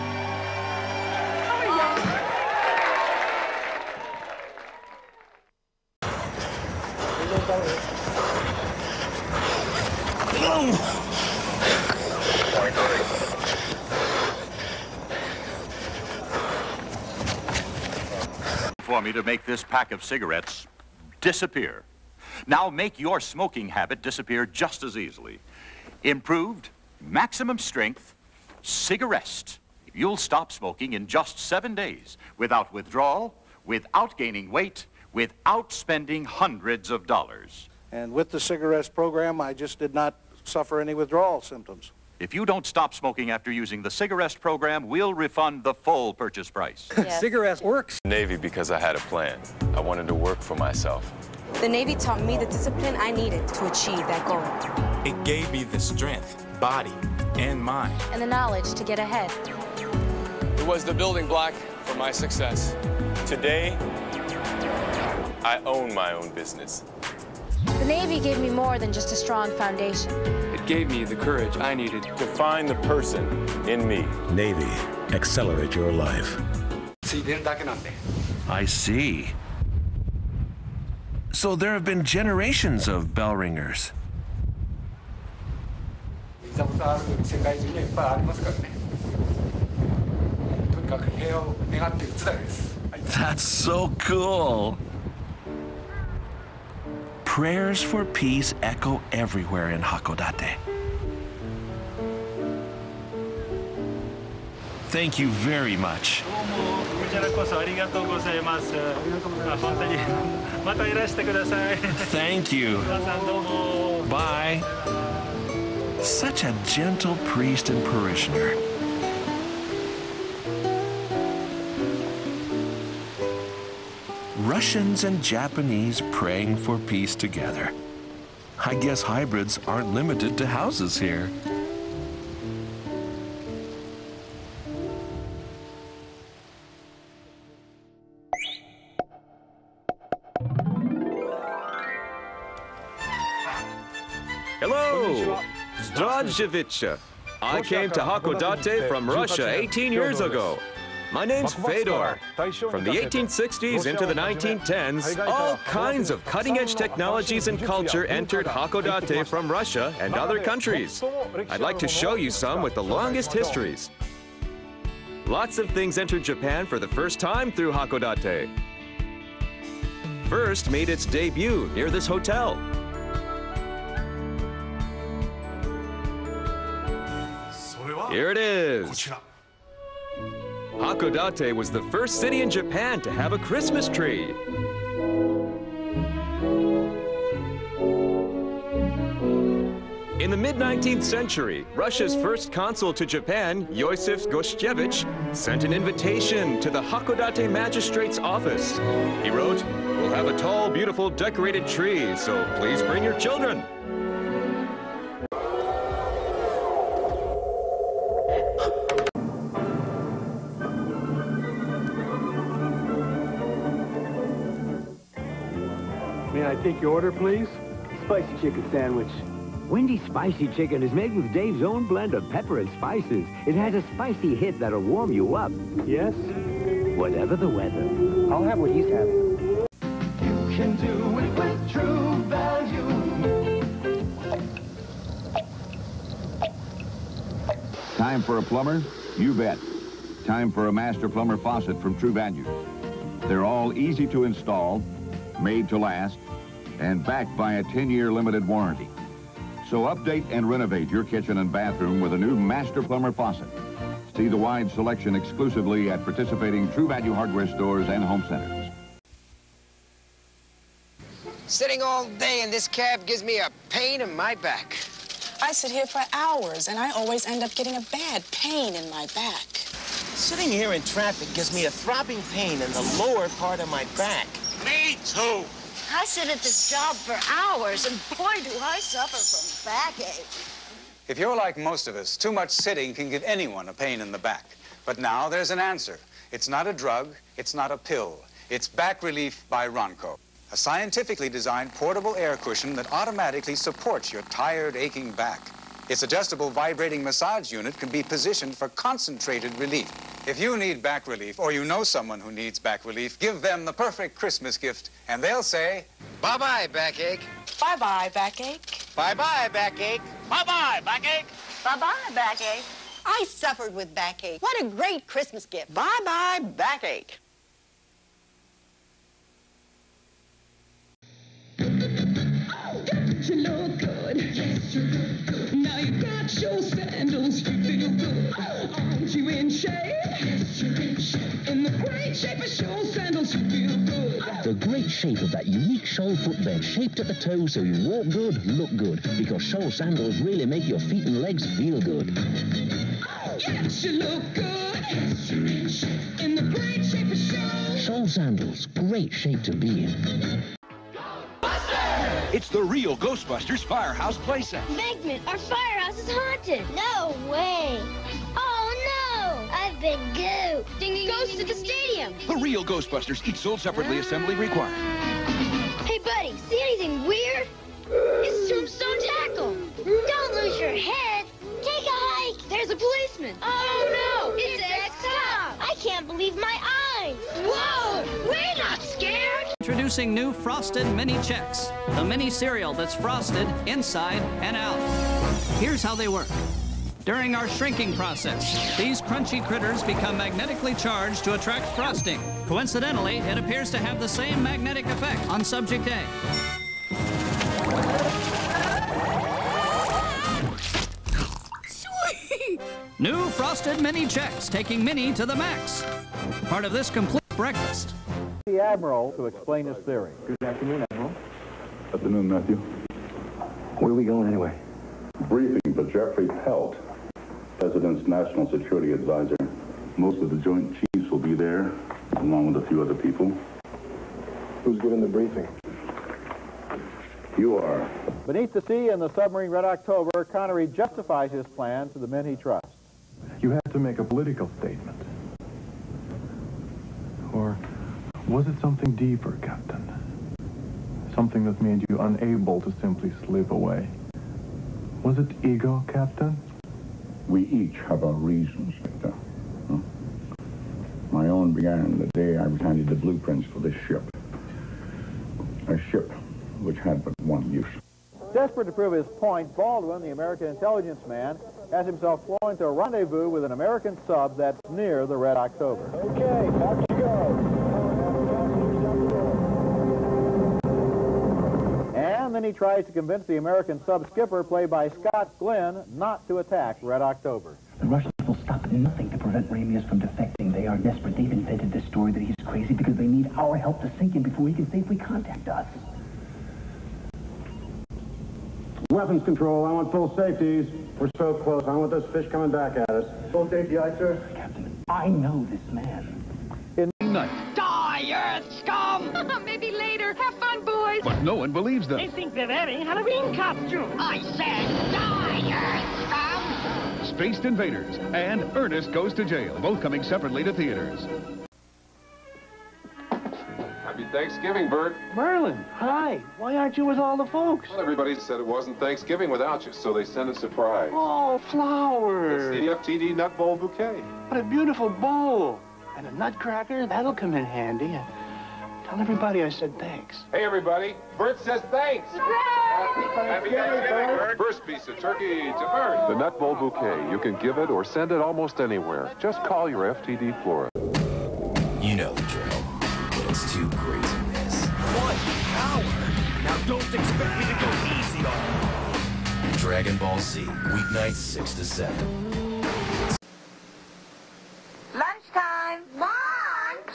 For me to make this pack of cigarettes disappear. Now make your smoking habit disappear just as easily. Improved, maximum strength, cigarette. You'll stop smoking in just seven days without withdrawal, without gaining weight, without spending hundreds of dollars. And with the cigarettes program, I just did not suffer any withdrawal symptoms. If you don't stop smoking after using the Cigarette program, we'll refund the full purchase price. Yes. Cigarette works. Navy because I had a plan. I wanted to work for myself. The Navy taught me the discipline I needed to achieve that goal. It gave me the strength, body, and mind. And the knowledge to get ahead. It was the building block for my success. Today, I own my own business. The Navy gave me more than just a strong foundation. It gave me the courage I needed to find the person in me. Navy, accelerate your life. I see. So there have been generations of bell ringers. That's so cool. Prayers for peace echo everywhere in Hakodate. Thank you very much. Thank you. Bye. Such a gentle priest and parishioner. Russians and Japanese praying for peace together. I guess hybrids aren't limited to houses here. Hello, Zdravstvuyte. I came to Hakodate from Russia eighteen years ago. My name's Fedor. From the eighteen sixties into the nineteen tens, all kinds of cutting-edge technologies and culture entered Hakodate from Russia and other countries. I'd like to show you some with the longest histories. Lots of things entered Japan for the first time through Hakodate. First made its debut near this hotel. Here it is. Hakodate was the first city in Japan to have a Christmas tree. In the mid nineteenth century, Russia's first consul to Japan, Yosif Goshchevich, sent an invitation to the Hakodate magistrate's office. He wrote, "We'll have a tall, beautiful, decorated tree, so please bring your children." May I take your order, please? Spicy chicken sandwich. Wendy's Spicy Chicken is made with Dave's own blend of pepper and spices. It has a spicy hit that'll warm you up. Yes? Whatever the weather. I'll have what he's having. You can do it with true value. Time for a plumber? You bet. Time for a Master Plumber faucet from True Value. They're all easy to install, made to last, and backed by a ten-year limited warranty. So update and renovate your kitchen and bathroom with a new Master Plumber faucet. See the wide selection exclusively at participating True Value hardware stores and home centers. Sitting all day in this cab gives me a pain in my back. I sit here for hours, and I always end up getting a bad pain in my back. Sitting here in traffic gives me a throbbing pain in the lower part of my back. Me too. I sit at this job for hours, and boy, do I suffer from backache. If you're like most of us, too much sitting can give anyone a pain in the back. But now there's an answer. It's not a drug, it's not a pill. It's Back Relief by Ronco, a scientifically designed portable air cushion that automatically supports your tired, aching back. Its adjustable vibrating massage unit can be positioned for concentrated relief. If you need back relief, or you know someone who needs back relief, give them the perfect Christmas gift, and they'll say, Bye-bye, backache. Bye-bye, backache. Bye-bye, backache. Bye-bye, backache. Bye-bye, backache. I suffered with backache. What a great Christmas gift. Bye-bye, backache. You look good. Yes, you look good. Now you got your sandals. You feel good. Aren't you in shape? Yes, you're in shape. In the great shape of show sandals, you feel good. The great shape of that unique sole footbed, shaped at the toe so you walk good, look good. Because sole sandals really make your feet and legs feel good. Yes, you look good. Yes, you're in shape. In the great shape of show. Sole sandals, great shape to be in. It's the real Ghostbusters Firehouse playset. Figment, our firehouse is haunted. No way. Oh, no. I've been gooped. Ding, ding, Goes ding, to ding, the stadium. The real Ghostbusters, each sold separately, assembly required. Hey, buddy, see anything weird? It's Tombstone Tackle. Don't lose your head. Take a hike. There's a policeman. Oh, no. It's X-Tom. I can't believe my eyes. Whoa. We're not scared. Introducing new Frosted Mini Chex, the mini cereal that's frosted inside and out. Here's how they work. During our shrinking process, these crunchy critters become magnetically charged to attract frosting. Coincidentally, it appears to have the same magnetic effect on subject A. Sweet! New Frosted Mini Chex, taking mini to the max. Part of this complete breakfast. The Admiral to explain his theory. Good afternoon, Admiral. Afternoon, Matthew. Where are we going anyway? Briefing for Jeffrey Pelt, President's National Security Advisor. Most of the Joint Chiefs will be there, along with a few other people. Who's giving the briefing? You are. Beneath the sea in the submarine Red October, Connery justifies his plan to the men he trusts. You had to make a political statement. Or was it something deeper, Captain? Something that made you unable to simply slip away? Was it ego, Captain? We each have our reasons, Victor. Huh? My own began the day I was handed the blueprints for this ship. A ship which had but one use. Desperate to prove his point, Baldwin, the American intelligence man, has himself flown to a rendezvous with an American sub that's near the Red October. Okay, back you go. And then he tries to convince the American sub skipper, played by Scott Glenn, not to attack Red October. The Russians will stop at nothing to prevent Ramius from defecting. They are desperate. They've invented this story that he's crazy because they need our help to sink him before he can safely contact us. Weapons control, I want full safeties. We're so close. I want those fish coming back at us. Full safety, aye, sir. Captain, I know this man. In night. Die, Earth scum! Maybe later. Have fun, boys. But no one believes them. They think they're wearing Halloween costumes. I said, die, Earth scum! Spaced Invaders and Ernest Goes to Jail, both coming separately to theaters. Happy Thanksgiving, Bert. Merlin, hi. Why aren't you with all the folks? Well, everybody said it wasn't Thanksgiving without you, so they sent a surprise. Oh, flowers. It's the F T D Nut Bowl Bouquet. What a beautiful bowl. And a nutcracker, that'll come in handy. And tell everybody I said thanks. Hey, everybody. Bert says thanks. Happy Thanksgiving, Bert. First piece of turkey to Bert. The Nut Bowl Bouquet. You can give it or send it almost anywhere. Just call your F T D florist. You know the drill. It's too great to miss. One hour? Now don't expect me to go easy on you. Dragon Ball Z, weeknights six to seven. Lunchtime. Lunch?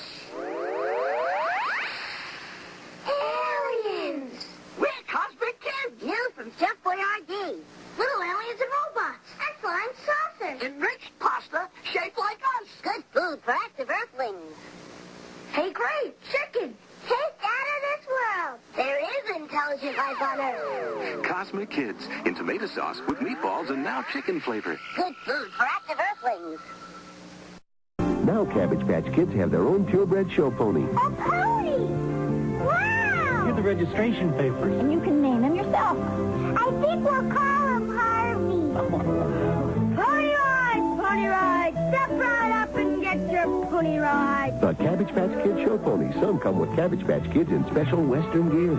Aliens! We're Cosmic Kids. New from Chef Boyardee. Little aliens and robots. And flying saucers. Enriched pasta shaped like us. Good food for active earthlings. Hey, great! Chicken! Taste out of this world! There is intelligent life on Earth. Cosmic Kids in tomato sauce with meatballs and now chicken flavor. Good food for active earthlings. Now Cabbage Patch Kids have their own purebred show pony. A pony! Wow! Here's the registration papers. And you can name him yourself. I think we'll call him Harvey. Pony ride! Pony ride! Step right up and get your pony ride. The Cabbage Patch Kids show pony. Some come with Cabbage Patch Kids in special Western gear.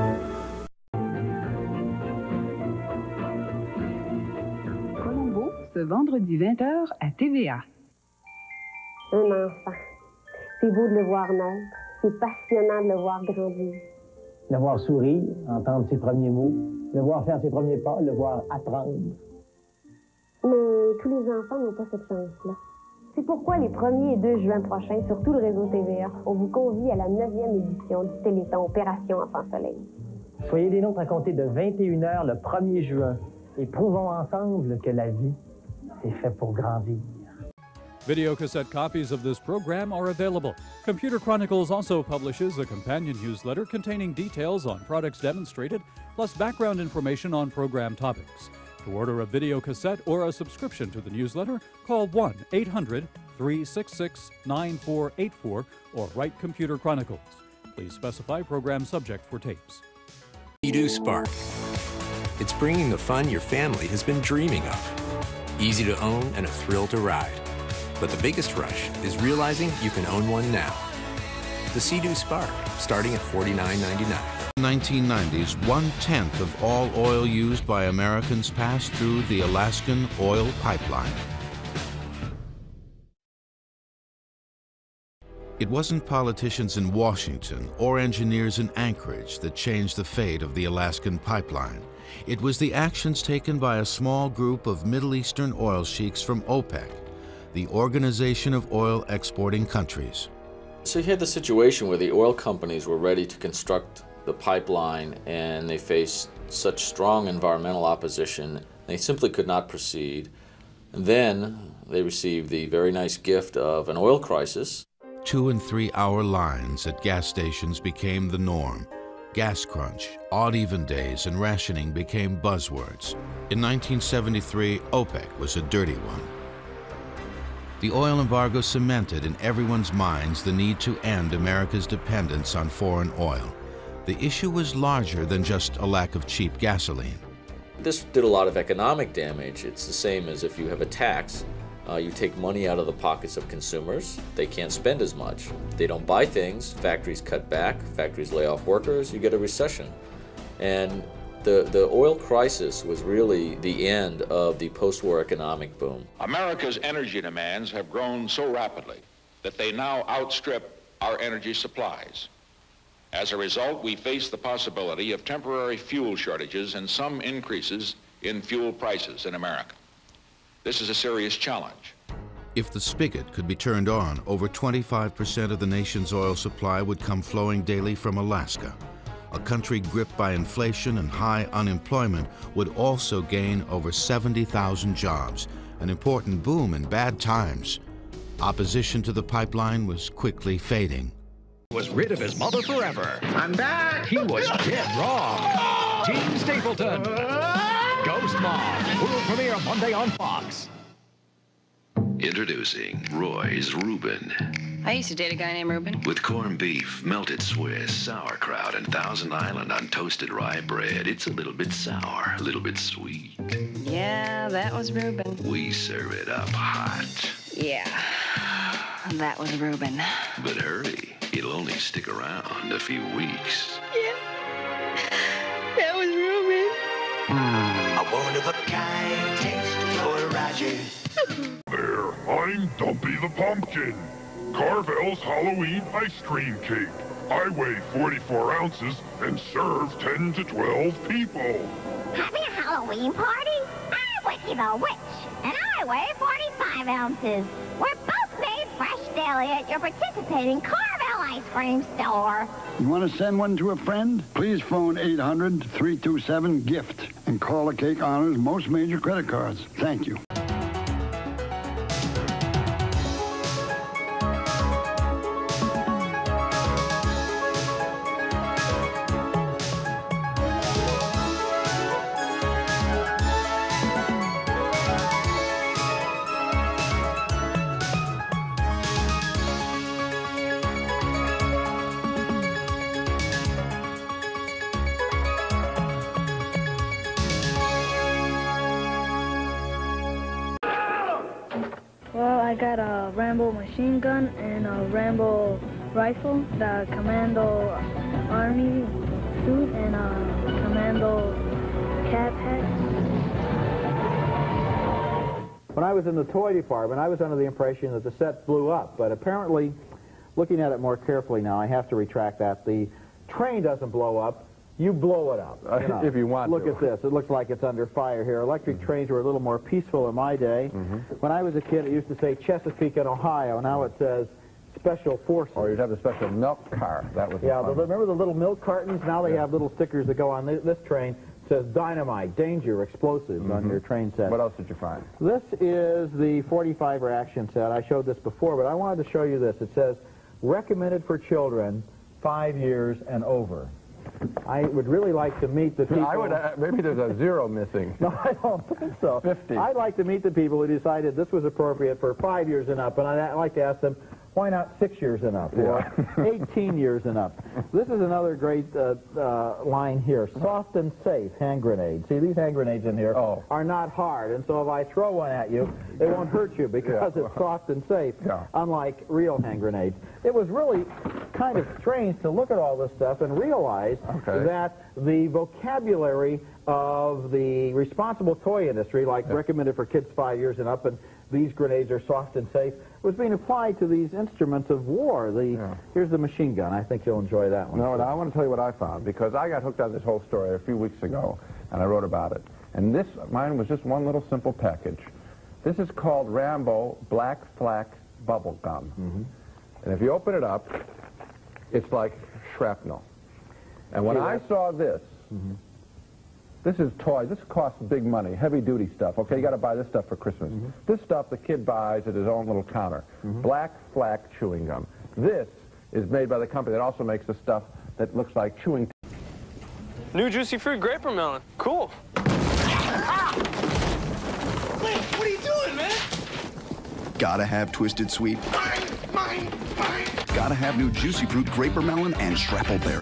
Colombo, ce vendredi vingt heures à T V A. Un enfant. C'est beau de le voir naître. C'est passionnant de le voir grandir. Le voir sourire, entendre ses premiers mots, le voir faire ses premiers pas, le voir apprendre. Mais tous les enfants n'ont pas cette chance-là. C'est pourquoi les premier et deux juin prochains, sur tout le réseau T V A, on vous convie à la neuvième édition du Téléthon Opération Enfant Soleil. Soyez des nôtres à compter de vingt et une heures le premier juin et prouvons ensemble que la vie, c'est fait pour grandir. Video cassette copies of this program are available. Computer Chronicles also publishes a companion newsletter containing details on products demonstrated, plus background information on program topics. To order a video cassette or a subscription to the newsletter, call one eight hundred, three six six, nine four eight four or write Computer Chronicles. Please specify program subject for tapes. Sea-Doo Spark. It's bringing the fun your family has been dreaming of. Easy to own and a thrill to ride. But the biggest rush is realizing you can own one now. The Sea-Doo Spark, starting at forty-nine ninety-nine. nineteen nineties, one-tenth of all oil used by Americans passed through the Alaskan oil pipeline. It wasn't politicians in Washington or engineers in Anchorage that changed the fate of the Alaskan pipeline. It was the actions taken by a small group of Middle Eastern oil sheiks from OPEC, the Organization of Oil Exporting Countries. So you had the situation where the oil companies were ready to construct the pipeline and they faced such strong environmental opposition, they simply could not proceed. And then they received the very nice gift of an oil crisis. Two and three hour lines at gas stations became the norm. Gas crunch, odd-even days, and rationing became buzzwords. In nineteen seventy-three, OPEC was a dirty one. The oil embargo cemented in everyone's minds the need to end America's dependence on foreign oil. The issue was larger than just a lack of cheap gasoline. This did a lot of economic damage. It's the same as if you have a tax. Uh, you take money out of the pockets of consumers, they can't spend as much. They don't buy things, factories cut back, factories lay off workers, you get a recession. And the, the oil crisis was really the end of the post-war economic boom. America's energy demands have grown so rapidly that they now outstrip our energy supplies. As a result, we face the possibility of temporary fuel shortages and some increases in fuel prices in America. This is a serious challenge. If the spigot could be turned on, over twenty-five percent of the nation's oil supply would come flowing daily from Alaska. A country gripped by inflation and high unemployment would also gain over seventy thousand jobs, an important boom in bad times. Opposition to the pipeline was quickly fading. Was rid of his mother forever. I'm back! He was dead wrong. Gene Stapleton. Ghost Mom will premiere Monday on Fox. Introducing Roy's Reuben. I used to date a guy named Reuben. With corned beef, melted Swiss, sauerkraut, and Thousand Island on toasted rye bread, it's a little bit sour, a little bit sweet. Yeah, that was Reuben. We serve it up hot. Yeah, that was Reuben. But hurry, it'll only stick around a few weeks. Yeah, that was Reuben. A one-of-a-kind taste for Roger. There, I'm Dumpy the Pumpkin. Carvel's Halloween ice cream cake. I weigh forty-four ounces and serve ten to twelve people. Having a Halloween party? I'm Wiki the Witch, and I weigh forty-five ounces. We're both made fresh daily at your participating Carvel ice cream store. You want to send one to a friend? Please phone eight hundred, three two seven, GIFT and call the cake honors most major credit cards. Thank you. Well, I got a Rambo machine gun and a Rambo rifle, the Commando Army suit, and a Commando cap hat. When I was in the toy department, I was under the impression that the set blew up, but apparently, looking at it more carefully now, I have to retract that. The train doesn't blow up. You blow it up. You know. If you want Look to. at this. It looks like it's under fire here. Electric mm-hmm. trains were a little more peaceful in my day. Mm-hmm. When I was a kid, it used to say Chesapeake and Ohio. Now it says Special Forces. Or you'd have the special milk car. That was yeah. the The, remember the little milk cartons? Now they yeah. have little stickers that go on this, this train. It says dynamite, danger, explosives mm-hmm. on your train set. What else did you find? This is the forty-five reaction set. I showed this before, but I wanted to show you this. It says recommended for children five years and over. I would really like to meet the people... I would, uh, maybe there's a zero missing. No, I don't think so. fifty. I'd like to meet the people who decided this was appropriate for five years and up, and I'd like to ask them, why not six years and up, or yeah. eighteen years and up? This is another great uh, uh, line here. Soft and safe hand grenades. See, these hand grenades in here oh. are not hard, and so if I throw one at you, it won't hurt you because yeah. it's soft and safe, yeah. unlike real hand grenades. It was really kind of strange to look at all this stuff and realize okay. that the vocabulary of the responsible toy industry, like yeah. recommended for kids five years and up, and these grenades are soft and safe, was being applied to these instruments of war. The yeah. Here's the machine gun. I think you'll enjoy that one. No, no, I want to tell you what I found, because I got hooked on this whole story a few weeks ago, and I wrote about it. And this, mine was just one little simple package. This is called Rambo Black Flak Bubble Gum. Mm-hmm. And if you open it up, it's like shrapnel. And when See I that? saw this, mm-hmm. this is toy. This costs big money, heavy-duty stuff. Okay, you got to buy this stuff for Christmas. Mm-hmm. This stuff the kid buys at his own little counter. Mm-hmm. Black Flak chewing gum. This is made by the company that also makes the stuff that looks like chewing. New juicy fruit grape melon. Cool. Ah! Wait, what are you doing, man? Gotta have Twisted Sweet. Mine, mine, mine. Gotta have new juicy fruit grape melon and Schrappleberry.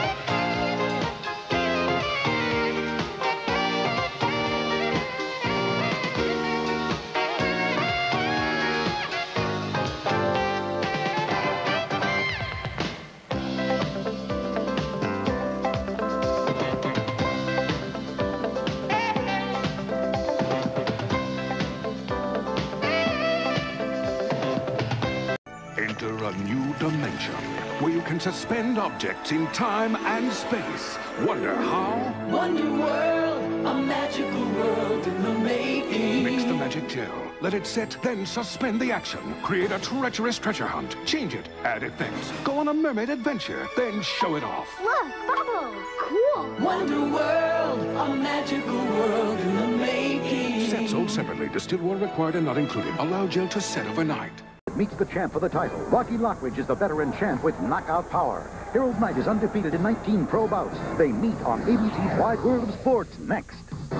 Enter a new dimension where you can suspend objects in time and space. Wonder how? Wonder World, a magical world in the making. Mix the magic gel, let it set, then suspend the action. Create a treacherous treasure hunt. Change it, add effects. Go on a mermaid adventure, then show it off. Look, bubbles. Cool. Wonder World, a magical world in the making. Set sold separately. Distilled water required and not included. Allow gel to set overnight. Meets the champ for the title. Rocky Lockridge is the veteran champ with knockout power. Harold Knight is undefeated in nineteen pro bouts. They meet on A B C's Wide World of Sports next.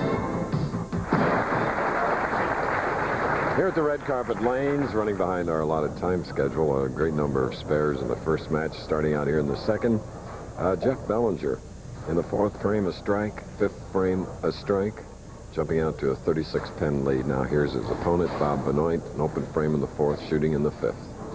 Here at the red carpet lanes, running behind our allotted time schedule, a great number of spares in the first match, starting out here in the second. Uh, Jeff Bellinger in the fourth frame, a strike, fifth frame, a strike. Jumping out to a thirty-six pin lead. Now here's his opponent, Bob Benoit, an open frame in the fourth, shooting in the fifth.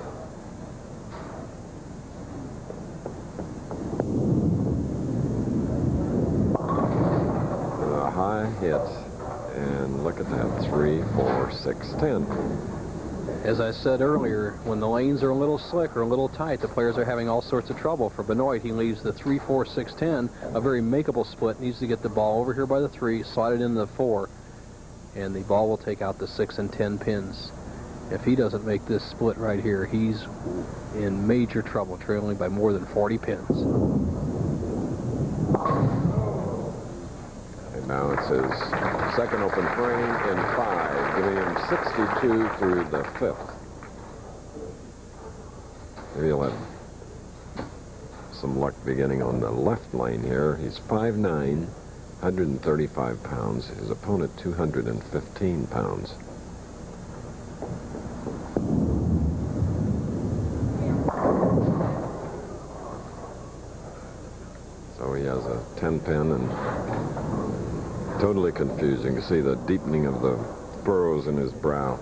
A high hit, and look at that, three, four, six, ten. As I said earlier, when the lanes are a little slick or a little tight, the players are having all sorts of trouble. For Benoit, he leaves the three, four, six, ten, a very makeable split. Needs to get the ball over here by the three, slide it into the four, and the ball will take out the six and ten pins. If he doesn't make this split right here, he's in major trouble, trailing by more than forty pins. And now it's his second open frame in five, giving him sixty-two through the fifth. Maybe he'll have some luck beginning on the left lane here. He's five nine, one hundred thirty-five pounds. His opponent, two hundred fifteen pounds. So he has a ten pin and totally confusing. You see the deepening of the furrows in his brow.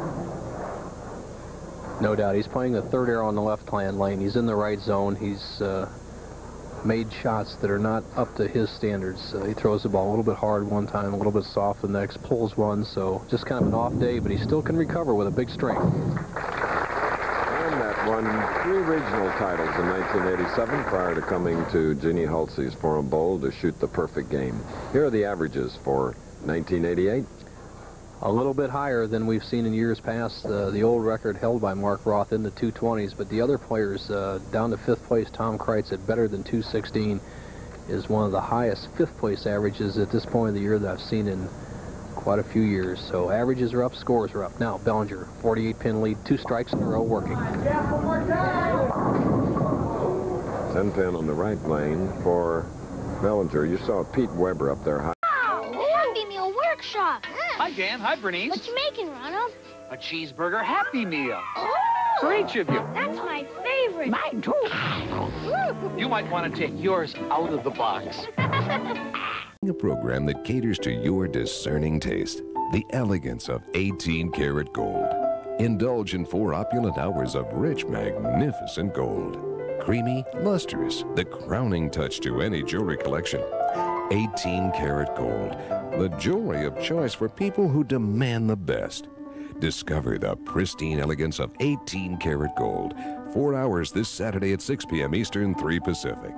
No doubt. He's playing the third arrow on the left hand lane. He's in the right zone. He's uh, made shots that are not up to his standards. Uh, he throws the ball a little bit hard one time, a little bit soft the next, pulls one. So just kind of an off day, but he still can recover with a big strength. And that won three regional titles in nineteen eighty-seven prior to coming to Jeannie Halsey's Forum Bowl to shoot the perfect game. Here are the averages for nineteen eighty-eight. A little bit higher than we've seen in years past. Uh, the old record held by Mark Roth in the two twenties, but the other players uh, down to fifth place, Tom Kreitz at better than two sixteen is one of the highest fifth place averages at this point of the year that I've seen in quite a few years. So averages are up, scores are up. Now Bellinger, forty-eight pin lead, two strikes in a row working. ten pin on the right lane for Bellinger. You saw Pete Weber up there high. Happy Meal Workshop. Hi, Dan. Hi, Bernice. What you making, Ronald? A cheeseburger Happy Meal. Oh! For each of you. That's my favorite. Mine, too. You might want to take yours out of the box. A program that caters to your discerning taste. The elegance of eighteen karat gold. Indulge in four opulent hours of rich, magnificent gold. Creamy, lustrous, the crowning touch to any jewelry collection. eighteen karat gold, the jewelry of choice for people who demand the best. Discover the pristine elegance of eighteen karat gold. Four hours this Saturday at six p m Eastern, three Pacific.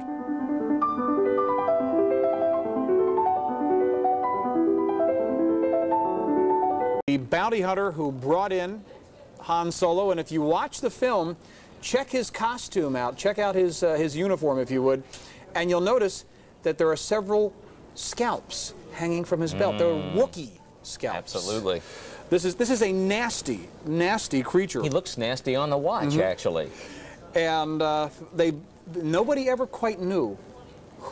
The bounty hunter who brought in Han Solo, and if you watch the film, check his costume out, check out his, uh, his uniform if you would, and you'll notice that there are several scalps hanging from his belt. Mm. They're Wookiee scalps. Absolutely. This is, this is a nasty, nasty creature. He looks nasty on the watch, Mm-hmm. actually. And uh, they, nobody ever quite knew who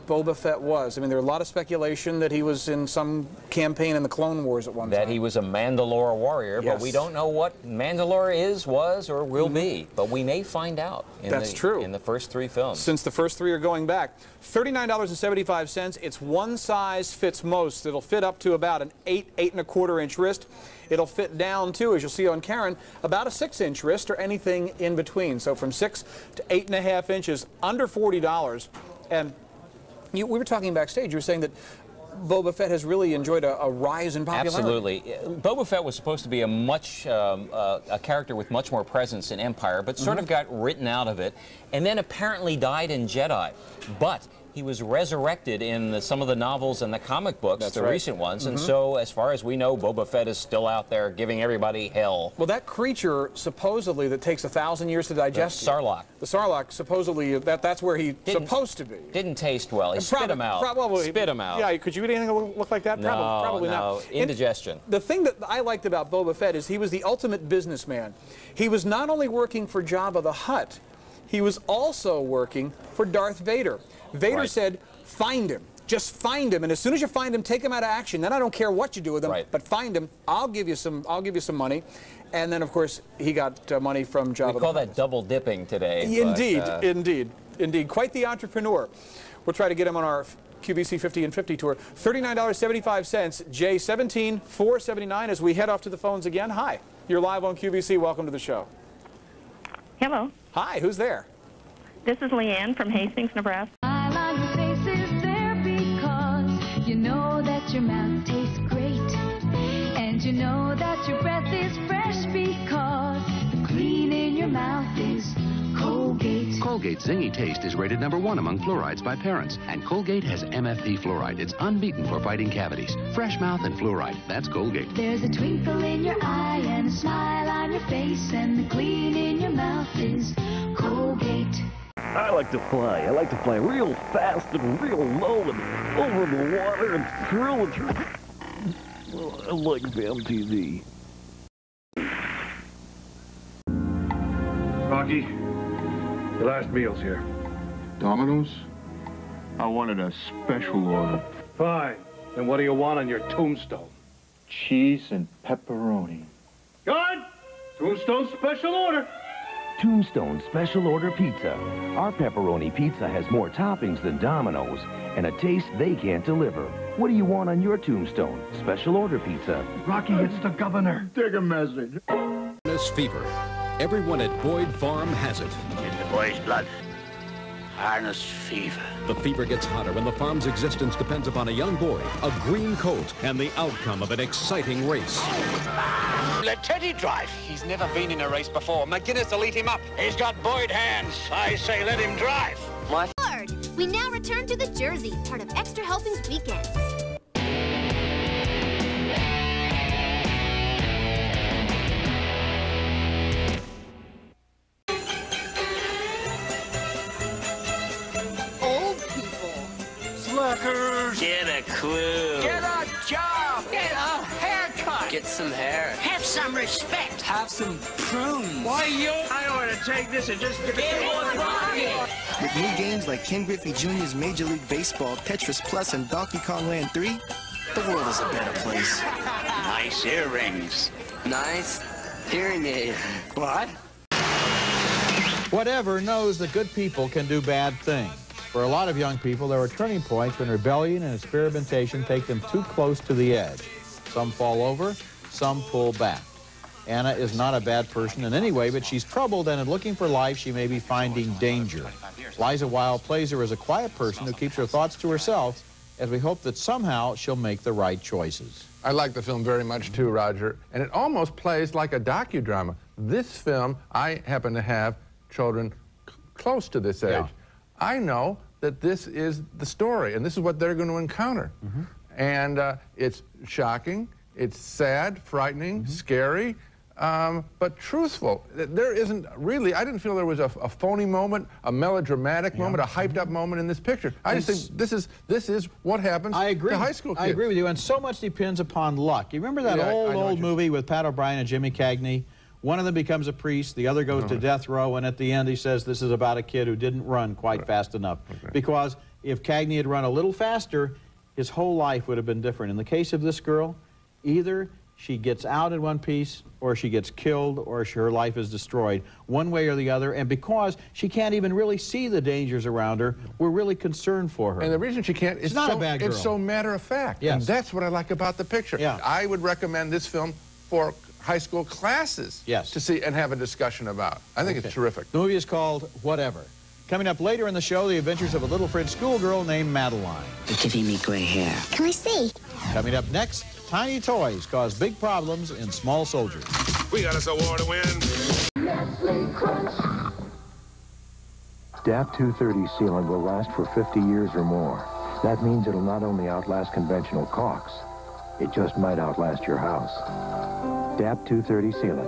Boba Fett was? I mean, there was a lot of speculation that he was in some campaign in the Clone Wars at one that time. That he was a Mandalore warrior, yes. but we don't know what Mandalore is, was, or will mm-hmm. be. But we may find out in That's the, true. in the first three films. Since the first three are going back. thirty-nine dollars and seventy-five cents. It's one size fits most. It'll fit up to about an eight, eight and a quarter inch wrist. It'll fit down, too, as you'll see on Karen, about a six-inch wrist or anything in between. So from six to eight and a half inches, under forty dollars. And you, we were talking backstage. You were saying that Boba Fett has really enjoyed a, a rise in popularity. Absolutely. Boba Fett was supposed to be a much um, uh, a character with much more presence in Empire, but sort mm-hmm. of got written out of it, and then apparently died in Jedi. But he was resurrected in the, some of the novels and the comic books, That's the right. recent ones, Mm-hmm. and so as far as we know, Boba Fett is still out there giving everybody hell. Well, that creature supposedly that takes a thousand years to digest. The Sarlacc. The Sarlacc, supposedly that that's where he's supposed to be. Didn't taste well. He And spit prob him out. Probably. Spit him out. Yeah, could you eat anything that look like that? No, probably, probably no. not. Indigestion. And the thing that I liked about Boba Fett is he was the ultimate businessman. He was not only working for Jabba the Hutt, he was also working for Darth Vader. Vader Right. said, find him. Just find him, and as soon as you find him, take him out of action. Then I don't care what you do with him, right. but find him. I'll give you some. I'll give you some money, and then of course he got uh, money from Jabba. We call that double dipping today. Indeed, but, uh... indeed, indeed. Quite the entrepreneur. We'll try to get him on our Q B C fifty and fifty tour. thirty-nine dollars and seventy-five cents. J seventeen four seventy-nine. As we head off to the phones again. Hi, you're live on Q B C. Welcome to the show. Hello. Hi, who's there? This is Leanne from Hastings, Nebraska. You know that your mouth tastes great, and you know that your breath is fresh because the clean in your mouth is Colgate. Colgate's zingy taste is rated number one among fluorides by parents, and Colgate has M F P fluoride. It's unbeaten for fighting cavities. Fresh mouth and fluoride. That's Colgate. There's a twinkle in your eye and a smile on your face, and the clean in your mouth is Colgate. I like to fly. I like to fly real fast and real low and over the water and through and through. Well, I like film T V. Rocky, the last meal's here. Domino's? I wanted a special order. Fine. Then what do you want on your tombstone? Cheese and pepperoni. Good! Tombstone special order. Tombstone Special Order Pizza. Our pepperoni pizza has more toppings than Domino's and a taste they can't deliver. What do you want on your Tombstone Special Order Pizza? Rocky, it's the governor. Take a message. Fever. Everyone at Boyd Farm has it. In the boy's blood. Harness fever. The fever gets hotter when the farm's existence depends upon a young boy, a green coat, and the outcome of an exciting race. Let Teddy drive. He's never been in a race before. McGuinness will eat him up. He's got Boyd hands. I say let him drive. What? We now return to the Jersey, part of Extra Helpings Weekends. Old people. Slackers. Get a clue. Get a job. Get a haircut. Get some hair. Have some respect. Have some prunes. Why, you? I ought to take this and just give it to one. With new games like Ken Griffey Junior's Major League Baseball, Tetris Plus, and Donkey Kong Land three, the world is a better place. Nice earrings. Nice hearing aid. What? Whatever knows that good people can do bad things. For a lot of young people, there are turning points when rebellion and experimentation take them too close to the edge. Some fall over, some pull back. Anna is not a bad person in any way, but she's troubled, and in looking for life, she may be finding danger. Liza Wilde plays her as a quiet person who keeps her thoughts to herself, as we hope that somehow she'll make the right choices. I like the film very much too, Roger, and it almost plays like a docudrama. This film, I happen to have children c close to this age. Yeah. I know that this is the story, and this is what they're going to encounter. Mm-hmm. And uh, it's shocking, it's sad, frightening, mm-hmm. scary, um, but truthful. There isn't really, I didn't feel there was a, a phony moment, a melodramatic yeah. moment, a hyped-up moment in this picture. I just think this is this is what happens I agree. to high school kids. I agree with you, and so much depends upon luck. You remember that Yeah, old, I know old what movie with Pat O'Brien and Jimmy Cagney, One of them becomes a priest, the other goes to death row, and at the end he says this is about a kid who didn't run quite right. fast enough. Okay. Because if Cagney had run a little faster, his whole life would have been different. In the case of this girl, either she gets out in one piece, or she gets killed, or she, her life is destroyed, one way or the other. And because she can't even really see the dangers around her, we're really concerned for her. And the reason she can't, it's, it's not so, a bad girl. It's so matter of fact. Yes. And that's what I like about the picture. Yeah. I would recommend this film for high school classes yes. to see and have a discussion about. I think okay. it's terrific. The movie is called Whatever. Coming up later in the show, the adventures of a little French schoolgirl named Madeline. You're giving me gray hair. Can I see? Coming up next, tiny toys cause big problems in small soldiers. We got us a war to win. Nestle Crunch. D A P two thirty sealant will last for fifty years or more. That means it'll not only outlast conventional caulks, it just might outlast your house. D A P two thirty sealant.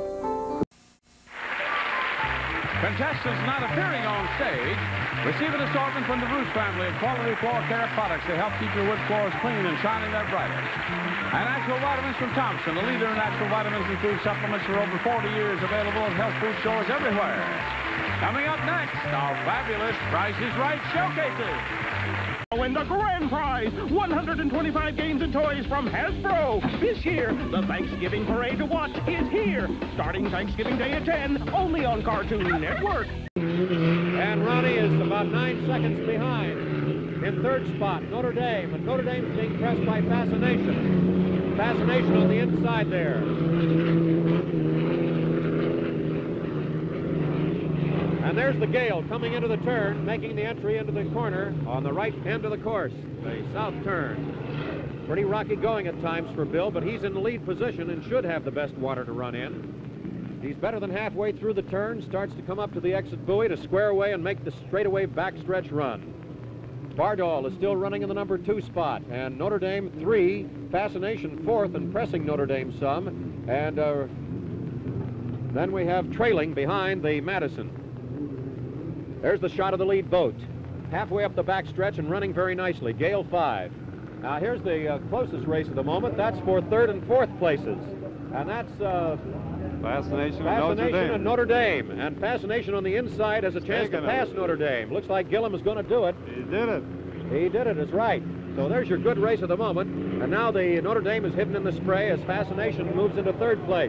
Contestants not appearing on stage receive an assortment from the Bruce family of quality floor care products to help keep your wood floors clean and shining their brightest. And natural vitamins from Thompson, a leader in natural vitamins and food supplements for over forty years, available at health food stores everywhere. Coming up next, our fabulous Price is Right showcases. Win the grand prize, one hundred twenty-five games and toys from Hasbro. This year, the Thanksgiving parade to watch is here, starting Thanksgiving Day at ten, only on Cartoon Network. And Ronnie is about nine seconds behind. In third spot, Notre Dame, and Notre Dame's being pressed by Fascination. Fascination on the inside there. And there's the Gale coming into the turn, making the entry into the corner on the right end of the course, the south turn. Pretty rocky going at times for Bill, but he's in the lead position and should have the best water to run in. He's better than halfway through the turn, starts to come up to the exit buoy to square away and make the straightaway backstretch run. Bardol is still running in the number two spot, and Notre Dame three, Fascination fourth and pressing Notre Dame some, and uh, then we have trailing behind the Madison. There's the shot of the lead boat. Halfway up the backstretch and running very nicely. Gale five. Now here's the uh, closest race of the moment. That's for third and fourth places. And that's uh, Fascination, Fascination and Notre Dame. and Notre Dame. And Fascination on the inside has a chance to pass it. Notre Dame. Looks like Gillum is going to do it. He did it. He did it, that's right. So there's your good race of the moment. And now the Notre Dame is hidden in the spray as Fascination moves into third place.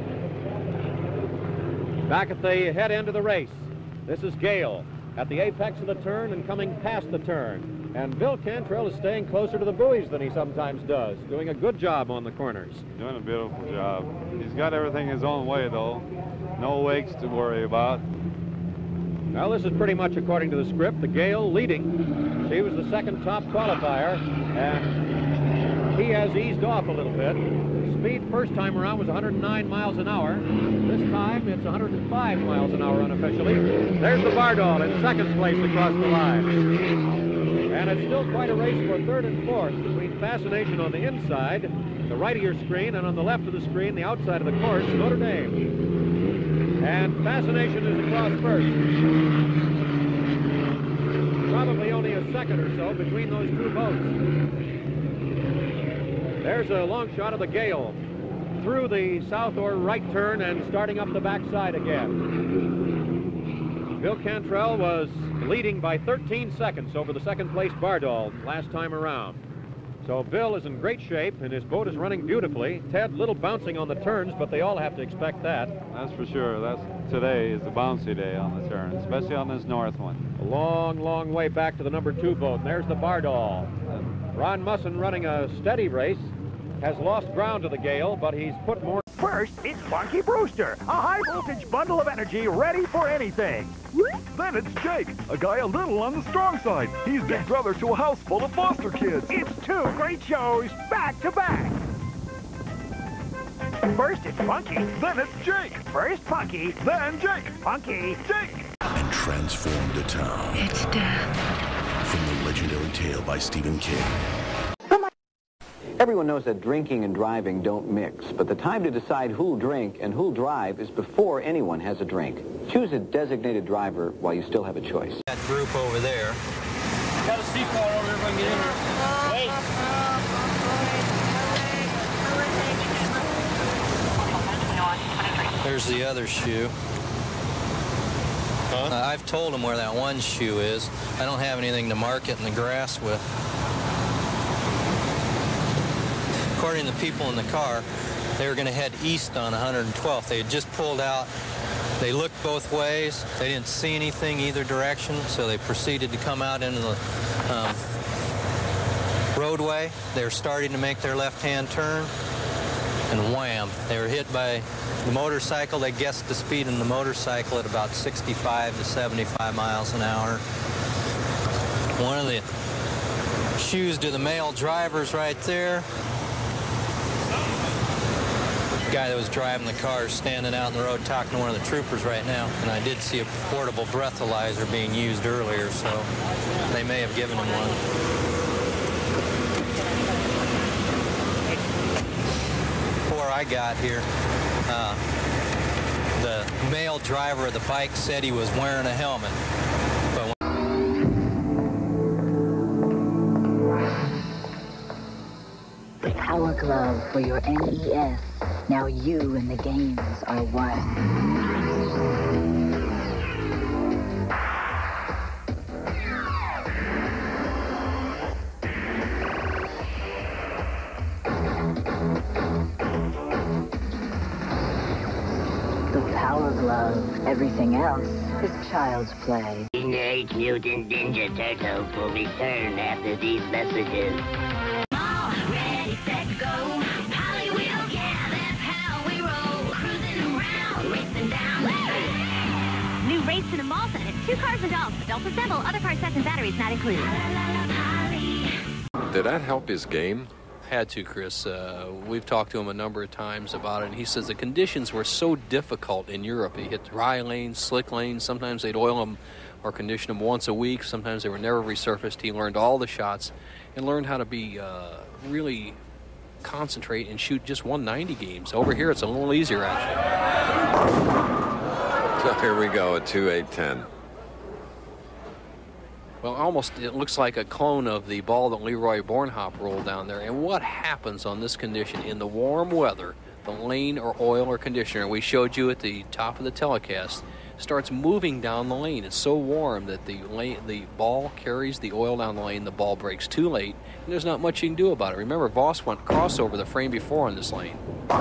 Back at the head end of the race. This is Gale at the apex of the turn and coming past the turn. And Bill Cantrell is staying closer to the buoys than he sometimes does, doing a good job on the corners. Doing a beautiful job. He's got everything his own way, though. No wakes to worry about. Well, this is pretty much according to the script. The Gale leading. She was the second top qualifier, and he has eased off a little bit. Speed first time around was one hundred nine miles an hour. This time it's one hundred five miles an hour unofficially. There's the Bardol in second place across the line. And it's still quite a race for third and fourth between Fascination on the inside, the right of your screen, and on the left of the screen, the outside of the course, Notre Dame. And Fascination is across first. Probably only a second or so between those two boats. There's a long shot of the Gale through the south or right turn and starting up the backside again. Bill Cantrell was leading by thirteen seconds over the second place Bardol last time around. So Bill is in great shape and his boat is running beautifully. Ted, little bouncing on the turns, but they all have to expect that. That's for sure. That's today is a bouncy day on the turn, especially on this north one. A long, long way back to the number two boat. And there's the Bardol. Ron Musson running a steady race. Has lost ground to the Gale, but he's put more... First, it's Funky Brewster, a high-voltage bundle of energy ready for anything. Then it's Jake, a guy a little on the strong side. He's big brother to a house full of foster kids. It's two great shows, back to back. First, it's Funky. Then it's Jake. First, Funky. Then Jake. Funky. Jake. And transformed a town. It's death. From the legendary tale by Stephen King. Everyone knows that drinking and driving don't mix, but the time to decide who'll drink and who'll drive is before anyone has a drink. Choose a designated driver while you still have a choice. That group over there. Got a seat car over there if I can get in there. Wait. There's the other shoe. Huh? Uh, I've told them where that one shoe is. I don't have anything to mark it in the grass with. According to the people in the car, they were going to head east on one hundred twelfth. They had just pulled out. They looked both ways. They didn't see anything either direction, so they proceeded to come out into the um, roadway. They were starting to make their left-hand turn, and wham, they were hit by the motorcycle. They guessed the speed in the motorcycle at about sixty-five to seventy-five miles an hour. One of the shoes to the male drivers right there. The guy that was driving the car is standing out in the road talking to one of the troopers right now, and I did see a portable breathalyzer being used earlier, so they may have given him one. Before I got here, uh, the male driver of the bike said he was wearing a helmet. But the Power Glove for your N E S. Now you and the games are one. Glove. Everything else is child's play. Teenage Mutant Ninja Turtles will return after these messages. All ready, set, go. Holly wheel, yeah, that's how we roll. Cruising around, racing down. New race to the mall center. Two cars and dolls. Adults assemble. Other parts, sets, and batteries not included. Did that help his game? Had to, Chris. Uh, we've talked to him a number of times about it, and he says the conditions were so difficult in Europe. He hit dry lanes, slick lanes. Sometimes they'd oil them or condition them once a week. Sometimes they were never resurfaced. He learned all the shots and learned how to be uh, really concentrate and shoot just one ninety games. Over here, it's a little easier, actually. So here we go at two eight ten. Well, almost it looks like a clone of the ball that Leroy Bornhop rolled down there. And what happens on this condition in the warm weather, the lane or oil or conditioner, we showed you at the top of the telecast, starts moving down the lane. It's so warm that the lane, the ball carries the oil down the lane, the ball breaks too late, and there's not much you can do about it. Remember, Voss went crossover the frame before on this lane.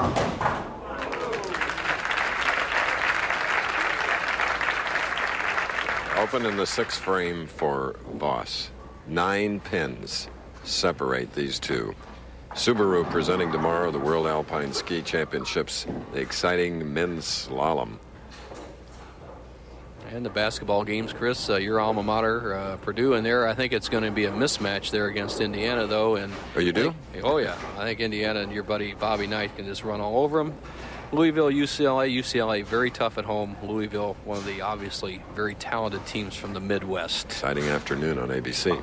Open in the sixth frame for Voss. Nine pins separate these two. Subaru presenting tomorrow the World Alpine Ski Championships, the exciting men's slalom. And the basketball games, Chris, uh, your alma mater, uh, Purdue, in there. I think it's going to be a mismatch there against Indiana, though. And oh, you do? Think, oh, yeah. I think Indiana and your buddy Bobby Knight can just run all over them. Louisville, U C L A. U C L A very tough at home. Louisville, one of the obviously very talented teams from the Midwest. Exciting afternoon on A B C.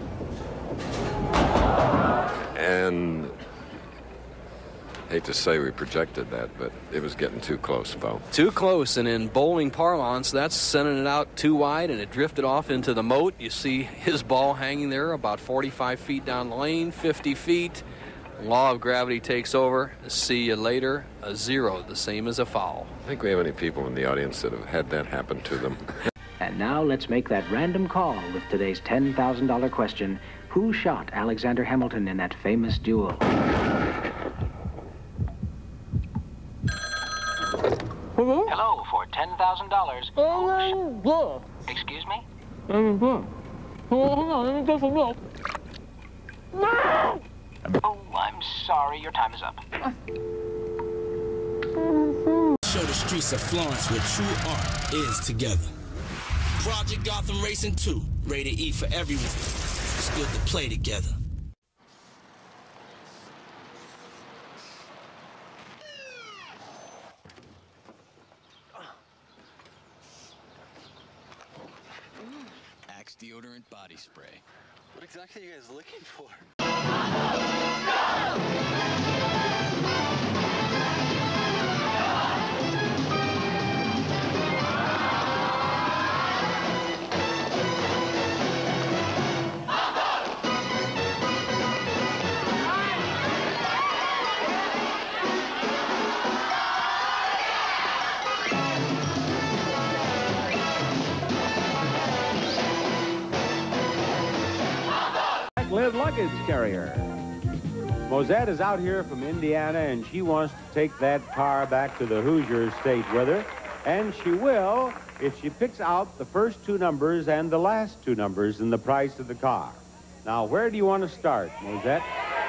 And hate to say we projected that, but it was getting too close, Bo. Too close, and in bowling parlance, that's sending it out too wide, and it drifted off into the moat. You see his ball hanging there about forty-five feet down the lane, fifty feet. Law of gravity takes over. See you later. A zero, the same as a foul. I think we have any people in the audience that have had that happen to them. And now let's make that random call with today's ten thousand dollar question. Who shot Alexander Hamilton in that famous duel? Hello, for ten thousand dollars. Excuse me? Oh, I'm sorry. Your time is up. Show the streets of Florence where true art is together. Project Gotham Racing two. Rated E for everyone. It's good to play together. Axe deodorant body spray. What exactly are you guys looking for? short-lived luggage carrier. Mosette is out here from Indiana, and she wants to take that car back to the Hoosier State with her. And she will if she picks out the first two numbers and the last two numbers in the price of the car. Now, where do you want to start, Mosette?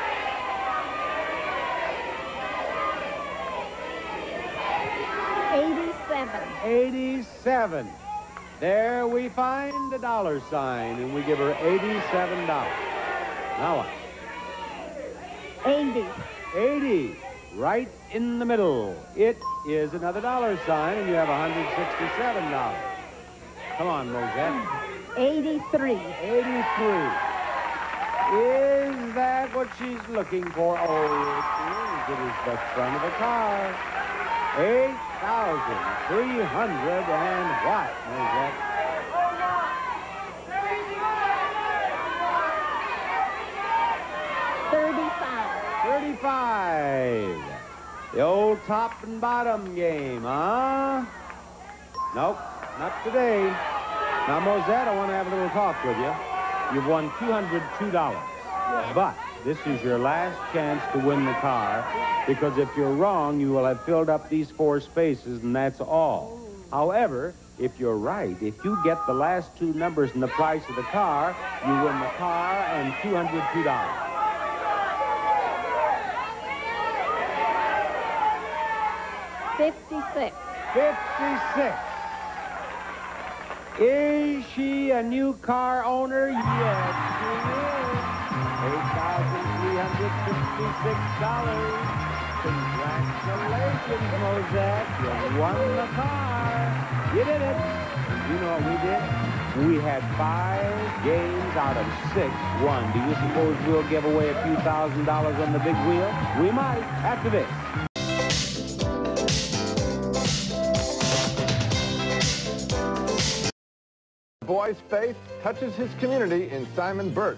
eighty-seven. eighty-seven. There we find the dollar sign, and we give her eighty-seven dollars. Now what? eighty. eighty. Right in the middle. It is another dollar sign, and you have one hundred sixty-seven dollars. Come on, Mosette. eighty-three. eighty-three. Is that what she's looking for? Oh, it is. It is the front of the car. eight thousand three hundred and what, Mosette? thirty-five. thirty-five. The old top and bottom game, huh? Nope, not today. Now, Mosette, I want to have a little talk with you. You've won two hundred two dollars. But this is your last chance to win the car, because if you're wrong, you will have filled up these four spaces, and that's all. However, if you're right, if you get the last two numbers in the price of the car, you win the car and two hundred two dollars. fifty-six. fifty-six. Is she a new car owner? Yes, she is. eight thousand three hundred fifty-six dollars. Congratulations, Mosette. You won the car. You did it. You know what we did? We had five games out of six won. Do you suppose we'll give away a few thousand dollars on the big wheel? We might after this. Boy's faith touches his community in Simon Birch.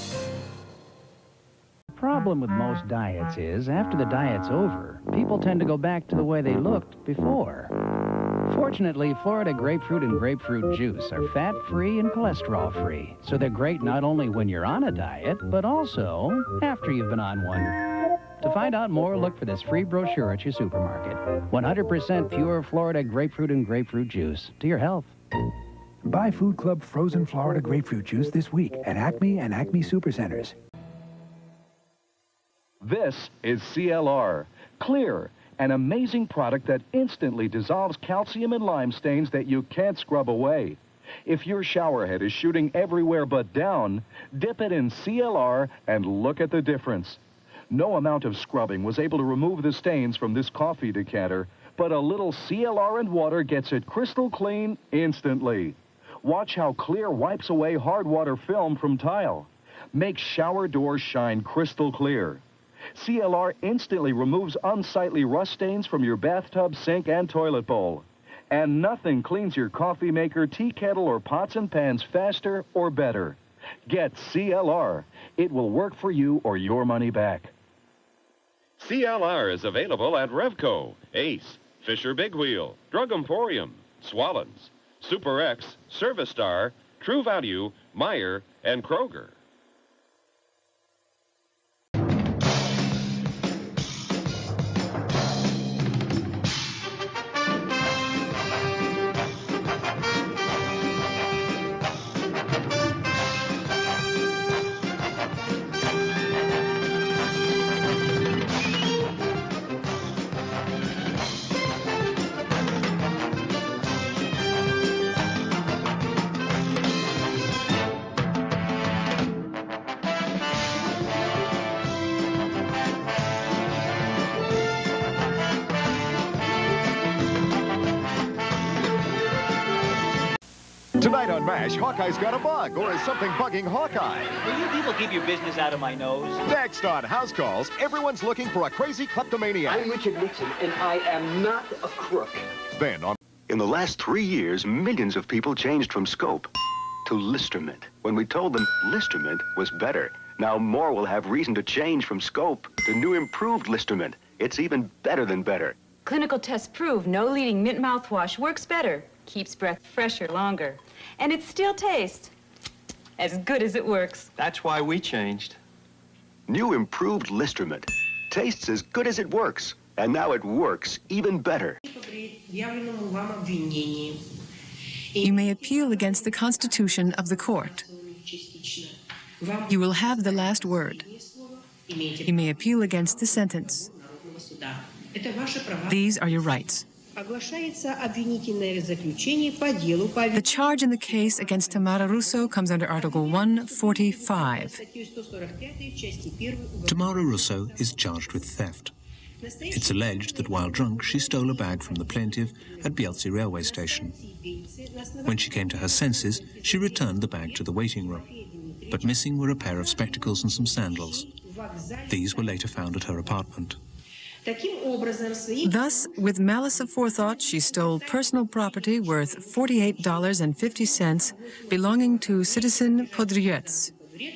The problem with most diets is, after the diet's over, people tend to go back to the way they looked before. Fortunately, Florida grapefruit and grapefruit juice are fat-free and cholesterol-free, so they're great not only when you're on a diet, but also after you've been on one. To find out more, look for this free brochure at your supermarket. one hundred percent pure Florida grapefruit and grapefruit juice. To your health. Buy Food Club frozen Florida grapefruit juice this week at Acme and Acme Supercenters. This is C L R. Clear, an amazing product that instantly dissolves calcium and lime stains that you can't scrub away. If your shower head is shooting everywhere but down, dip it in C L R and look at the difference. No amount of scrubbing was able to remove the stains from this coffee decanter, but a little C L R and water gets it crystal clean instantly. Watch how Clear wipes away hard water film from tile. Makes shower doors shine crystal clear. C L R instantly removes unsightly rust stains from your bathtub, sink, and toilet bowl. And nothing cleans your coffee maker, tea kettle, or pots and pans faster or better. Get C L R. It will work for you or your money back. C L R is available at Revco, Ace, Fisher Big Wheel, Drug Emporium, Swallens, Super X, Service Star, True Value, Meyer, and Kroger. Tonight on MASH, Hawkeye's got a bug, or is something bugging Hawkeye? Will you people keep your business out of my nose? Next on House Calls, everyone's looking for a crazy kleptomaniac. I'm Richard Nixon, and I am not a crook. Then on... In the last three years, millions of people changed from Scope to Listermint when we told them Listermint was better. Now more will have reason to change from Scope to new improved Listermint. It's even better than better. Clinical tests prove no leading mint mouthwash works better, keeps breath fresher longer, and it still tastes As good as it works. That's why we changed. New improved Listermint. Tastes as good as it works. And now it works even better. You may appeal against the constitution of the court. You will have the last word. You may appeal against the sentence. These are your rights. The charge in the case against Tamara Russo comes under Article one forty-five. Tamara Russo is charged with theft. It's alleged that while drunk, she stole a bag from the plaintiff at Bieltsi railway station. When she came to her senses, she returned the bag to the waiting room. But missing were a pair of spectacles and some sandals. These were later found at her apartment. Thus, with malice aforethought, she stole personal property worth forty-eight dollars and fifty cents belonging to citizen Podriets.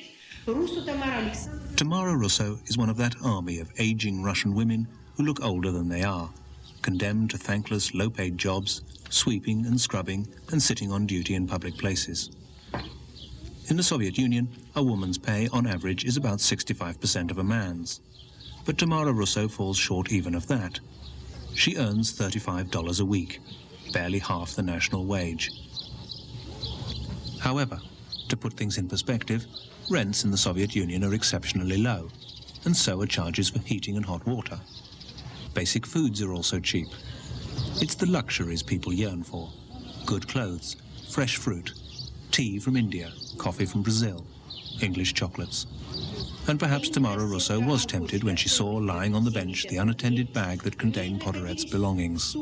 Tamara Russo is one of that army of aging Russian women who look older than they are, condemned to thankless, low-paid jobs, sweeping and scrubbing and sitting on duty in public places. In the Soviet Union, a woman's pay, on average, is about sixty-five percent of a man's. But Tamara Russo falls short even of that. She earns thirty-five dollars a week, barely half the national wage. However, to put things in perspective, rents in the Soviet Union are exceptionally low, and so are charges for heating and hot water. Basic foods are also cheap. It's the luxuries people yearn for. Good clothes, fresh fruit, tea from India, coffee from Brazil, English chocolates. And perhaps Tamara Russo was tempted when she saw lying on the bench the unattended bag that contained Podorets' belongings.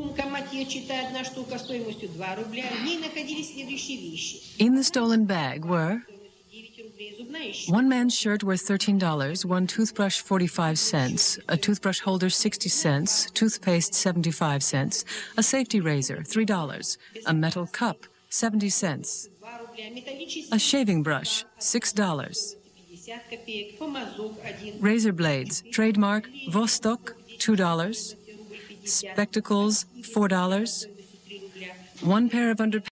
In the stolen bag were one man's shirt worth thirteen dollars, one toothbrush forty-five cents, a toothbrush holder sixty cents, toothpaste seventy-five cents, a safety razor three dollars, a metal cup seventy cents, a shaving brush six dollars, razor blades, trademark Vostok, two dollars, spectacles, four dollars, one pair of underpants.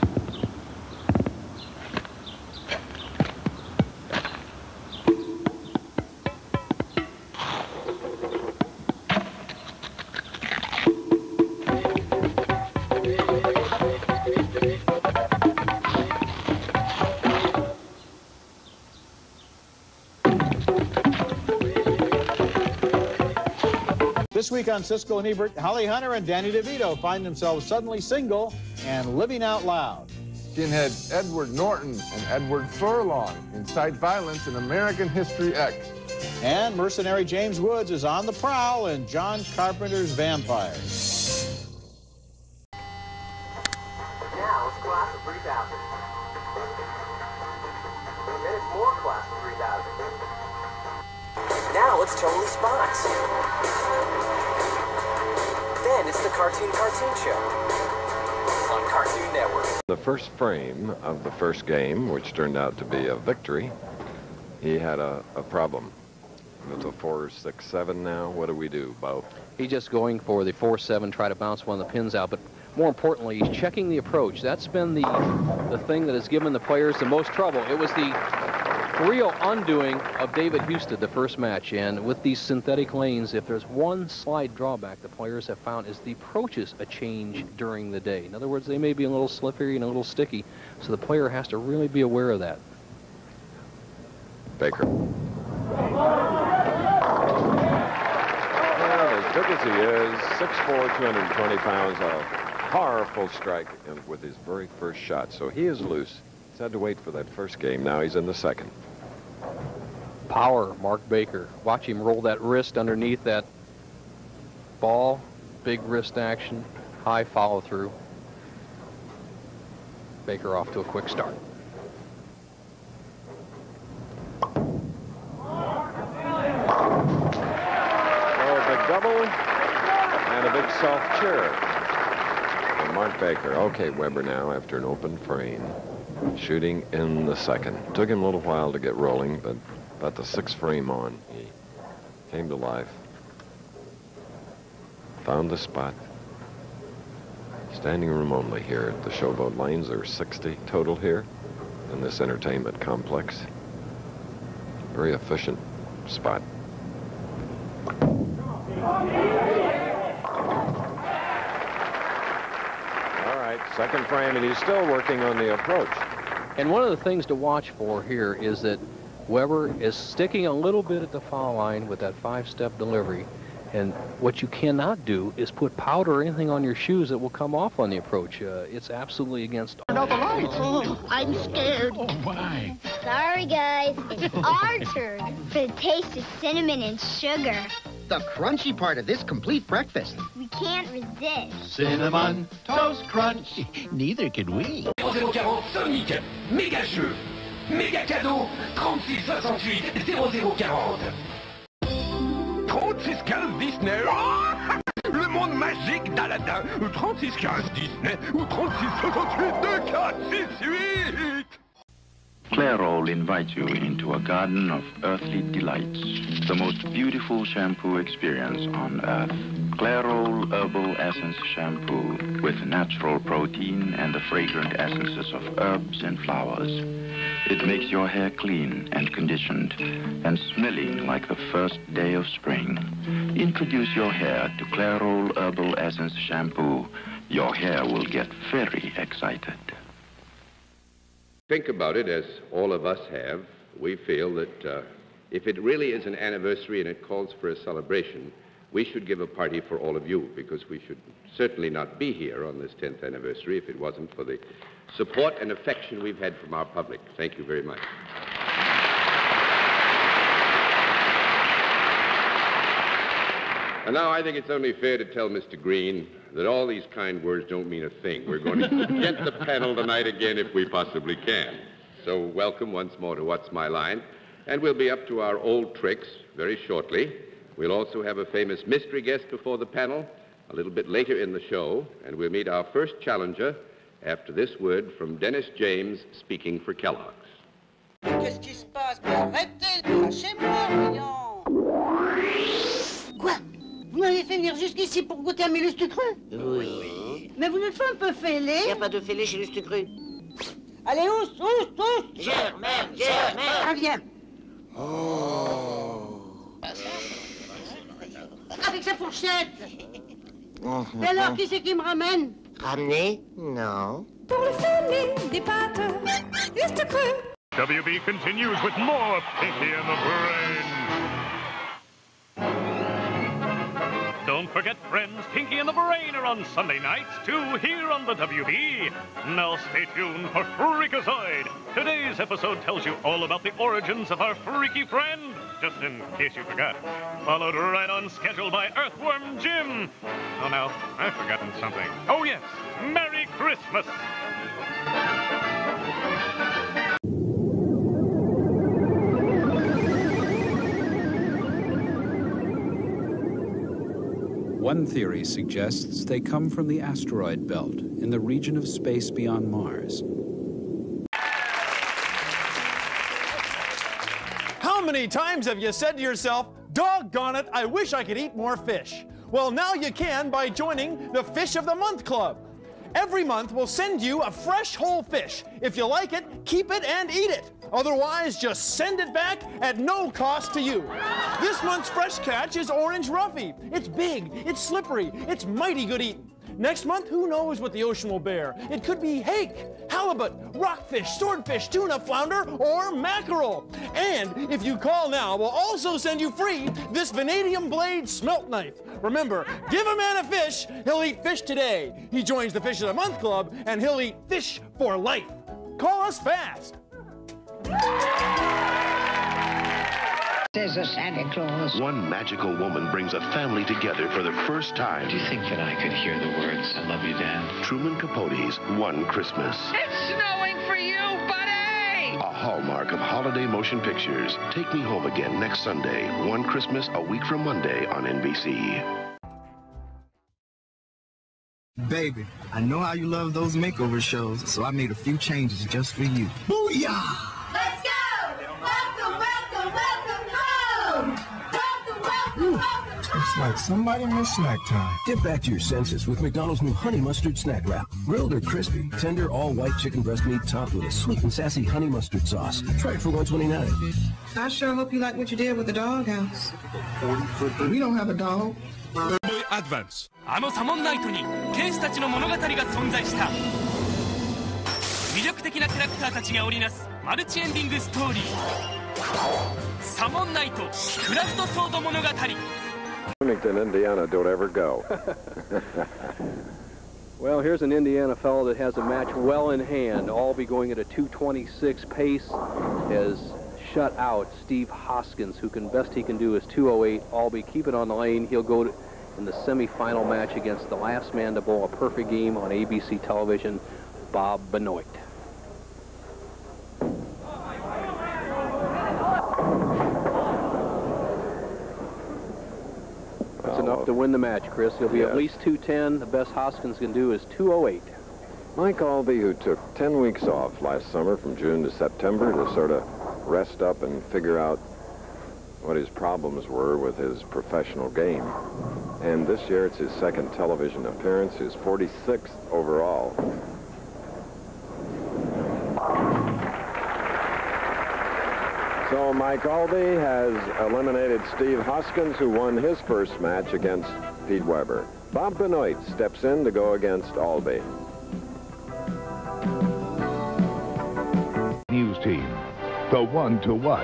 This week on Cisco and Ebert, Holly Hunter and Danny DeVito find themselves suddenly single and living out loud. Skinhead Edward Norton and Edward Furlong incite violence in American History X. And mercenary James Woods is on the prowl in John Carpenter's Vampires. Now it's class of three thousand. Then it's more class of three thousand. Now it's totally spots. Then it's the Cartoon Cartoon Show on Cartoon Network. The first frame of the first game, which turned out to be a victory, he had a, a problem. It's a four, six, seven now. What do we do, Bo? He's just going for the four seven, try to bounce one of the pins out, but more importantly, he's checking the approach. That's been the, the thing that has given the players the most trouble. It was the real undoing of David Husted, the first match, and with these synthetic lanes, if there's one slight drawback the players have found is the approaches a change during the day. In other words, they may be a little slippery and a little sticky, so the player has to really be aware of that. Baker. Well, as big as he is, six foot four, two hundred twenty pounds, a powerful strike with his very first shot, so he is loose. He's had to wait for that first game. Now he's in the second. Power, Mark Baker. Watch him roll that wrist underneath that ball. Big wrist action, high follow through. Baker off to a quick start. Oh, a big double and a big soft chair. And Mark Baker. Okay, Weber now after an open frame. Shooting in the second. Took him a little while to get rolling, but about the sixth frame on, he came to life. Found the spot. Standing room only here at the Showboat Lanes. There are sixty total here. in this entertainment complex. Very efficient spot. All right, second frame, and he's still working on the approach. And one of the things to watch for here is that Weber is sticking a little bit at the foul line with that five-step delivery. And what you cannot do is put powder or anything on your shoes that will come off on the approach. Uh, it's absolutely against... Oh, I'm scared. Oh, why? Sorry, guys. It's our turn for the taste of cinnamon and sugar. The crunchy part of this complete breakfast. We can't resist. Cinnamon Toast Crunch. Neither can we. zéro zéro quarante Sonic, méga jeu, méga cadeau, trente-six soixante-huit zéro zéro quarante. trente-six quinze Disney. Le monde magique d'Aladin. trente-six quinze Disney ou trente-six soixante-huit deux quatre six huit. Clairol invites you into a garden of earthly delights. The most beautiful shampoo experience on earth. Clairol Herbal Essence Shampoo with natural protein and the fragrant essences of herbs and flowers. It makes your hair clean and conditioned and smelling like the first day of spring. Introduce your hair to Clairol Herbal Essence Shampoo. Your hair will get very excited. Think about it, as all of us have. We feel that uh, if it really is an anniversary and it calls for a celebration, we should give a party for all of you, because we should certainly not be here on this tenth anniversary if it wasn't for the support and affection we've had from our public. Thank you very much. And now I think it's only fair to tell Mister Green that all these kind words don't mean a thing. We're going to get the panel tonight again if we possibly can. So welcome once more to What's My Line. And we'll be up to our old tricks very shortly. We'll also have a famous mystery guest before the panel a little bit later in the show. And we'll meet our first challenger after this word from Dennis James, speaking for Kellogg's. Qu'est-ce qui se passe? Arrêtez, lâchez-moi, voyons. Quoi? Vous m'avez fait venir jusqu'ici pour goûter à mes lustres crus? Oui. Mais vous n'êtes pas un peu fêlé? Il n'y a pas de fêlé chez lustres crus. Allez, ousse, ousse, ousse! Germaine, Germaine! Ah, viens. Oh. Avec sa fourchette! Et alors, qui c'est qui me ramène? Ramener? Non. Pour le fêlé des pâtes, lustres crus. W B continues with more Pinky and the Brain. Don't forget, friends, Pinky and the Brain are on Sunday nights, too, here on the W B. Now stay tuned for Freakazoid. Today's episode tells you all about the origins of our freaky friend, just in case you forgot. Followed right on schedule by Earthworm Jim. Oh, no, I've forgotten something. Oh, yes, Merry Christmas. One theory suggests they come from the asteroid belt in the region of space beyond Mars. How many times have you said to yourself, doggone it, I wish I could eat more fish? Well, now you can by joining the Fish of the Month Club. Every month we'll send you a fresh whole fish. If you like it, keep it and eat it. Otherwise, just send it back at no cost to you. This month's fresh catch is orange roughy. It's big, it's slippery, it's mighty good eating. Next month, who knows what the ocean will bear? It could be hake, halibut, rockfish, swordfish, tuna, flounder, or mackerel. And if you call now, we'll also send you free this vanadium blade smelt knife. Remember, give a man a fish, he'll eat fish today. He joins the Fish of the Month Club, and he'll eat fish for life. Call us fast. There's a Santa Claus. One magical woman brings a family together for the first time. Do you think that I could hear the words, I love you, Dad? Truman Capote's One Christmas. It's snowing for you, buddy! A hallmark of holiday motion pictures. Take Me Home Again next Sunday. One Christmas, a week from Monday on N B C. Baby, I know how you love those makeover shows, so I made a few changes just for you. Booyah! Let's go! Welcome, welcome, welcome home! Welcome, welcome, welcome home! like somebody missed snack time. Get back to your senses with McDonald's new Honey Mustard Snack Wrap. Grilled or crispy, tender, all-white chicken breast meat topped with a sweet and sassy honey mustard sauce. Try it for one twenty-nine. I sure hope you like what you did with the doghouse. We don't have a dog. Advance. あのサモンナイトに剣士たちの物語が存在した。魅力的なキャラクターたちが織りなすマルチエンディングストーリー。サモンナイトクラフトソード物語。 Bloomington, Indiana, don't ever go. Well, here's an Indiana fellow that has a match well in hand. Albee going at a two twenty-six pace has shut out Steve Hoskins, who can best he can do is two oh eight. Albee keep it on the lane. He'll go to, in the semifinal match against the last man to bowl a perfect game on A B C television, Bob Benoit. That's oh, enough to win the match, Chris. He'll be yes. at least two ten. The best Hoskins can do is two oh eight. Mike Albee, who took ten weeks off last summer from June to September to sort of rest up and figure out what his problems were with his professional game. And this year it's his second television appearance, his forty-sixth overall. So Mike Albee has eliminated Steve Hoskins, who won his first match against Pete Weber. Bob Benoit steps in to go against Albee. News team, the one to watch.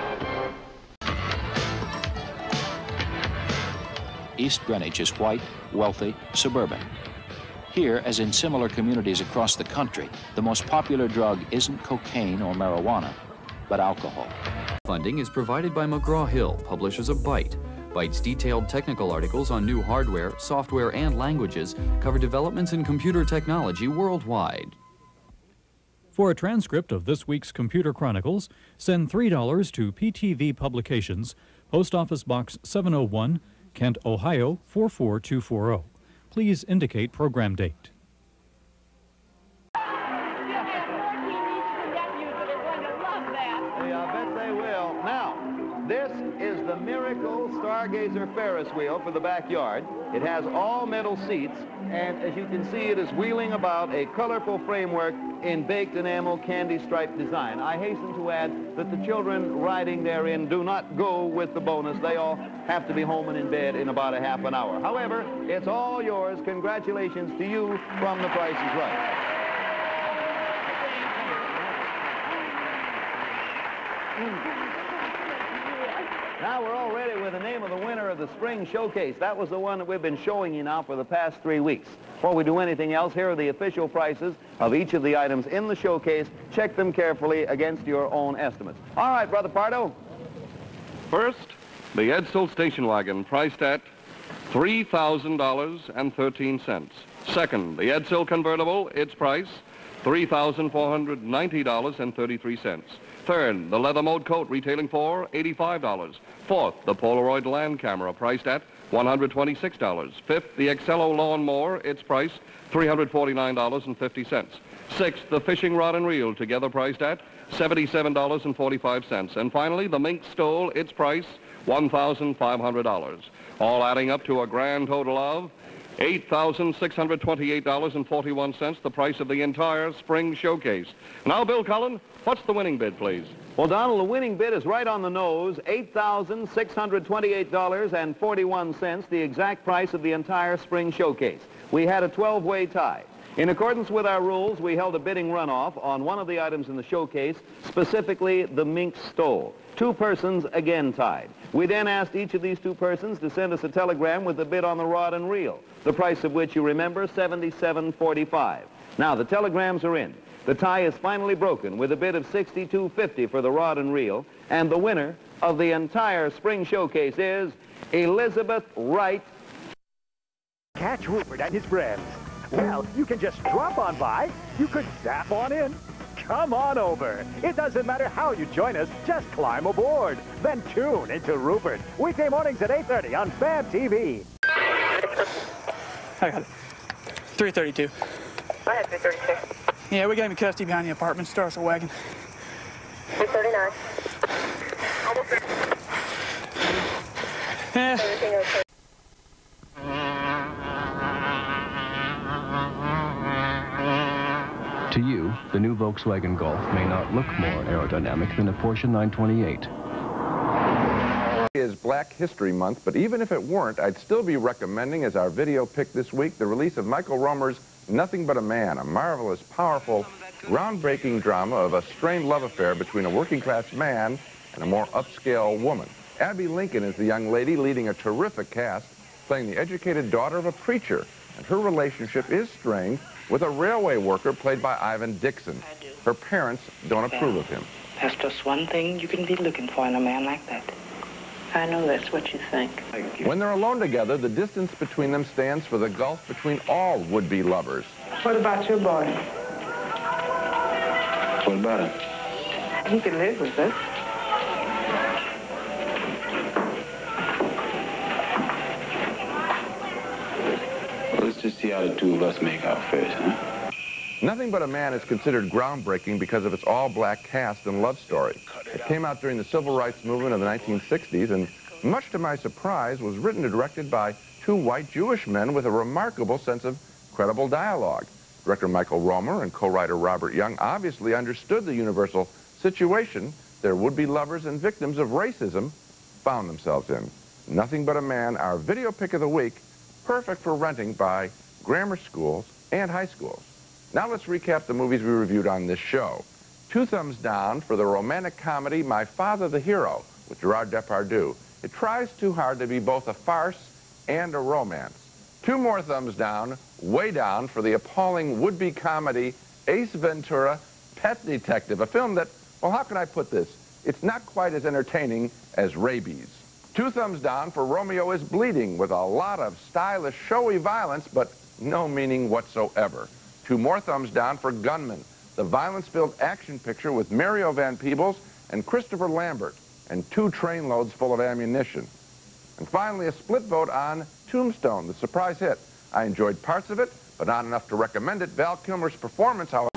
East Greenwich is white, wealthy, suburban. Here, as in similar communities across the country, the most popular drug isn't cocaine or marijuana, but alcohol. Funding is provided by McGraw-Hill, publishers of Byte. Byte's detailed technical articles on new hardware, software, and languages cover developments in computer technology worldwide. For a transcript of this week's Computer Chronicles, send three dollars to P T V Publications, Post Office Box seven oh one, Kent, Ohio four four two four zero. Please indicate program date. Yeah, I bet they will. Now, this is the Miracle Stargazer Ferris wheel for the backyard. It has all metal seats, and as you can see, it is wheeling about a colorful framework in baked enamel candy stripe design. I hasten to add that the children riding therein do not go with the bonus. They all have to be home and in bed in about a half an hour. However, it's all yours. Congratulations to you from The Price is Right. Now we're all ready with the name of the winner of the spring showcase. That was the one that we've been showing you now for the past three weeks. Before we do anything else, here are the official prices of each of the items in the showcase. Check them carefully against your own estimates. All right, Brother Pardo. First, the Edsel station wagon, priced at three thousand dollars and thirteen cents. Second, the Edsel convertible, its price, three thousand four hundred ninety dollars and thirty-three cents. Third, the leather mode coat retailing for eighty-five dollars. Fourth, the Polaroid land camera priced at one hundred twenty-six dollars. Fifth, the Excello lawnmower, its price three hundred forty-nine dollars and fifty cents. Sixth, the fishing rod and reel, together priced at seventy-seven dollars and forty-five cents. And finally, the mink stole, its price one thousand five hundred dollars. All adding up to a grand total of eight thousand six hundred twenty-eight dollars and forty-one cents, the price of the entire spring showcase. Now, Bill Cullen, what's the winning bid, please? Well, Donald, the winning bid is right on the nose, eight thousand six hundred twenty-eight dollars and forty-one cents, the exact price of the entire spring showcase. We had a twelve-way tie. In accordance with our rules, we held a bidding runoff on one of the items in the showcase, specifically the mink stole. Two persons again tied. We then asked each of these two persons to send us a telegram with the bid on the rod and reel, the price of which, you remember, seventy-seven forty-five. Now, the telegrams are in. The tie is finally broken with a bid of sixty-two fifty for the rod and reel, and the winner of the entire spring showcase is Elizabeth Wright. Catch Rupert and his friends. Well, you can just drop on by. You could zap on in. Come on over. It doesn't matter how you join us. Just climb aboard. Then tune into Rupert. Weekday mornings at eight thirty on Fab T V. I got it. three thirty-two. I had three thirty-two. Yeah, we got him in custody behind the apartment. Start us a wagon. three thirty-nine. Almost there. Yeah. the new Volkswagen Golf may not look more aerodynamic than a Porsche nine twenty-eight. Is Black History Month, but even if it weren't, I'd still be recommending as our video pick this week the release of Michael Romer's Nothing But a Man, a marvelous, powerful, groundbreaking drama of a strained love affair between a working-class man and a more upscale woman. Abby Lincoln is the young lady leading a terrific cast, playing the educated daughter of a preacher, and her relationship is strained with a railway worker played by Ivan Dixon. Her parents don't approve of him. That's just one thing you can be looking for in a man like that. I know that's what you think. When they're alone together, the distance between them stands for the gulf between all would-be lovers. What about your boy? What about him? He can live with us. Well, let's just see how the two of us make out first, huh? Nothing But a Man is considered groundbreaking because of its all-black cast and love story. It came out during the civil rights movement of the nineteen sixties, and much to my surprise, was written and directed by two white Jewish men with a remarkable sense of credible dialogue. Director Michael Romer and co-writer Robert Young obviously understood the universal situation their would-be lovers and victims of racism found themselves in. Nothing But a Man, our video pick of the week, perfect for renting by grammar schools and high schools. Now let's recap the movies we reviewed on this show. Two thumbs down for the romantic comedy My Father the Hero with Gerard Depardieu. It tries too hard to be both a farce and a romance. Two more thumbs down, way down, for the appalling would-be comedy Ace Ventura, Pet Detective, a film that, well, how can I put this? It's not quite as entertaining as Rabies. Two thumbs down for Romeo is Bleeding, with a lot of stylish, showy violence, but no meaning whatsoever. Two more thumbs down for Gunman, the violence-filled action picture with Mario Van Peebles and Christopher Lambert, and two trainloads full of ammunition. And finally, a split vote on Tombstone, the surprise hit. I enjoyed parts of it, but not enough to recommend it. Val Kilmer's performance, however...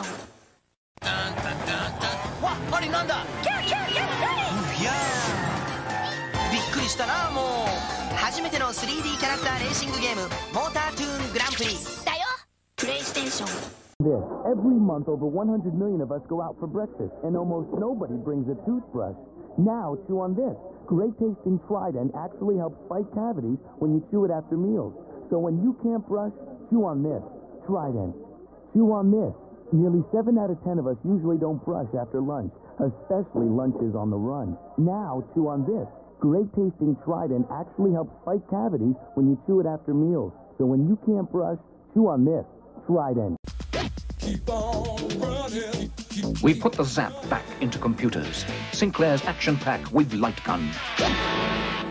This. Every month, over one hundred million of us go out for breakfast, and almost nobody brings a toothbrush. Now, chew on this. Great-tasting Trident actually helps fight cavities when you chew it after meals. So when you can't brush, chew on this. Trident. Chew on this. Nearly seven out of ten of us usually don't brush after lunch, especially lunches on the run. Now, chew on this. Great-tasting Trident actually helps fight cavities when you chew it after meals. So when you can't brush, chew on this. Trident. Keep on running. Keep We put the Zap back into computers. Sinclair's action pack with light gun. Uh,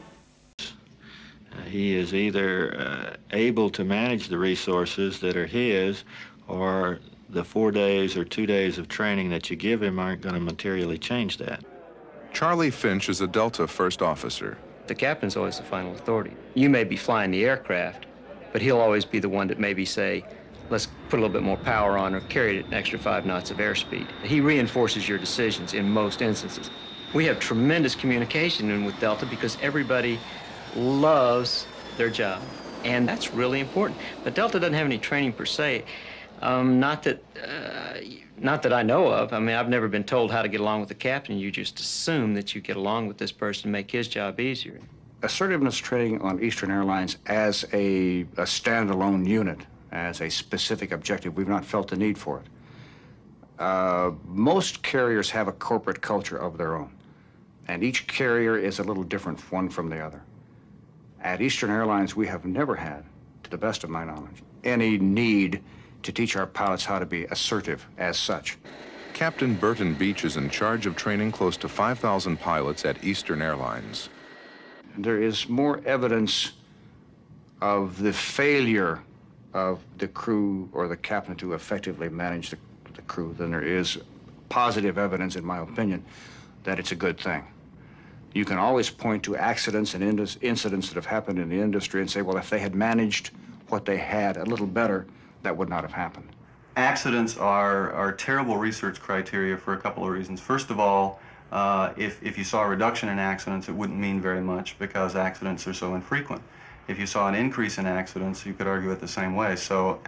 he is either uh, able to manage the resources that are his, or the four days or two days of training that you give him aren't going to materially change that. Charlie Finch is a Delta first officer. The captain's always the final authority. You may be flying the aircraft, but he'll always be the one that maybe say, let's put a little bit more power on or carry it an extra five knots of airspeed. He reinforces your decisions in most instances. We have tremendous communication in with Delta because everybody loves their job, and that's really important. But Delta doesn't have any training per se. Um, not that, uh, not that I know of. I mean, I've never been told how to get along with the captain. You just assume that you get along with this person and make his job easier. Assertiveness training on Eastern Airlines as a, a standalone unit, as a specific objective, we've not felt the need for it. Uh, most carriers have a corporate culture of their own, and each carrier is a little different one from the other. At Eastern Airlines, we have never had, to the best of my knowledge, any need to teach our pilots how to be assertive as such. Captain Burton Beach is in charge of training close to five thousand pilots at Eastern Airlines. There is more evidence of the failure of the crew or the captain to effectively manage the, the crew than there is positive evidence, in my opinion, that it's a good thing. You can always point to accidents and incidents that have happened in the industry and say, well, if they had managed what they had a little better, that would not have happened. Accidents are, are terrible research criteria for a couple of reasons. First of all, uh, if, if you saw a reduction in accidents, it wouldn't mean very much because accidents are so infrequent. If you saw an increase in accidents, you could argue it the same way. So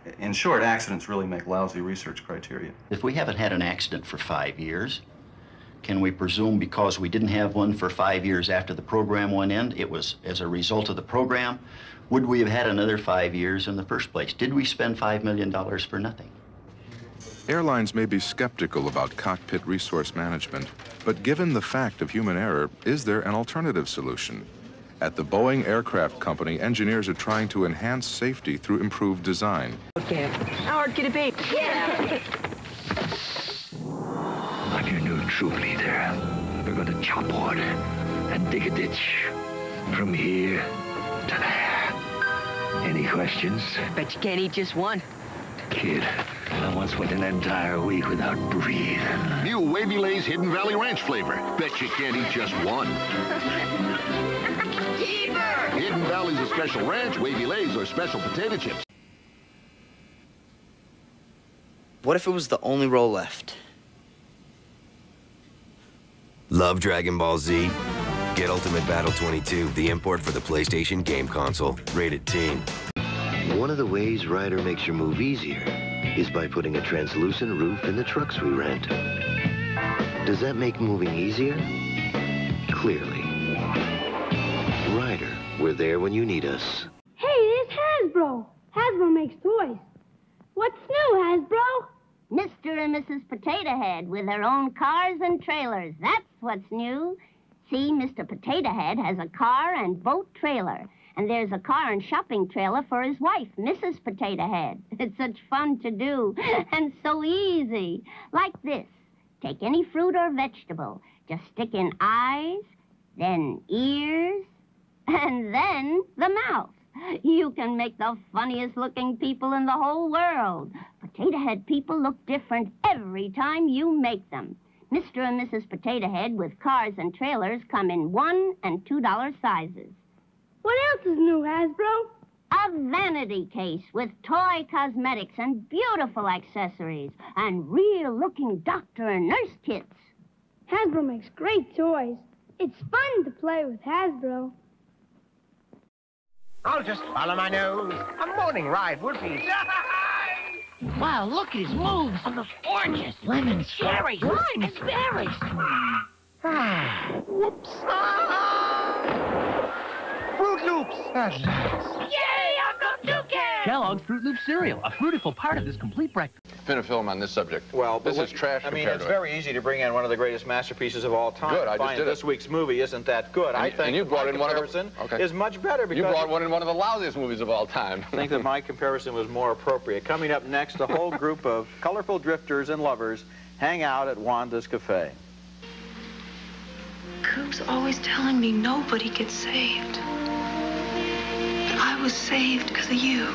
In short, accidents really make lousy research criteria. If we haven't had an accident for five years, can we presume because we didn't have one for five years after the program went in, it was as a result of the program? Would we have had another five years in the first place? Did we spend five million dollars for nothing? Airlines may be skeptical about cockpit resource management, but given the fact of human error, is there an alternative solution? At the Boeing Aircraft Company, engineers are trying to enhance safety through improved design. Okay. Howard, get a babe. Yeah. I'm your new troop leader. We're going to chop wood and dig a ditch from here to there. Any questions? Bet you can't eat just one. Kid, I once went an entire week without breathing. New Wavy Lay's Hidden Valley Ranch flavor. Bet you can't eat just one. Keeper! Hidden Valley's a special ranch. Wavy Lay's are special potato chips. What if it was the only role left? Love Dragon Ball Z? Get Ultimate Battle twenty-two, the import for the PlayStation game console. Rated teen. One of the ways Ryder makes your move easier is by putting a translucent roof in the trucks we rent. Does that make moving easier? Clearly. Ryder, we're there when you need us. Hey, it's Hasbro. Hasbro makes toys. What's new, Hasbro? Mister and Missus Potato Head with their own cars and trailers. That's what's new. See, Mister Potato Head has a car and boat trailer. And there's a car and shopping trailer for his wife, Missus Potato Head. It's such fun to do and so easy. Like this. Take any fruit or vegetable. Just stick in eyes, then ears, and then the mouth. You can make the funniest looking people in the whole world. Potato Head people look different every time you make them. Mister and Missus Potato Head with cars and trailers come in one and two dollar sizes. What else is new, Hasbro? A vanity case with toy cosmetics and beautiful accessories and real-looking doctor and nurse kits. Hasbro makes great toys. It's fun to play with Hasbro. I'll just follow my nose. A morning ride would be... Wow, look at his moves. Oh, those oranges, lemons, cherries, limes, berries. Ah, whoops. Fruit Loops at last. Yay, Uncle Toucan! Kellogg's Fruit Loop cereal, a fruitful part of this complete breakfast. Spin a film on this subject. Well, this but is trash I mean, compared it's to it. very easy to bring in one of the greatest masterpieces of all time. Good, I just Find did it. This week's movie isn't that good. And I you- think and you that brought my in one of the- comparison okay. is much better because You brought one in one of the loudest movies of all time. I think that my comparison was more appropriate. Coming up next, a whole group of colorful drifters and lovers hang out at Wanda's Cafe. Coop's always telling me nobody gets saved. But I was saved because of you.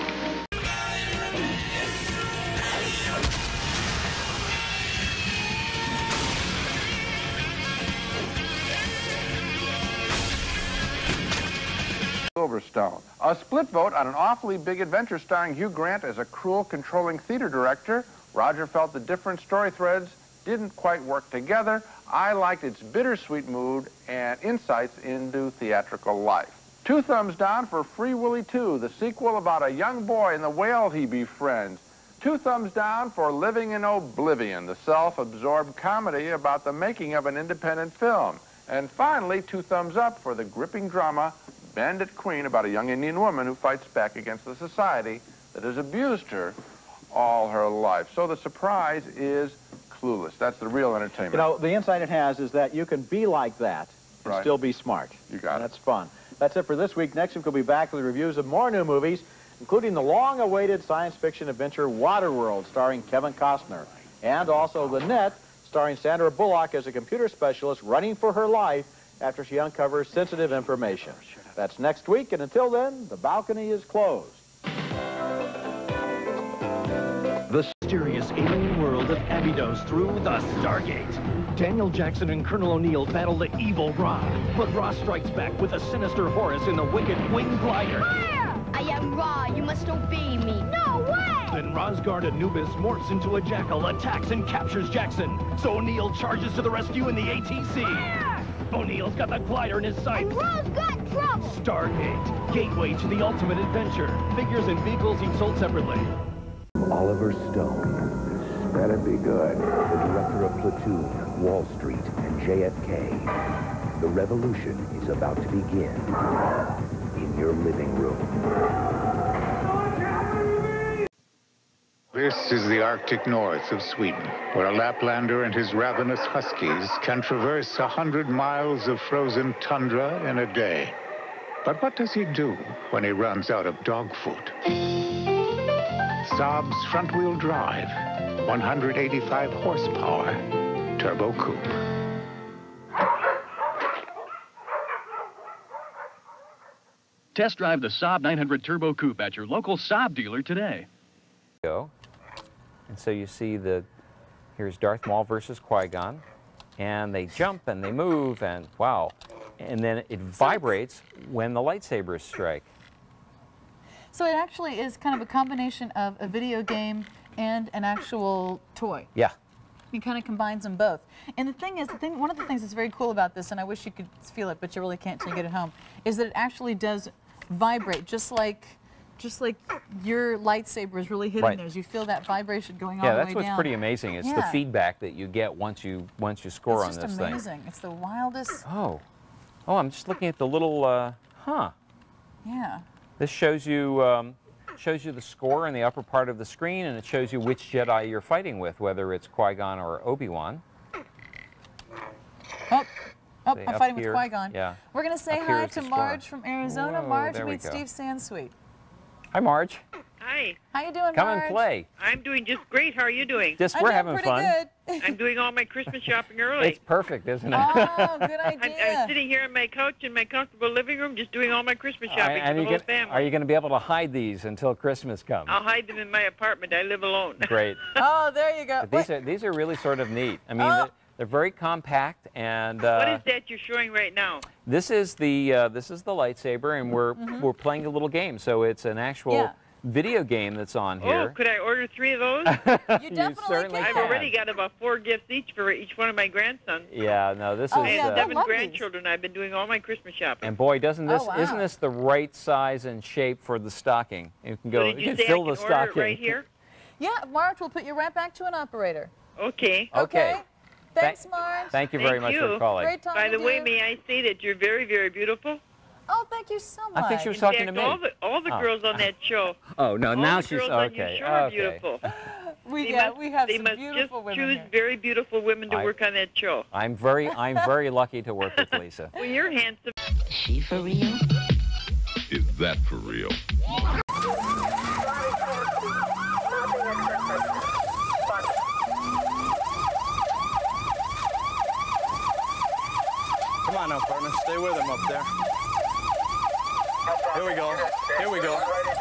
Silverstone. A split vote on an awfully big adventure starring Hugh Grant as a cruel, controlling theater director. Roger felt the different story threads didn't quite work together. I liked its bittersweet mood and insights into theatrical life. Two thumbs down for Free Willy two, the sequel about a young boy and the whale he befriends. Two thumbs down for Living in Oblivion, the self-absorbed comedy about the making of an independent film. And finally, two thumbs up for the gripping drama Bandit Queen, about a young Indian woman who fights back against the society that has abused her all her life. So the surprise is Clueless. That's the real entertainment. You know, the insight it has is that you can be like that and Right. still be smart. You got and it. That's fun. That's it for this week. Next week we'll be back with reviews of more new movies, including the long-awaited science fiction adventure Waterworld, starring Kevin Costner, and also The Net, starring Sandra Bullock as a computer specialist running for her life after she uncovers sensitive information. That's next week, and until then, the balcony is closed. The mysterious alien world of Abydos through the Stargate. Daniel Jackson and Colonel O'Neill battle the evil Ra, but Ra strikes back with a sinister Horus in the wicked winged glider. Fire! I am Ra. You must obey me. No way! Then Rosgard Anubis morphs into a jackal, attacks and captures Jackson. So O'Neill charges to the rescue in the A T C. Fire! O'Neill's got the glider in his sights. And Ra's got trouble. Stargate, gateway to the ultimate adventure. Figures and vehicles each sold separately. Oliver Stone. This better be good. The director of Platoon, Wall Street, and J F K. The revolution is about to begin in your living room. This is the Arctic north of Sweden, where a Laplander and his ravenous huskies can traverse a hundred miles of frozen tundra in a day. But what does he do when he runs out of dog food? Saab's front-wheel drive, one hundred eighty-five horsepower, turbo coupe. Test drive the Saab nine hundred Turbo Coupe at your local Saab dealer today. Go. And so you see the, here's Darth Maul versus Qui-Gon, and they jump and they move and wow. And then it vibrates when the lightsabers strike. So it actually is kind of a combination of a video game and an actual toy. Yeah. It kind of combines them both. And the thing is, the thing, one of the things that's very cool about this, and I wish you could feel it, but you really can't till you get it home, is that it actually does vibrate, just like just like your lightsaber is really hitting Right. theirs. You feel that vibration going all Yeah, the way that's what's down. pretty amazing. It's the Yeah. feedback that you get once you once you score It's on just this amazing. It's the wildest. thing. Oh. Oh, I'm just looking at the little uh huh. Yeah. This shows you um, shows you the score in the upper part of the screen, and it shows you which Jedi you're fighting with, whether it's Qui-Gon or Obi-Wan. Oh, oh See, I'm up fighting here, with Qui-Gon. yeah. We're going to say Up here hi is to the score. Marge from Arizona. Whoa, Marge, there we meet go. Steve Sansweet. Hi, Marge. Hi. How you doing, Come Marge? and play. I'm doing just great. How are you doing? Just we're having fun. Good. I'm doing all my Christmas shopping early. It's perfect, isn't it? Oh, good idea. I'm, I'm sitting here in my couch in my comfortable living room, just doing all my Christmas shopping and for the you whole get- family. Are you going to be able to hide these until Christmas comes? I'll hide them in my apartment. I live alone. Great. Oh, there you go. But these are these are really sort of neat. I mean, Oh. they're, they're very compact, and uh, What is that you're showing right now? this is the uh, this is the lightsaber, and we're Mhm. we're playing a little game. So it's an actual Yeah. video game that's on Oh, here. could I order three of those? You definitely certainly I've can. already got about four gifts each for each one of my grandsons. Yeah, no, this I is. have uh, seven grandchildren. I've been doing all my Christmas shopping. and boy, doesn't this Oh, wow. isn't this the right size and shape for the stocking? You can go. So did you can say I fill can the order it stocking right here? Yeah, Marge, we'll put you right back to an operator. Okay. Okay. Thanks, Marge. Thank you very Thank much you. for calling. Great talking By the to way, you. may I say that you're very, very beautiful? Oh, thank you so much. I think she was In talking fact, to me. all the all the Oh. girls on that show. Oh no, all now the she's girls on your okay. show are Okay. beautiful. We, They yeah, must- we have they some must beautiful just women choose here. very beautiful women to I- work on that show. I'm very I'm very lucky to work with Lisa. Well, you're handsome. She for real? Is that for real? Come on now, partner. Stay with him up there. Here we go. Here we go.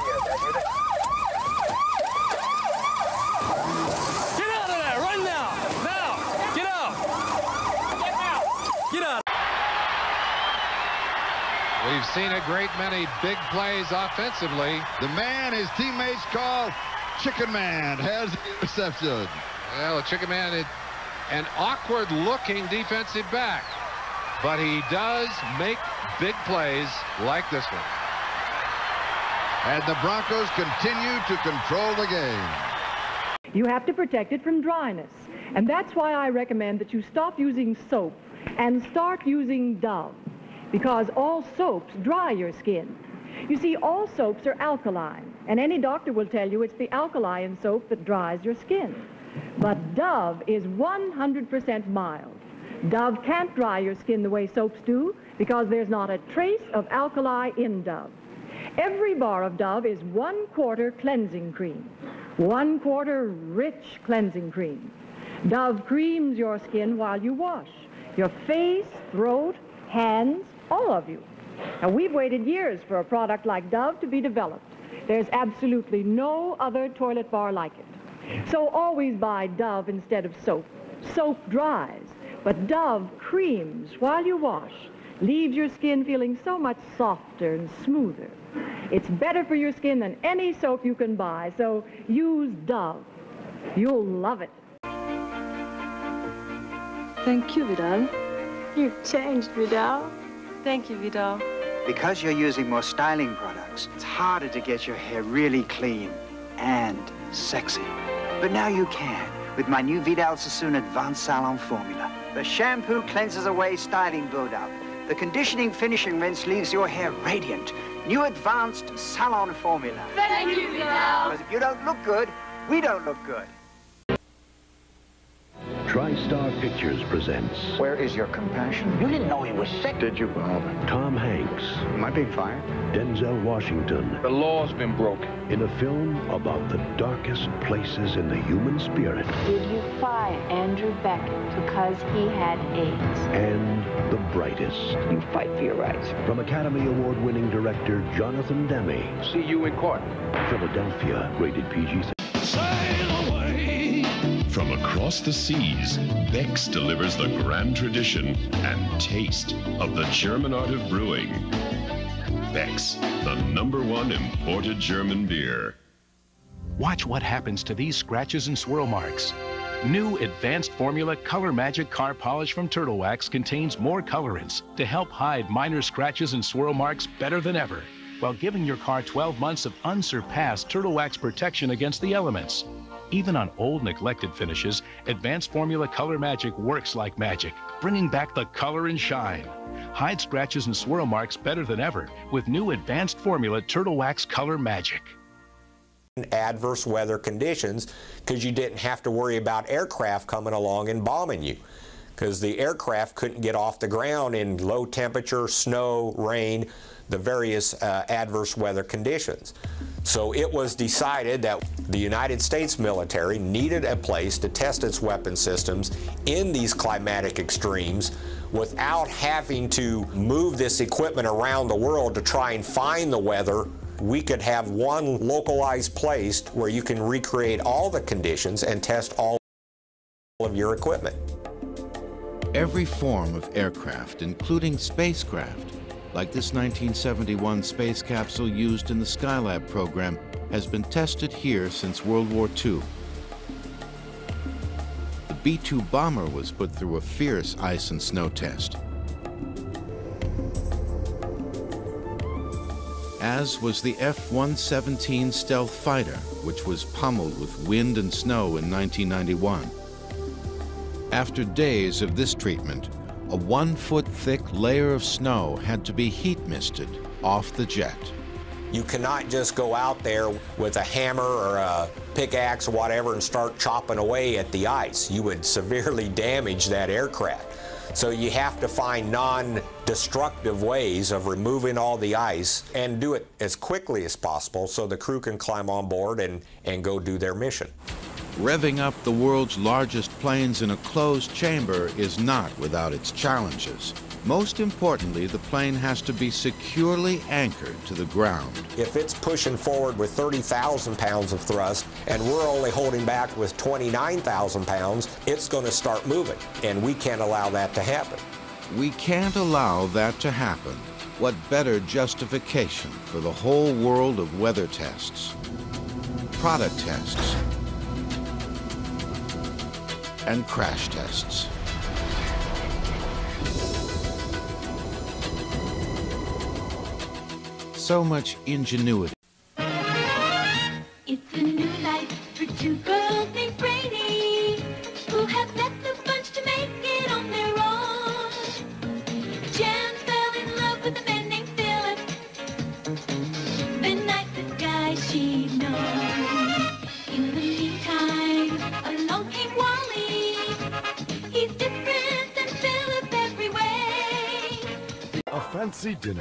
Get out of there! Run now! Now! Get out! Get out! We've seen a great many big plays offensively. The man his teammates call Chicken Man has the interception. Well, Chicken Man is an awkward-looking defensive back, but he does make big plays like this one. And the Broncos continue to control the game. You have to protect it from dryness. And that's why I recommend that you stop using soap and start using Dove, because all soaps dry your skin. You see, all soaps are alkaline, and any doctor will tell you it's the alkali in soap that dries your skin. But Dove is one hundred percent mild. Dove can't dry your skin the way soaps do, because there's not a trace of alkali in Dove. Every bar of Dove is one quarter cleansing cream, one quarter rich cleansing cream. Dove creams your skin while you wash, your face, throat, hands, all of you. Now, we've waited years for a product like Dove to be developed. There's absolutely no other toilet bar like it. So always buy Dove instead of soap. Soap dries, but Dove creams while you wash, leaves your skin feeling so much softer and smoother. It's better for your skin than any soap you can buy, so use Dove. You'll love it. Thank you, Vidal. You've changed, Vidal. Thank you, Vidal. Because you're using more styling products, it's harder to get your hair really clean. and sexy. But now you can with my new Vidal Sassoon Advanced Salon Formula. The shampoo cleanses away styling buildup. The conditioning finishing rinse leaves your hair radiant. New Advanced Salon Formula. Thank you, Vidal. Because if you don't look good, we don't look good. TriStar Pictures presents... Where is your compassion? You didn't know he was sick, did you, Bob? Tom Hanks. Am I being fired? Denzel Washington. The law's been broken. In a film about the darkest places in the human spirit. Did you fire Andrew Beckett because he had AIDS? And the brightest. You fight for your rights. From Academy Award-winning director Jonathan Demme. See you in court. Philadelphia, rated P G. Sail away! From across the seas, Beck's delivers the grand tradition and taste of the German art of brewing. Beck's, the number one imported German beer. Watch what happens to these scratches and swirl marks. New Advanced Formula Color Magic Car Polish from Turtle Wax contains more colorants to help hide minor scratches and swirl marks better than ever, while giving your car twelve months of unsurpassed Turtle Wax protection against the elements. Even on old, neglected finishes, Advanced Formula Color Magic works like magic, bringing back the color and shine. Hide scratches and swirl marks better than ever with new Advanced Formula Turtle Wax Color Magic. Adverse weather conditions, because you didn't have to worry about aircraft coming along and bombing you, because the aircraft couldn't get off the ground in low temperature, snow, rain, the various uh, adverse weather conditions. So it was decided that the United States military needed a place to test its weapon systems in these climatic extremes without having to move this equipment around the world to try and find the weather. We could have one localized place where you can recreate all the conditions and test all of your equipment. Every form of aircraft, including spacecraft, like this nineteen seventy-one space capsule used in the Skylab program, has been tested here since World War Two. The B two bomber was put through a fierce ice and snow test, as was the F one seventeen stealth fighter, which was pummeled with wind and snow in nineteen ninety-one. After days of this treatment, a one-foot-thick layer of snow had to be heat misted off the jet. You cannot just go out there with a hammer or a pickaxe or whatever and start chopping away at the ice. You would severely damage that aircraft. So you have to find non-destructive ways of removing all the ice and do it as quickly as possible so the crew can climb on board and, and go do their mission. Revving up the world's largest planes in a closed chamber is not without its challenges. Most importantly, the plane has to be securely anchored to the ground. If it's pushing forward with thirty thousand pounds of thrust and we're only holding back with twenty-nine thousand pounds, it's going to start moving, and we can't allow that to happen. We can't allow that to happen. What better justification for the whole world of weather tests, product tests, and crash tests. So much ingenuity. It's a new life for two girls named Brady, who have met the bunch to make it on their own. Jan fell in love with a man named Philip, the nicest guy she'd known. In the meantime, along came Wally. He's different than Philip every way. A fancy dinner.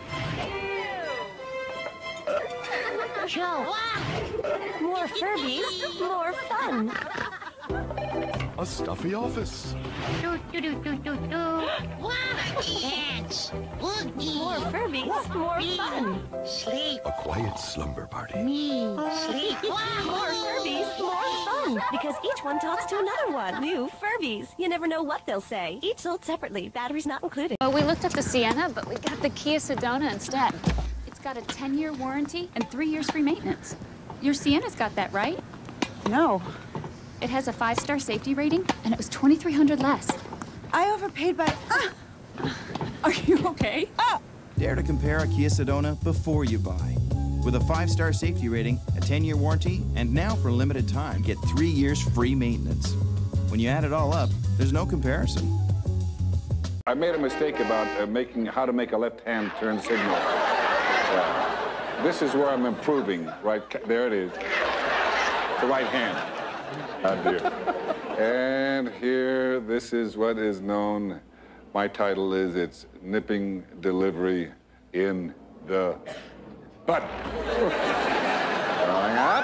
Joe, more Furbies, more fun. A stuffy office. Do, do, do, do, do, do. Wow, cats. More Furbies, more fun. Sleep. A quiet slumber party. Me. Sleep. Wow, more Furbies, more fun. Because each one talks to another one. New Furbies. You never know what they'll say. Each sold separately. Batteries not included. Well, we looked at the Sienna, but we got the Kia Sedona instead. It's got a ten-year warranty and three years free maintenance. Your Sienna's got that, right? No. It has a five-star safety rating, and it was twenty-three hundred dollars less. I overpaid by... Ah! Are you okay? Ah! Dare to compare a Kia Sedona before you buy. with a five-star safety rating, a ten-year warranty, and now for a limited time, get three years free maintenance. When you add it all up, there's no comparison. I made a mistake about uh, making how to make a left-hand turn signal. Yeah. This is where I'm improving. Right there it is. The right hand. Oh dear. And here, this is what is known. My title is it's nipping delivery in the butt. Going up.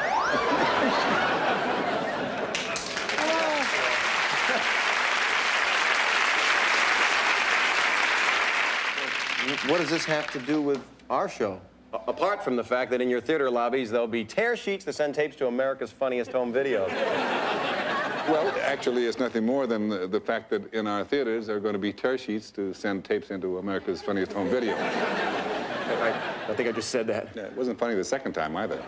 What does this have to do with our show? A apart from the fact that in your theater lobbies, there'll be tear sheets to send tapes to America's Funniest Home Videos. Well, actually, it's nothing more than the, the fact that in our theaters, there are going to be tear sheets to send tapes into America's Funniest Home Video. I, I think I just said that. Yeah, it wasn't funny the second time, either.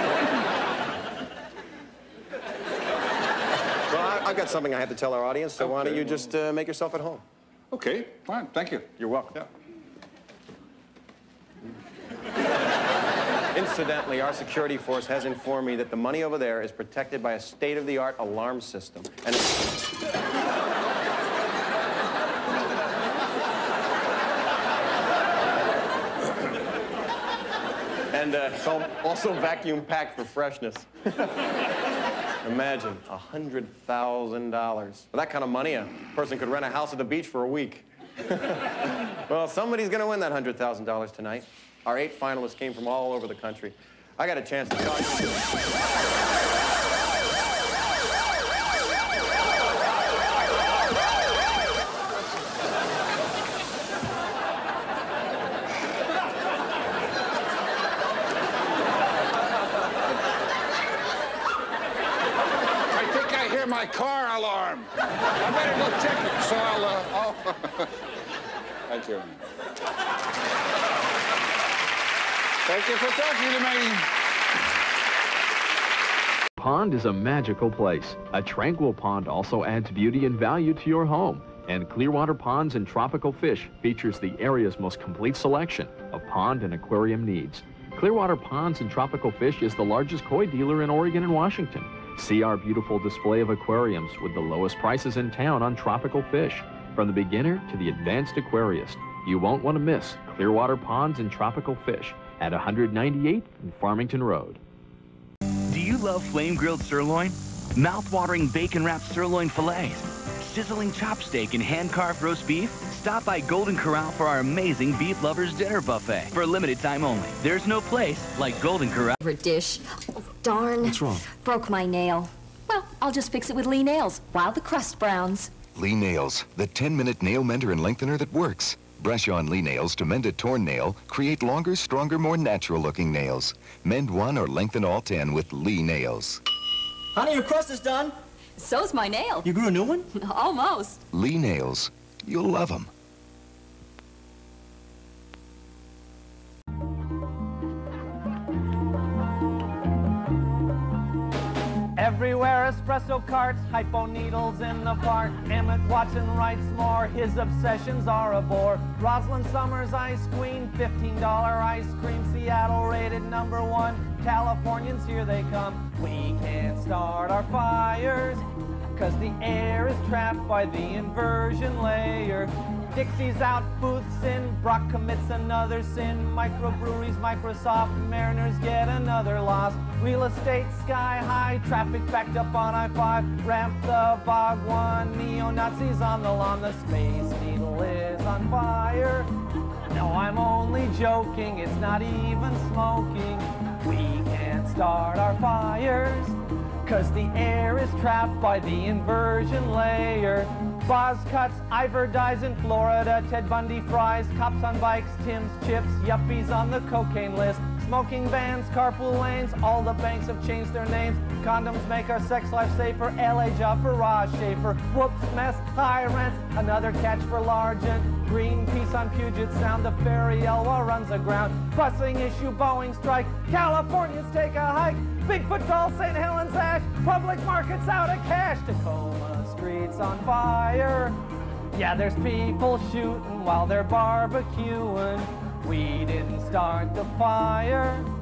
Well, I, I've got something I have to tell our audience, so okay, why don't you well... just uh, make yourself at home? Okay, fine. Thank you. You're welcome. Yeah. Incidentally, our security force has informed me that the money over there is protected by a state-of-the-art alarm system. And it's... and uh, it's also vacuum-packed for freshness. Imagine, one hundred thousand dollars. For that kind of money, a person could rent a house at the beach for a week. Well, somebody's going to win that one hundred thousand dollars tonight. Our eight finalists came from all over the country. I got a chance to talk to them. I think I hear my car alarm. I better go check it, so I'll, uh, oh. Thank you. Thank you for talking to me. Pond is a magical place. A tranquil pond also adds beauty and value to your home. And Clearwater Ponds and Tropical Fish features the area's most complete selection of pond and aquarium needs. Clearwater Ponds and Tropical Fish is the largest koi dealer in Oregon and Washington. See our beautiful display of aquariums with the lowest prices in town on tropical fish. From the beginner to the advanced aquarist, you won't want to miss Clearwater Ponds and Tropical Fish at one ninety-eight in Farmington Road. Do you love flame-grilled sirloin? Mouth-watering bacon-wrapped sirloin fillets? Sizzling chop steak and hand-carved roast beef? Stop by Golden Corral for our amazing Beef Lovers Dinner Buffet for a limited time only. There's no place like Golden Corral. Favorite dish. Oh, darn. What's wrong? Broke my nail. Well, I'll just fix it with Lee Nails while the crust browns. Lee Nails, the ten minute nail mender and lengthener that works. Brush on Lee Nails to mend a torn nail, create longer, stronger, more natural-looking nails. Mend one or lengthen all ten with Lee Nails. Honey, your crust is done. So's my nail. You grew a new one? Almost. Lee Nails. You'll love them. Everywhere espresso carts, hypo needles in the park. Emmett Watson writes more, his obsessions are a bore. Rosalind Summers, ice queen, fifteen dollar ice cream. Seattle rated number one, Californians, here they come. We can't start our fires, cause the air is trapped by the inversion layer. Dixie's out, Booth's in, Brock commits another sin. Microbreweries, Microsoft, Mariners get another loss. Real estate sky high, traffic backed up on I five. Ramp the bog one, neo-Nazis on the lawn. The Space Needle is on fire. No, I'm only joking, it's not even smoking. We can't start our fires, cause the air is trapped by the inversion layer. Boz cuts, Ivor dies in Florida, Ted Bundy fries, cops on bikes, Tim's chips, yuppies on the cocaine list. Smoking bans, carpool lanes, all the banks have changed their names. Condoms make our sex life safer, L A job for Raj Schaefer. Whoops, mess, high rent, another catch for Largent. Greenpeace on Puget Sound, the ferry Elwha runs aground. Busing issue, Boeing strike, Californians take a hike. Bigfoot doll, Saint Helens ash, public markets out of cash. Tacoma streets on fire. Yeah, there's people shooting while they're barbecuing. We didn't start the fire,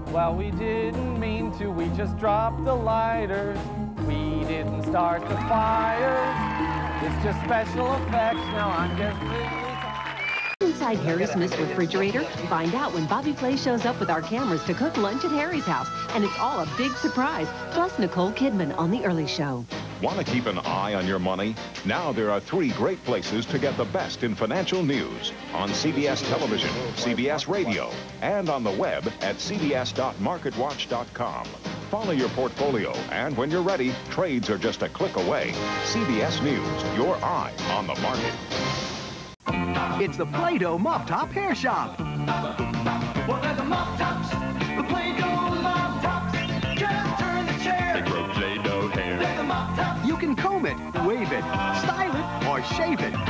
Well, we didn't mean to, we just dropped the lighters. We didn't start the fire. It's just special effects, now I'm just really tired. Inside Harry Smith's refrigerator, find out when Bobby Flay shows up with our cameras to cook lunch at Harry's house. And it's all a big surprise. Plus Nicole Kidman on The Early Show. Want to keep an eye on your money? Now there are three great places to get the best in financial news. On C B S Television, C B S Radio, and on the web at c b s dot market watch dot com. Follow your portfolio, and when you're ready, trades are just a click away. C B S News, your eye on the market. It's the Play-Doh Mop Top Hair Shop. Well, there's a mop tops, the Play-Doh mop tops. Just turn the chair. They grow Play-Doh hair. There's a mop top. You can comb it, wave it, style it, or shave it.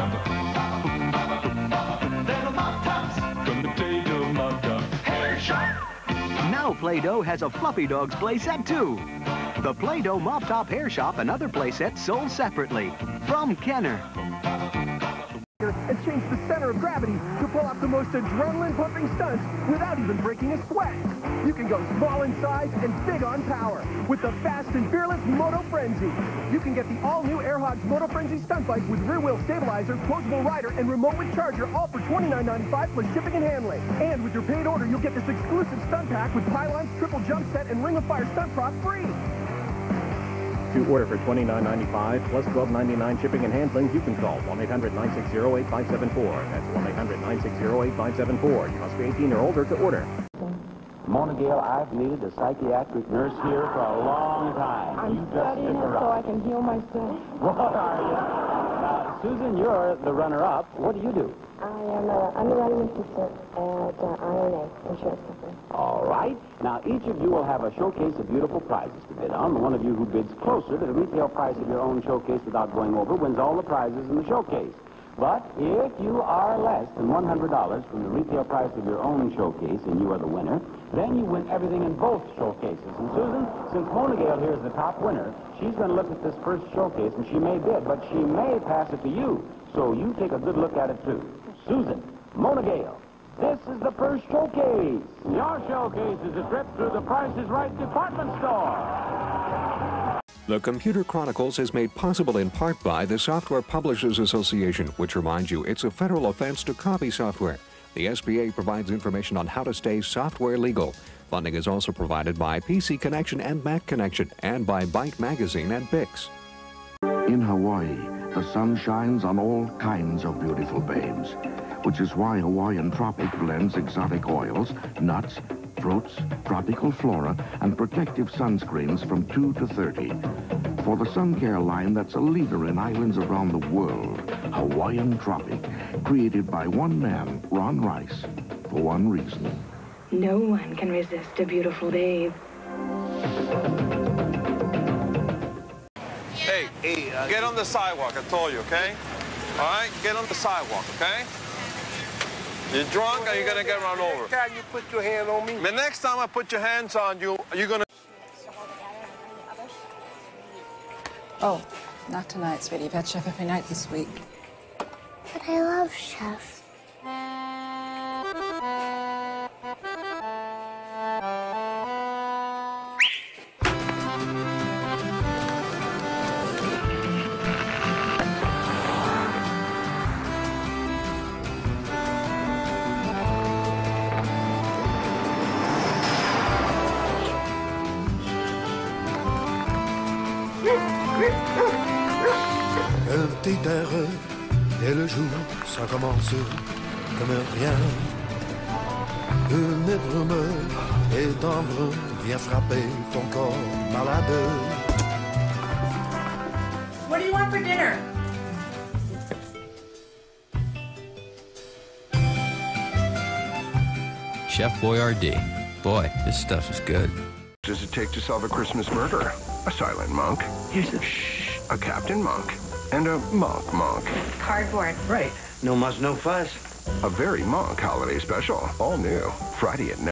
There's a mop tops From the Play-Doh Mop Top Hair Shop. Now Play-Doh has a Fluffy Dogs playset too. The Play-Doh Mop Top Hair Shop and other playsets sold separately from Kenner. And change the center of gravity to pull off the most adrenaline-pumping stunts without even breaking a sweat. You can go small in size and big on power with the fast and fearless Moto Frenzy. You can get the all-new AirHogs Moto Frenzy stunt bike with rear-wheel stabilizer, closable rider, and remote with charger, all for twenty-nine ninety-five plus shipping and handling. And with your paid order, you'll get this exclusive stunt pack with pylons, triple jump set, and Ring of Fire stunt prop free. To order for twenty-nine ninety-five plus twelve ninety-nine shipping and handling, you can call one eight hundred nine six zero eight five seven four. That's one eight hundred nine six zero eight five seven four. You must be eighteen or older to order. Mona Gale, I've needed a psychiatric nurse here for a long time. I'm You just studying stick it so around. I can heal myself. What are you? Uh, Susan, you're the runner-up. What do you do? I am an underwriting assistant at uh, I N A Insurance Company. All right. Now, each of you will have a showcase of beautiful prizes to bid on. The one of you who bids closer to the retail price of your own showcase without going over wins all the prizes in the showcase. But if you are less than one hundred dollars from the retail price of your own showcase and you are the winner, then you win everything in both showcases. And Susan, since Mona Gale here is the top winner, she's going to look at this first showcase and she may bid, but she may pass it to you. So you take a good look at it too. Susan, Mona Gale, this is the first showcase. Your showcase is a trip through the Price is Right department store. The Computer Chronicles is made possible in part by the Software Publishers Association, which reminds you it's a federal offense to copy software. The S P A provides information on how to stay software legal. Funding is also provided by P C Connection and Mac Connection and by Byte Magazine and Bix. In Hawaii, the sun shines on all kinds of beautiful babes, which is why Hawaiian Tropic blends exotic oils, nuts, fruits, tropical flora, and protective sunscreens from two to thirty. For the sun care line that's a leader in islands around the world, Hawaiian Tropic, created by one man, Ron Rice, for one reason. No one can resist a beautiful babe. Hey, hey uh, get on the sidewalk, I told you, okay? All right, get on the sidewalk, okay? You drunk or you gonna get run over? Next time you put your hand on me. The next time I put your hands on you, you're gonna... Oh, not tonight, sweetie. You've had Chef every night this week. But I love Chef. Un petit air et le jour, ça commence comme rien. Une brume et d'ambre vient frapper ton corps malade. What do you want for dinner? Chef Boyardee. Boy, this stuff is good. What does it take to solve a Christmas murder? A silent monk. Here's a shh. A Captain Monk. And a monk monk. Cardboard. Right. No muss, no fuss. A very monk holiday special. All new. Friday at night.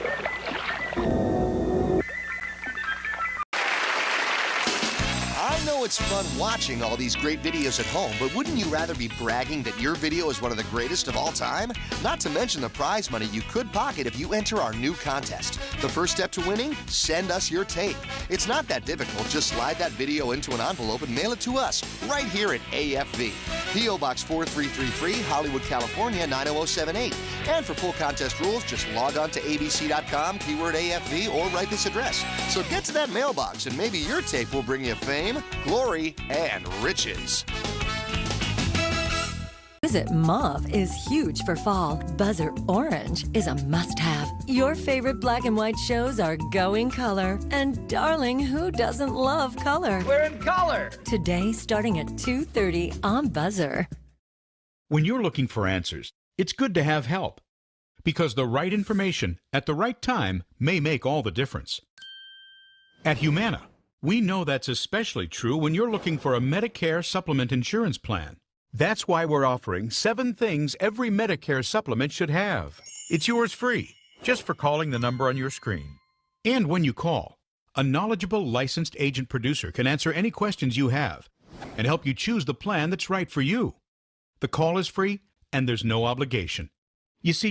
I know know it's fun watching all these great videos at home, but wouldn't you rather be bragging that your video is one of the greatest of all time? Not to mention the prize money you could pocket if you enter our new contest. The first step to winning? Send us your tape. It's not that difficult. Just slide that video into an envelope and mail it to us right here at A F V. P O Box four three three three, Hollywood, California nine oh oh seven eight. And for full contest rules, just log on to A B C dot com, keyword A F V, or write this address. So get to that mailbox and maybe your tape will bring you fame, glory, and riches. Visit Mauve is huge for fall. Buzzer Orange is a must-have. Your favorite black and white shows are going color. And darling, who doesn't love color? We're in color! Today, starting at two thirty on Buzzer. When you're looking for answers, it's good to have help. Because the right information at the right time may make all the difference. At Humana, we know that's especially true when you're looking for a Medicare supplement insurance plan. That's why we're offering seven things every Medicare supplement should have. It's yours free, just for calling the number on your screen. And when you call, a knowledgeable licensed agent producer can answer any questions you have and help you choose the plan that's right for you. The call is free and there's no obligation. You see,